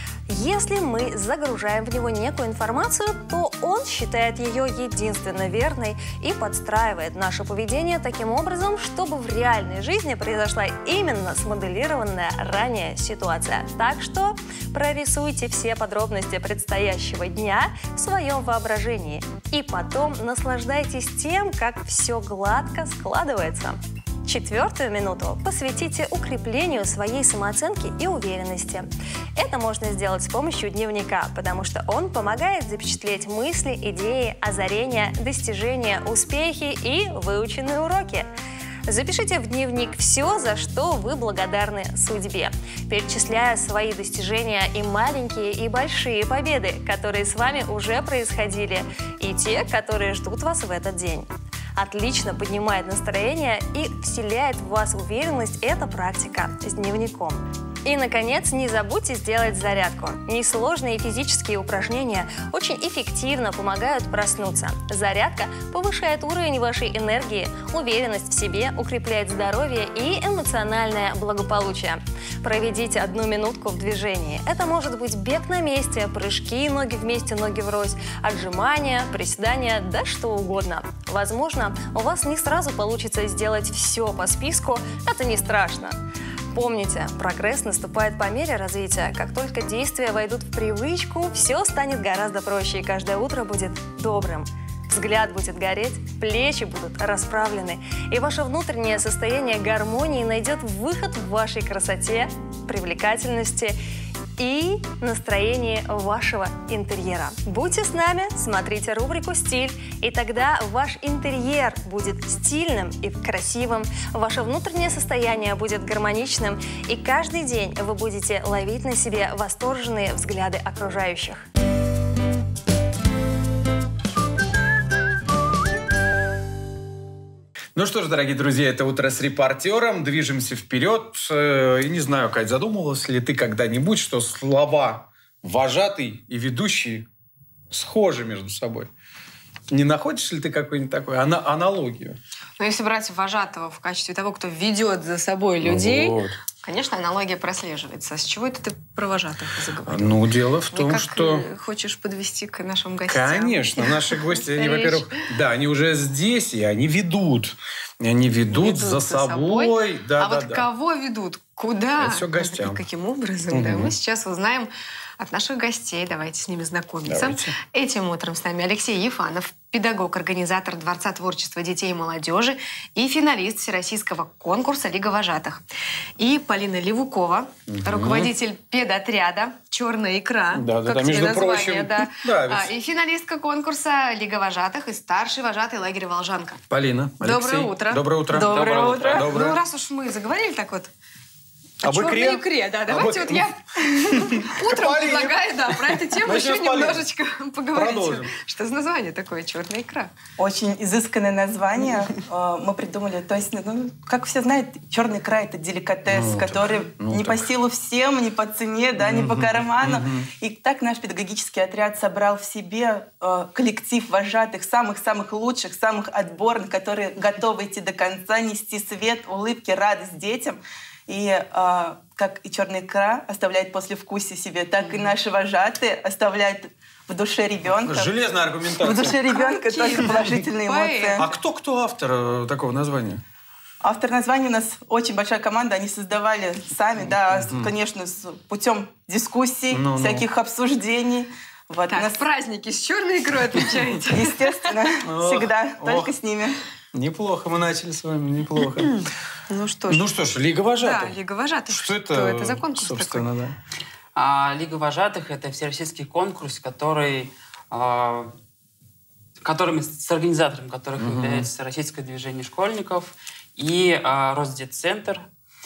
Speaker 15: Если мы загружаем в него некую информацию, то он считает ее единственно верной и подстраивает наше поведение таким образом, чтобы в реальной жизни произошла именно смоделированная ранее ситуация. Так что прорисуйте все подробности предстоящего дня в своем воображении и потом наслаждайтесь тем, как все гладко складывается. Четвертую минуту посвятите укреплению своей самооценки и уверенности. Это можно сделать с помощью дневника, потому что он помогает запечатлеть мысли, идеи, озарения, достижения, успехи и выученные уроки. Запишите в дневник все, за что вы благодарны судьбе, перечисляя свои достижения и маленькие, и большие победы, которые с вами уже происходили, и те, которые ждут вас в этот день. Отлично поднимает настроение и вселяет в вас уверенность эта практика с дневником. И, наконец, не забудьте сделать зарядку. Несложные физические упражнения очень эффективно помогают проснуться. Зарядка повышает уровень вашей энергии, уверенность в себе, укрепляет здоровье и эмоциональное благополучие. Проведите одну минутку в движении. Это может быть бег на месте, прыжки, ноги вместе, ноги врозь, отжимания, приседания, да что угодно. Возможно, у вас не сразу получится сделать все по списку, это не страшно. Помните, прогресс наступает по мере развития. Как только действия войдут в привычку, все станет гораздо проще, и каждое утро будет добрым. Взгляд будет гореть, плечи будут расправлены, и ваше внутреннее состояние гармонии найдет выход в вашей красоте, привлекательности и настроении вашего интерьера. Будьте с нами, смотрите рубрику «Стиль», и тогда ваш интерьер будет стильным и красивым, ваше внутреннее состояние будет гармоничным, и каждый день вы будете ловить на себе восторженные взгляды окружающих.
Speaker 1: Ну что ж, дорогие друзья, это «Утро с репортером». Движемся вперед. И не знаю, Кать, задумывалась ли ты когда-нибудь, что слова «вожатый» и «ведущий» схожи между собой? Не находишь ли ты какую-нибудь такую ана- аналогию?
Speaker 21: Но если брать вожатого в качестве того, кто ведет за собой людей, ну вот. Конечно, аналогия прослеживается. С чего это ты про вожатых заговорил?
Speaker 1: Ну, дело в том,
Speaker 21: Никак
Speaker 1: что...
Speaker 21: хочешь подвести к нашим гостям?
Speaker 1: Конечно. Наши гости, они, во-первых, да, они уже здесь, и они ведут. Они ведут, ведут за, за собой. собой. Да,
Speaker 21: а
Speaker 1: да,
Speaker 21: вот
Speaker 1: да.
Speaker 21: кого ведут? Куда?
Speaker 1: Это все гостям.
Speaker 21: И каким образом? Угу. Да, мы сейчас узнаем от наших гостей. Давайте с ними знакомиться.
Speaker 1: Давайте.
Speaker 21: Этим утром с нами Алексей Ефанов, педагог, организатор Дворца творчества детей и молодежи и финалист Всероссийского конкурса «Лига вожатых». И Полина Левукова, угу. руководитель педотряда «Черная икра».
Speaker 1: Да, да,
Speaker 21: как
Speaker 1: да,
Speaker 21: тебе
Speaker 1: между
Speaker 21: название,
Speaker 1: прочим,
Speaker 21: да.
Speaker 1: нравится.
Speaker 21: А, и финалистка конкурса «Лига вожатых» и старший вожатый лагеря «Волжанка».
Speaker 1: Полина, Алексей.
Speaker 21: Доброе утро.
Speaker 1: Доброе утро.
Speaker 21: Доброе,
Speaker 1: Доброе
Speaker 21: утро.
Speaker 1: утро. Доброе.
Speaker 21: Ну, раз уж мы заговорили так вот, о
Speaker 1: Об
Speaker 21: черной
Speaker 1: икре?
Speaker 21: икре, да.
Speaker 1: Об
Speaker 21: Давайте
Speaker 1: ик-
Speaker 21: вот я утром
Speaker 1: Полина.
Speaker 21: предлагаю, да, про эту тему
Speaker 1: Начнем
Speaker 21: еще
Speaker 1: с Полины.
Speaker 21: немножечко поговорить.
Speaker 1: Продолжим.
Speaker 21: Что за название такое «Черная икра»?
Speaker 16: Очень изысканное название э, мы придумали. То есть, ну, как все знают, черная икра — это деликатес,
Speaker 1: Ну,
Speaker 16: который
Speaker 1: так, ну,
Speaker 16: не
Speaker 1: так.
Speaker 16: по силу всем, не по цене, да, не по
Speaker 1: Мгм,
Speaker 16: карману.
Speaker 1: мгм.
Speaker 16: И так наш педагогический отряд собрал в себе э, коллектив вожатых, самых-самых лучших, самых отборных, которые готовы идти до конца, нести свет, улыбки, радость детям. И э, как и черная икра оставляет послевкусие себе, так и наши вожатые оставляют в душе ребенка.
Speaker 1: Железная аргументация.
Speaker 16: В душе ребенка только положительные эмоции.
Speaker 1: А кто, кто автор э, такого названия?
Speaker 16: Автор названия у нас очень большая команда, они создавали сами, да, с- конечно, с путем дискуссий,
Speaker 1: Ну-ну.
Speaker 16: всяких обсуждений. Вот,
Speaker 21: Так,
Speaker 16: у нас,
Speaker 21: праздники с черной икрой отмечаете?
Speaker 16: естественно,
Speaker 1: Ох,
Speaker 16: всегда,
Speaker 1: ох.
Speaker 16: только с ними.
Speaker 1: Неплохо мы начали с вами, неплохо.
Speaker 21: Ну что ж.
Speaker 1: Ну что ж, Лига
Speaker 21: Да,
Speaker 1: вожатых.
Speaker 21: Лига вожатых.
Speaker 1: Что это,
Speaker 21: за конкурс
Speaker 1: собственно, да?
Speaker 17: А, Лига вожатых — это всероссийский конкурс, который, а, которыми, с организатором которых
Speaker 1: Мгм.
Speaker 17: является Российское движение школьников и а, Росдетцентр.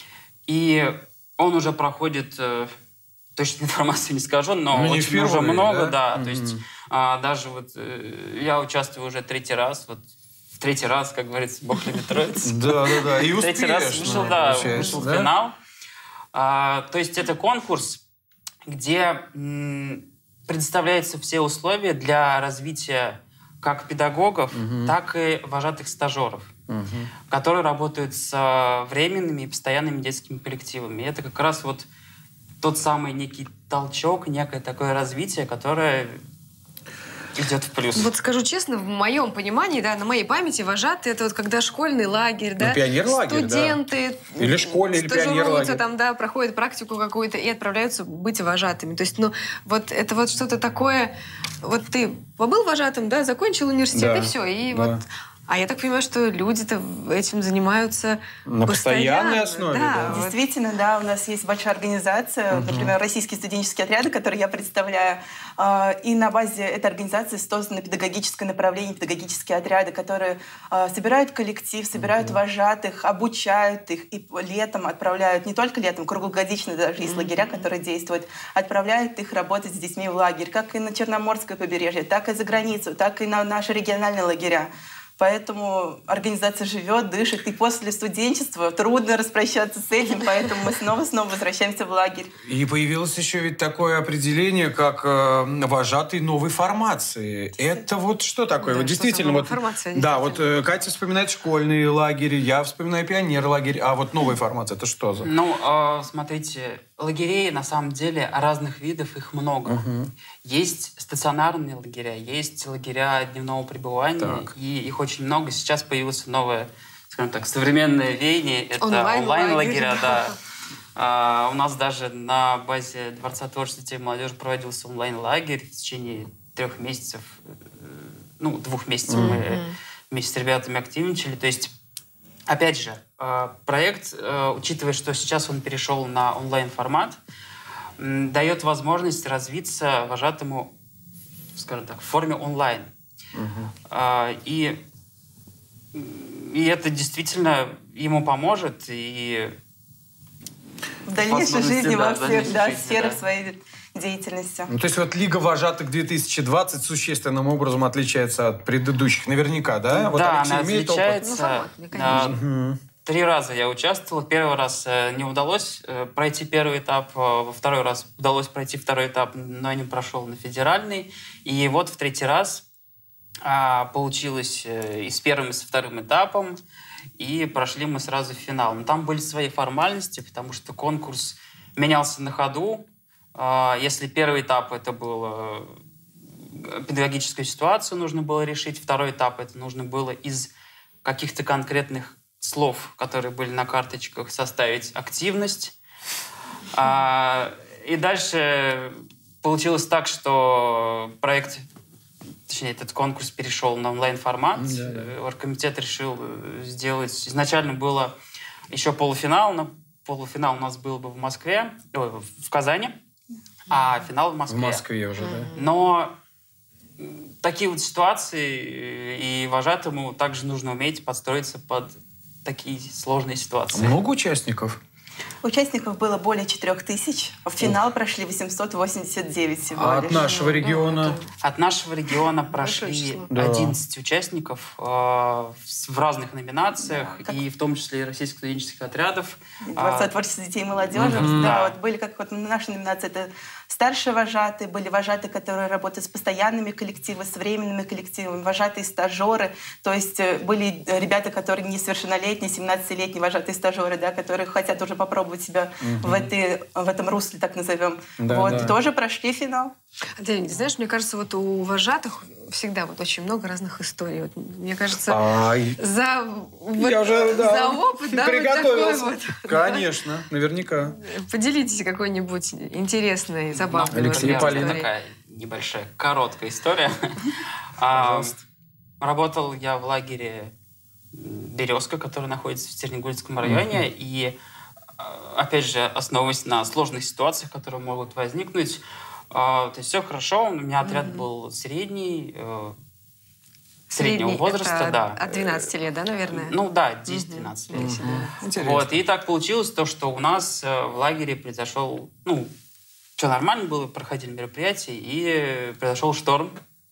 Speaker 17: И он уже проходит, э, точную информацию не скажу, но
Speaker 1: Ну, не
Speaker 17: очень уже
Speaker 1: впервые,
Speaker 17: много,
Speaker 1: да?
Speaker 17: да. То есть
Speaker 1: Мгм.
Speaker 17: а, даже вот э, я участвую уже третий раз, вот в третий раз, как говорится, Бог любит троицу.
Speaker 1: Да, да, да. И
Speaker 17: Третий раз
Speaker 1: успешно,
Speaker 17: вышел, да,
Speaker 1: получается,
Speaker 17: вышел в
Speaker 1: да?
Speaker 17: финал. А, то есть это конкурс, где м, предоставляются все условия для развития как педагогов,
Speaker 1: Мгм.
Speaker 17: так и вожатых стажеров,
Speaker 1: Мгм.
Speaker 17: которые работают с а, временными и постоянными детскими коллективами. И это как раз вот тот самый некий толчок, некое такое развитие, которое идет в плюс.
Speaker 21: Вот скажу честно, в моем понимании, да, на моей памяти вожатые — это вот когда школьный лагерь, да,
Speaker 1: пионерлагерь, да.
Speaker 21: студенты,
Speaker 1: Или школе, или
Speaker 21: стажируются
Speaker 1: пионерлагерь.
Speaker 21: там, да, проходят практику какую-то и отправляются быть вожатыми. То есть, ну, вот это вот что-то такое. Вот ты побыл вожатым, да, закончил университет,
Speaker 1: Да,
Speaker 21: и все. И
Speaker 1: да.
Speaker 21: вот. А я так понимаю, что люди-то этим занимаются
Speaker 1: На постоянной
Speaker 21: постоянно.
Speaker 1: основе,
Speaker 21: Да,
Speaker 1: да.
Speaker 21: вот.
Speaker 16: Действительно, да, у нас есть большая организация,
Speaker 1: Мгм.
Speaker 16: например, российские студенческие отряды, которые я представляю. А, И на базе этой организации создано педагогическое направление, педагогические отряды, которые а, собирают коллектив, собирают вожатых, обучают их и летом отправляют, не только летом, круглогодично даже есть лагеря, которые действуют, отправляют их работать с детьми в лагерь, как и на Черноморское побережье, так и за границу, так и на наши региональные лагеря. Поэтому организация живет, дышит, и после студенчества трудно распрощаться с этим, поэтому мы снова-снова возвращаемся в лагерь.
Speaker 1: И появилось еще ведь такое определение, как э, вожатый новой формации. Это вот что такое?
Speaker 21: Да,
Speaker 1: вот
Speaker 21: что-то
Speaker 1: действительно,
Speaker 21: новая
Speaker 1: вот,
Speaker 21: формация,
Speaker 1: да, вот э, Катя вспоминает школьный лагерь, я вспоминаю пионер-лагерь, а вот новая формация, это что за?
Speaker 17: Ну, э, смотрите, лагерей на самом деле разных видов, их много.
Speaker 1: Мгм.
Speaker 17: Есть стационарные лагеря, есть лагеря дневного пребывания,
Speaker 1: Так.
Speaker 17: и их очень много. Сейчас появилось новое, скажем так, современное веяние. Это
Speaker 21: Онлайн-лагерь,
Speaker 17: онлайн-лагеря,
Speaker 21: да.
Speaker 17: да. А, у нас даже на базе Дворца творчества детей и молодежи проводился онлайн-лагерь в течение трех месяцев, э, ну, двух месяцев мы
Speaker 21: Мгм.
Speaker 17: вместе с ребятами активничали. То есть, опять же, э, проект, э, учитывая, что сейчас он перешел на онлайн-формат, м, дает возможность развиться вожатому, скажем так, в форме онлайн. А, И, и это действительно ему поможет. И
Speaker 16: В дальнейшей
Speaker 17: возможности,
Speaker 16: жизни,
Speaker 17: да,
Speaker 16: во
Speaker 17: в
Speaker 16: всех
Speaker 17: дальнейшей
Speaker 16: да,
Speaker 17: жизни,
Speaker 16: сферах
Speaker 17: да.
Speaker 16: своей деятельности.
Speaker 1: Ну, то есть вот Лига вожатых две тысячи двадцать существенным образом отличается от предыдущих, наверняка, да? Вот
Speaker 17: да,
Speaker 1: Алексей
Speaker 17: она
Speaker 1: имеет опыт?
Speaker 17: отличается.
Speaker 21: Ну, формат, да,
Speaker 17: А,
Speaker 21: конечно.
Speaker 1: Мгм.
Speaker 17: Три раза я участвовал. Первый раз э, не удалось э, пройти первый этап, э, во второй раз удалось пройти второй этап, но не прошел на федеральный. И вот в третий раз а, получилось э, и с первым, и со вторым этапом, и прошли мы сразу в финал. Но там были свои формальности, потому что конкурс менялся на ходу. А, если первый этап это был э, педагогическую ситуацию нужно было решить, второй этап это нужно было из каких-то конкретных слов, которые были на карточках, составить активность. А, и дальше получилось так, что проект точнее, этот конкурс перешел на онлайн-формат.
Speaker 1: Да, да.
Speaker 17: Оргкомитет решил сделать... Изначально было еще полуфинал, но полуфинал у нас был бы в Москве, ой, в Казани, а финал в Москве.
Speaker 1: В Москве уже, да.
Speaker 17: Но такие вот ситуации, и вожатому также нужно уметь подстроиться под такие сложные ситуации.
Speaker 1: Много участников?
Speaker 16: Участников было более четырех тысяч. В финал прошли восемьсот восемьдесят девять всего
Speaker 1: А
Speaker 16: лишь.
Speaker 1: от нашего региона?
Speaker 17: От нашего региона прошли одиннадцать да. участников э, в разных номинациях, да, и в том числе и российских студенческих отрядов.
Speaker 16: Дворца творчества детей и молодежи.
Speaker 17: Mm-hmm.
Speaker 16: Да,
Speaker 17: Да.
Speaker 16: вот были как вот наша номинация, это старшие вожатые, были вожатые, которые работают с постоянными коллективами, с временными коллективами, вожатые стажеры. То есть были ребята, которые несовершеннолетние, семнадцатилетние вожатые стажеры, да, которые хотят уже попробовать себя mm-hmm. в, этой, в этом русле, так назовем.
Speaker 1: Да,
Speaker 16: вот,
Speaker 1: да.
Speaker 16: тоже прошли финал.
Speaker 21: Андрей, знаешь, мне кажется, вот у вожатых всегда вот очень много разных историй. Вот, мне кажется,
Speaker 1: Ай.
Speaker 21: за, вот,
Speaker 1: Я уже, да,
Speaker 21: за опыт, да,
Speaker 1: приготовился.
Speaker 21: Вот такой вот.
Speaker 1: Конечно, наверняка.
Speaker 21: Поделитесь какой-нибудь интересной, забавной.
Speaker 1: Ну, Алексей, Полина.
Speaker 17: Такая небольшая, короткая история. А, работал я в лагере «Березка», который находится в Стернегольском районе, и, опять же, основываясь на сложных ситуациях, которые могут возникнуть, то есть все хорошо, у меня отряд mm-hmm. был средний, э, среднего
Speaker 21: Средний
Speaker 17: возраста,
Speaker 21: это
Speaker 17: да.
Speaker 21: От двенадцати лет, да, наверное?
Speaker 17: Ну да, десять-двенадцать лет.
Speaker 21: Mm-hmm.
Speaker 17: Вот, и так получилось то, что у нас в лагере произошел, ну, все нормально было, проходили мероприятия, и произошел шторм.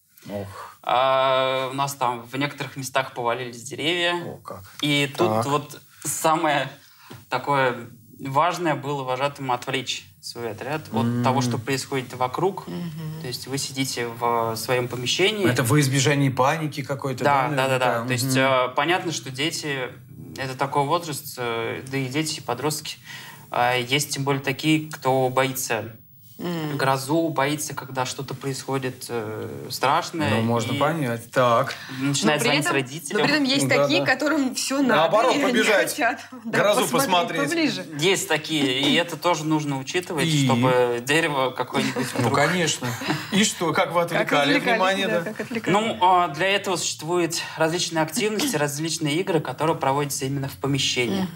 Speaker 1: Ох.
Speaker 17: А, у нас там в некоторых местах повалились деревья.
Speaker 1: О, как.
Speaker 17: И тут
Speaker 1: Так.
Speaker 17: вот самое такое важное было вожатому отвлечь свой отряд от
Speaker 1: Mm.
Speaker 17: того, что происходит вокруг. Mm-hmm. То есть вы сидите в своем помещении.
Speaker 1: Это во избежание паники какой-то, да?
Speaker 17: Да, да, да, да.
Speaker 1: Mm-hmm.
Speaker 17: То есть э, понятно, что дети, это такой возраст, э, да и дети, и подростки. Э, есть тем более такие, кто боится mm. грозу, боится, когда что-то происходит э, страшное.
Speaker 1: Ну, можно
Speaker 17: и
Speaker 1: понять. Так.
Speaker 17: Начинает
Speaker 21: но, при
Speaker 17: звонить
Speaker 21: этом,
Speaker 17: родителям.
Speaker 21: но при этом есть
Speaker 1: Да,
Speaker 21: такие,
Speaker 1: да.
Speaker 21: которым все надо.
Speaker 1: Наоборот,
Speaker 21: и они
Speaker 1: побежать.
Speaker 21: хотят, да,
Speaker 1: Грозу
Speaker 21: посмотреть
Speaker 1: посмотреть.
Speaker 21: поближе.
Speaker 17: Есть такие, и это тоже нужно учитывать,
Speaker 1: И?
Speaker 17: чтобы дерево какое-нибудь...
Speaker 1: Ну,
Speaker 17: вдруг-
Speaker 1: конечно. И что, как вы отвлекали
Speaker 21: отвлекали,
Speaker 1: внимание?
Speaker 21: да,
Speaker 1: Да?
Speaker 21: как отвлекали.
Speaker 17: Ну, а, для этого существуют различные активности, различные игры, которые проводятся именно в помещении.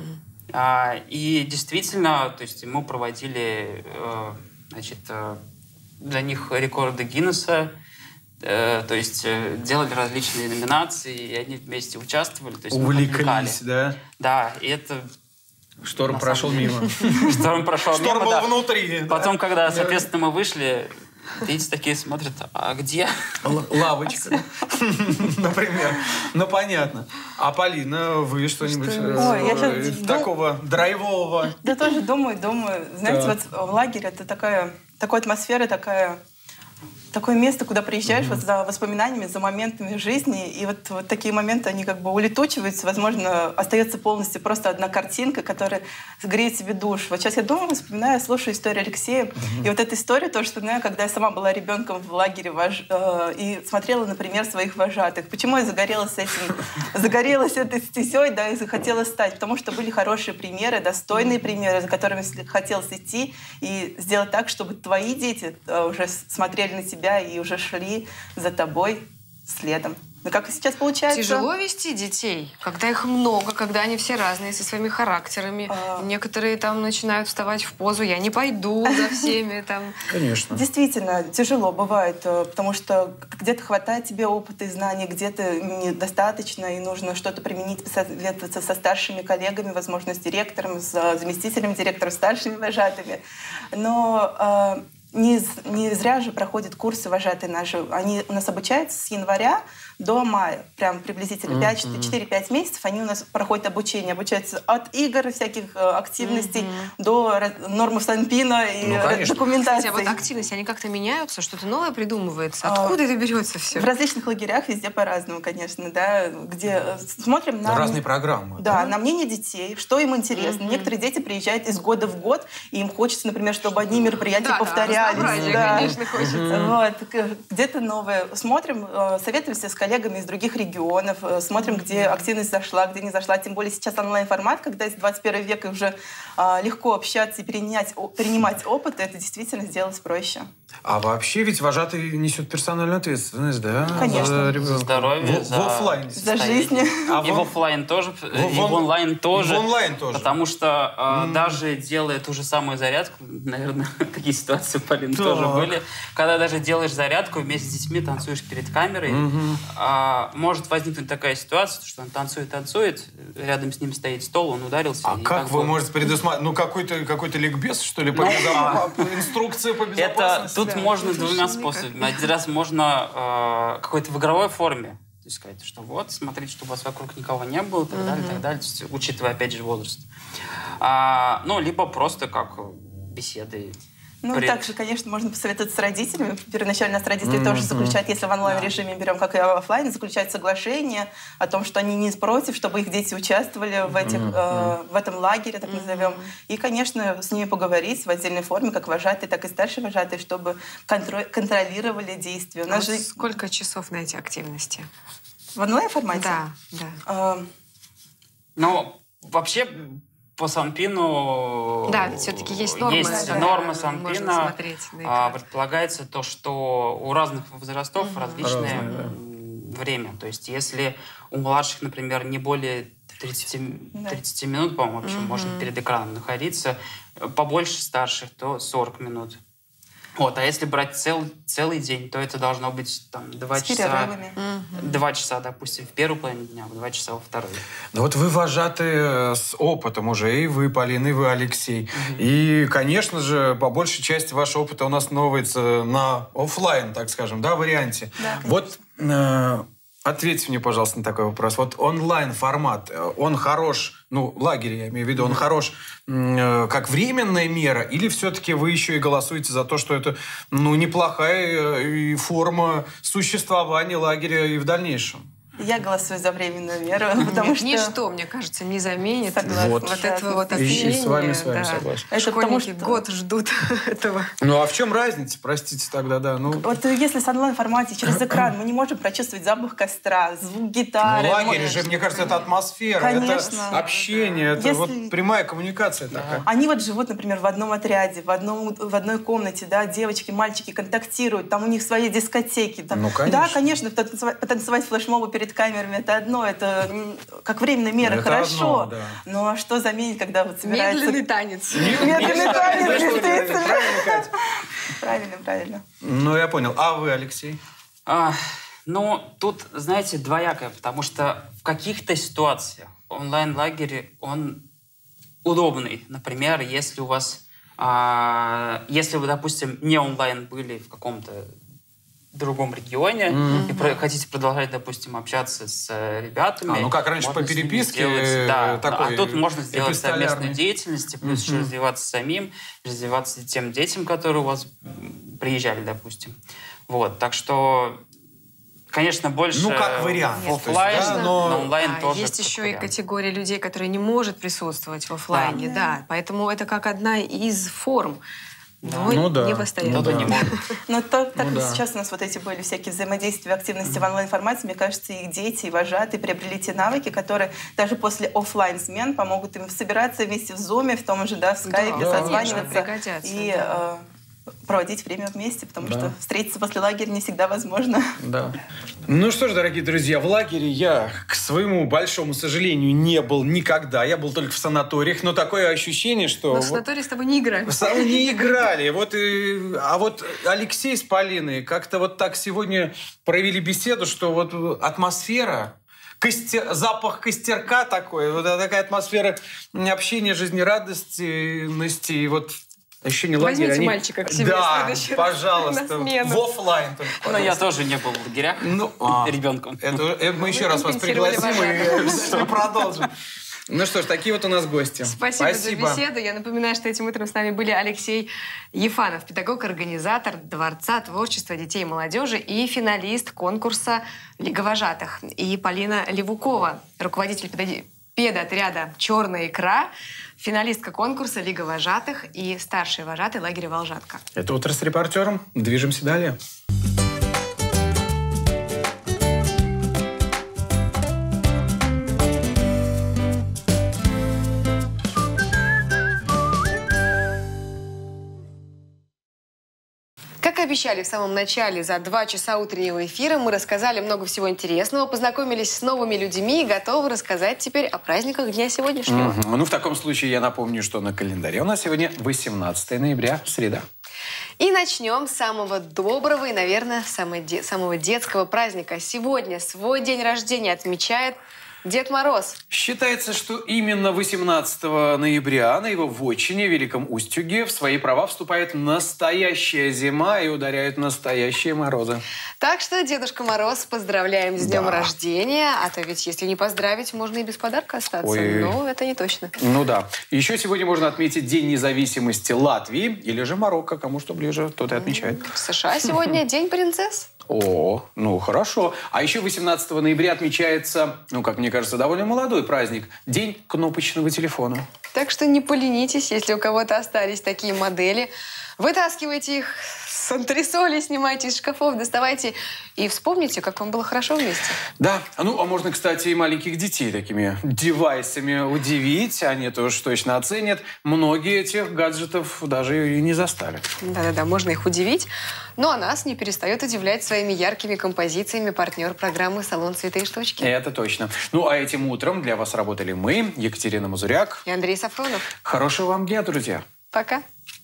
Speaker 17: А, И действительно, то есть мы проводили, э, значит, э, для них рекорды Гиннесса, э, то есть э, делали различные номинации, и они вместе участвовали. То есть мы
Speaker 1: Увлеклись,
Speaker 17: отвлекали.
Speaker 1: да?
Speaker 17: Да, и это...
Speaker 1: Шторм
Speaker 17: на
Speaker 1: прошел
Speaker 17: самом
Speaker 1: мимо.
Speaker 17: деле. Шторм прошел мимо,
Speaker 1: Шторм был
Speaker 17: да.
Speaker 1: внутри.
Speaker 17: Потом,
Speaker 1: да?
Speaker 17: когда,
Speaker 1: Да.
Speaker 17: соответственно, мы вышли, дети такие смотрят, а где?
Speaker 1: Л- Лавочка, например. Ну, понятно. А, Полина, вы что-нибудь
Speaker 16: Что?
Speaker 1: э,
Speaker 16: Ой, я щас
Speaker 1: э,
Speaker 16: д-
Speaker 1: такого драйвового?
Speaker 16: Да тоже думаю, думаю. Знаете,
Speaker 1: Так.
Speaker 16: вот в лагере это такая, такая атмосфера, такая, такое место, куда приезжаешь вот за воспоминаниями, за моментами жизни, и вот, вот такие моменты, они как бы улетучиваются, возможно, остается полностью просто одна картинка, которая греет себе душу. Вот сейчас я думаю, вспоминаю, слушаю историю Алексея, и вот эта история тоже вспоминаю, когда я сама была ребенком в лагере вож... э, и смотрела, например, своих вожатых. Почему я загорелась этим, загорелась этой стезей, да, и захотела стать? Потому что были хорошие примеры, достойные примеры, за которыми хотелось идти и сделать так, чтобы твои дети э, уже смотрели на тебя и уже шли за тобой следом. Ну, как и сейчас получается.
Speaker 21: Тяжело вести детей, когда их много, когда они все разные, со своими характерами.
Speaker 16: А...
Speaker 21: Некоторые там начинают вставать в позу «я не пойду за всеми». Там.
Speaker 1: Конечно.
Speaker 16: Действительно, тяжело бывает, потому что где-то хватает тебе опыта и знаний, где-то недостаточно, и нужно что-то применить, посоветоваться со старшими коллегами, возможно, с директором, с заместителем директора, старшими вожатыми. Но... Не, не зря же проходят курсы вожатые наши. Они у нас обучаются с января до мая. Прям приблизительно четыре-пять месяцев они у нас проходят обучение. Обучаются от игр, всяких активностей mm-hmm. до нормы Санпина и
Speaker 1: ну,
Speaker 16: документации.
Speaker 21: Кстати, а вот активности, они как-то меняются? Что-то новое придумывается? Откуда а, это берется все?
Speaker 16: В различных лагерях везде по-разному, конечно, да. Где смотрим на...
Speaker 1: Разные программы.
Speaker 16: Да, да, на мнение детей, что им интересно. Mm-hmm. Некоторые дети приезжают из года в год, и им хочется, например, чтобы одни мероприятия
Speaker 21: да,
Speaker 16: повторялись.
Speaker 21: Да, конечно, хочется.
Speaker 16: Вот. Где-то новое. Смотрим, советуемся с коллегами из других регионов, смотрим, где активность зашла, где не зашла. Тем более сейчас онлайн-формат, когда из двадцать первого века уже легко общаться и перенять, перенимать опыт, это действительно сделать проще.
Speaker 1: А вообще ведь вожатый несет персональную ответственность, да?
Speaker 16: Конечно.
Speaker 1: За ребенка.
Speaker 17: За здоровье,
Speaker 1: в,
Speaker 17: за,
Speaker 1: в офлайн.
Speaker 16: За жизнь.
Speaker 17: А и в офлайн тоже, в, и в онлайн тоже.
Speaker 1: В онлайн тоже.
Speaker 17: Потому что mm. э, даже делая ту же самую зарядку, наверное, такие ситуации, Полин,
Speaker 1: так.
Speaker 17: тоже были, когда даже делаешь зарядку вместе с детьми, танцуешь перед камерой, mm-hmm. э, может возникнуть такая ситуация, что он танцует-танцует, рядом с ним стоит стол, он ударился.
Speaker 1: А как, как вы бы... можете предусматривать? Ну, какой-то, какой-то ликбез, что ли, по
Speaker 17: ну,
Speaker 1: безопасности? Инструкция по безопасности?
Speaker 17: Это, тут можно двумя способами. Один раз можно э, какой-то в игровой форме, то есть сказать, что вот, смотрите, чтобы у вас вокруг никого не было, и так далее, и так далее, есть, учитывая, опять же, возраст. А, ну, либо просто как беседы.
Speaker 16: Ну,
Speaker 17: При...
Speaker 16: также, конечно, можно посоветоваться с родителями. Первоначально с родителями
Speaker 17: Mm-hmm.
Speaker 16: тоже заключают, если в онлайн-режиме берем, как и в офлайне, заключают соглашение о том, что они не против, чтобы их дети участвовали в, этих, mm-hmm. э, в этом лагере, так mm-hmm. назовем. И, конечно, с ними поговорить в отдельной форме, как вожатые, так и старшие вожатые, чтобы контро- контролировали действия. У нас
Speaker 21: а
Speaker 16: же...
Speaker 21: Сколько часов на эти активности?
Speaker 16: В онлайн-формате?
Speaker 21: Да, да.
Speaker 16: Э...
Speaker 17: Ну, вообще... По Санпину
Speaker 21: да, все-таки есть нормы,
Speaker 17: есть
Speaker 21: да,
Speaker 17: норма
Speaker 21: да,
Speaker 17: Санпина. А, предполагается то, что у разных возрастов mm-hmm. различное Разные, да. время. То есть если у младших, например, не более тридцати, тридцати минут, по-моему, вообще mm-hmm. можно перед экраном находиться, побольше старших, то сорок минут. Вот, а если брать цел, целый день, то это должно быть там, два часа. Два часа, допустим, в первую половину дня, два часа во вторую.
Speaker 1: Ну вот вы вожатые с опытом уже, и вы, Полина, и вы, Алексей. Mm-hmm. И, конечно же, по большей части вашего опыта у нас основывается на офлайн, так скажем, да, варианте.
Speaker 16: Да,
Speaker 1: вот э, ответьте мне, пожалуйста, на такой вопрос. Вот онлайн-формат, он хорош, ну, лагерь, я имею в виду, он mm-hmm. хорош э, как временная мера, или все-таки вы еще и голосуете за то, что это, ну, неплохая э, форма существования лагеря и в дальнейшем?
Speaker 16: Я голосую за временную меру, потому что...
Speaker 21: Ничто, мне кажется, не заменит
Speaker 1: вот,
Speaker 21: вот этого вот общения.
Speaker 1: И с вами, с вами да. согласен.
Speaker 21: Это школьники что... год ждут этого.
Speaker 1: Ну, а в чем разница, простите, тогда, да? Ну...
Speaker 16: Вот если с онлайн-формате через экран мы не можем прочувствовать запах костра, звук гитары.
Speaker 1: Ну, лагерь же, мне кажется, это атмосфера,
Speaker 16: Конечно.
Speaker 1: это общение, это если... вот прямая коммуникация да. такая.
Speaker 16: Они вот живут, например, в одном отряде, в, одном, в одной комнате, да, девочки, мальчики контактируют, там у них свои дискотеки. Там...
Speaker 1: Ну, конечно.
Speaker 16: Да, конечно, потанцевать, потанцевать флешмобу перед камерами, это одно, это как временная мера, это хорошо. Одно, да. Ну а что заменить, когда вот собирается...
Speaker 21: Медленный танец.
Speaker 16: Медленный танец, естественно. Правильно, правильно.
Speaker 1: Ну, я понял. А вы, Алексей?
Speaker 17: А, ну, тут, знаете, двоякое, потому что в каких-то ситуациях онлайн-лагерь, он удобный. Например, если у вас... А, если вы, допустим, не онлайн были в каком-то другом регионе mm-hmm. и про- хотите продолжать, допустим, общаться с ребятами.
Speaker 1: А, ну как раньше по переписке.
Speaker 17: Сделать, да, а тут можно сделать совместную деятельность, плюс mm-hmm. еще развиваться самим, развиваться тем детям, которые у вас приезжали, допустим. Вот, так что, конечно, больше
Speaker 1: ну, как вариант.
Speaker 17: офлайн,
Speaker 1: есть, да,
Speaker 17: но
Speaker 1: но
Speaker 17: онлайн
Speaker 21: а,
Speaker 17: тоже.
Speaker 21: Есть еще вариант. И категория людей, которые не может присутствовать в офлайне, да. да. Поэтому это как одна из форм. Но
Speaker 1: ну, да.
Speaker 21: не постоянно.
Speaker 1: Ну, да.
Speaker 17: не могут.
Speaker 16: Но так, так
Speaker 1: ну, да.
Speaker 16: сейчас у нас вот эти были всякие взаимодействия, активности mm-hmm. в онлайн-формате. Мне кажется, их дети и вожатые приобрели те навыки, которые даже после офлайн-смен помогут им собираться вместе в Зуме, в том же, да, в скайпе, да, созваниваться и да. э, проводить время вместе, потому да. что встретиться после лагеря не всегда возможно.
Speaker 1: Да. Ну что ж, дорогие друзья, в лагере я, к своему большому сожалению, не был никогда. Я был только в санаториях, но такое ощущение, что...
Speaker 21: Но в санатории с тобой не играли.
Speaker 1: Не играли. Вот и... А вот Алексей с Полиной как-то вот так сегодня провели беседу, что вот атмосфера, Костер... запах костерка такой, вот такая атмосфера общения, жизнерадостности, и вот ощущение лагеря.
Speaker 21: Возьмите
Speaker 1: они...
Speaker 21: мальчика к себе
Speaker 1: да,
Speaker 21: в следующий
Speaker 1: пожалуйста,
Speaker 21: раз на смену.
Speaker 1: В офлайн только.
Speaker 17: Но я тоже не был в лагерях
Speaker 1: ну, а,
Speaker 17: ребенком.
Speaker 1: Это, это мы еще раз вас пригласим и продолжим. Ну что ж, такие вот у нас гости.
Speaker 21: Спасибо, Спасибо за беседу. Я напоминаю, что этим утром с нами были Алексей Ефанов, педагог-организатор Дворца творчества детей и молодежи и финалист конкурса «Лига вожатых». И Полина Левукова, руководитель педагогии. Педотряда «Черная икра», финалистка конкурса «Лига вожатых» и старший вожатый лагеря «Волжатка».
Speaker 1: Это «Утро с репортером». Движемся далее.
Speaker 21: Как и обещали в самом начале, за два часа утреннего эфира мы рассказали много всего интересного, познакомились с новыми людьми и готовы рассказать теперь о праздниках дня сегодняшнего.
Speaker 1: Mm-hmm. Ну, в таком случае я напомню, что на календаре у нас сегодня восемнадцатое ноября, среда.
Speaker 21: И начнем с самого доброго и, наверное, самого, де- самого детского праздника. Сегодня свой день рождения отмечает Дед Мороз.
Speaker 1: Считается, что именно восемнадцатого ноября на его вотчине, Великом Устюге, в свои права вступает настоящая зима и ударяют настоящие морозы.
Speaker 21: Так что, Дедушка Мороз, поздравляем с днем
Speaker 1: Да.
Speaker 21: рождения. А то ведь, если не поздравить, можно и без подарка остаться.
Speaker 1: Ой.
Speaker 21: Но это не точно.
Speaker 1: Ну да. Еще сегодня можно отметить День независимости Латвии или же Марокко. Кому что ближе, тот и отмечает.
Speaker 21: В США сегодня День принцесс.
Speaker 1: О, ну хорошо. А еще восемнадцатого ноября отмечается, ну, как мне кажется, довольно молодой праздник. День кнопочного телефона.
Speaker 21: Так что не поленитесь, если у кого-то остались такие модели. Вытаскивайте их с антресолей, снимайте из шкафов, доставайте и вспомните, как вам было хорошо вместе.
Speaker 1: Да. Ну, а можно, кстати, и маленьких детей такими девайсами удивить. Они тоже точно оценят. Многие этих гаджетов даже и не застали.
Speaker 21: Да-да-да, можно их удивить. Ну, а нас не перестает удивлять своими яркими композициями партнер программы «Салон Цветы и штучки».
Speaker 1: Это точно. Ну, а этим утром для вас работали мы, Екатерина Мазуряк
Speaker 21: и Андрей Сафронов.
Speaker 1: Хорошего вам дня, друзья.
Speaker 21: Пока.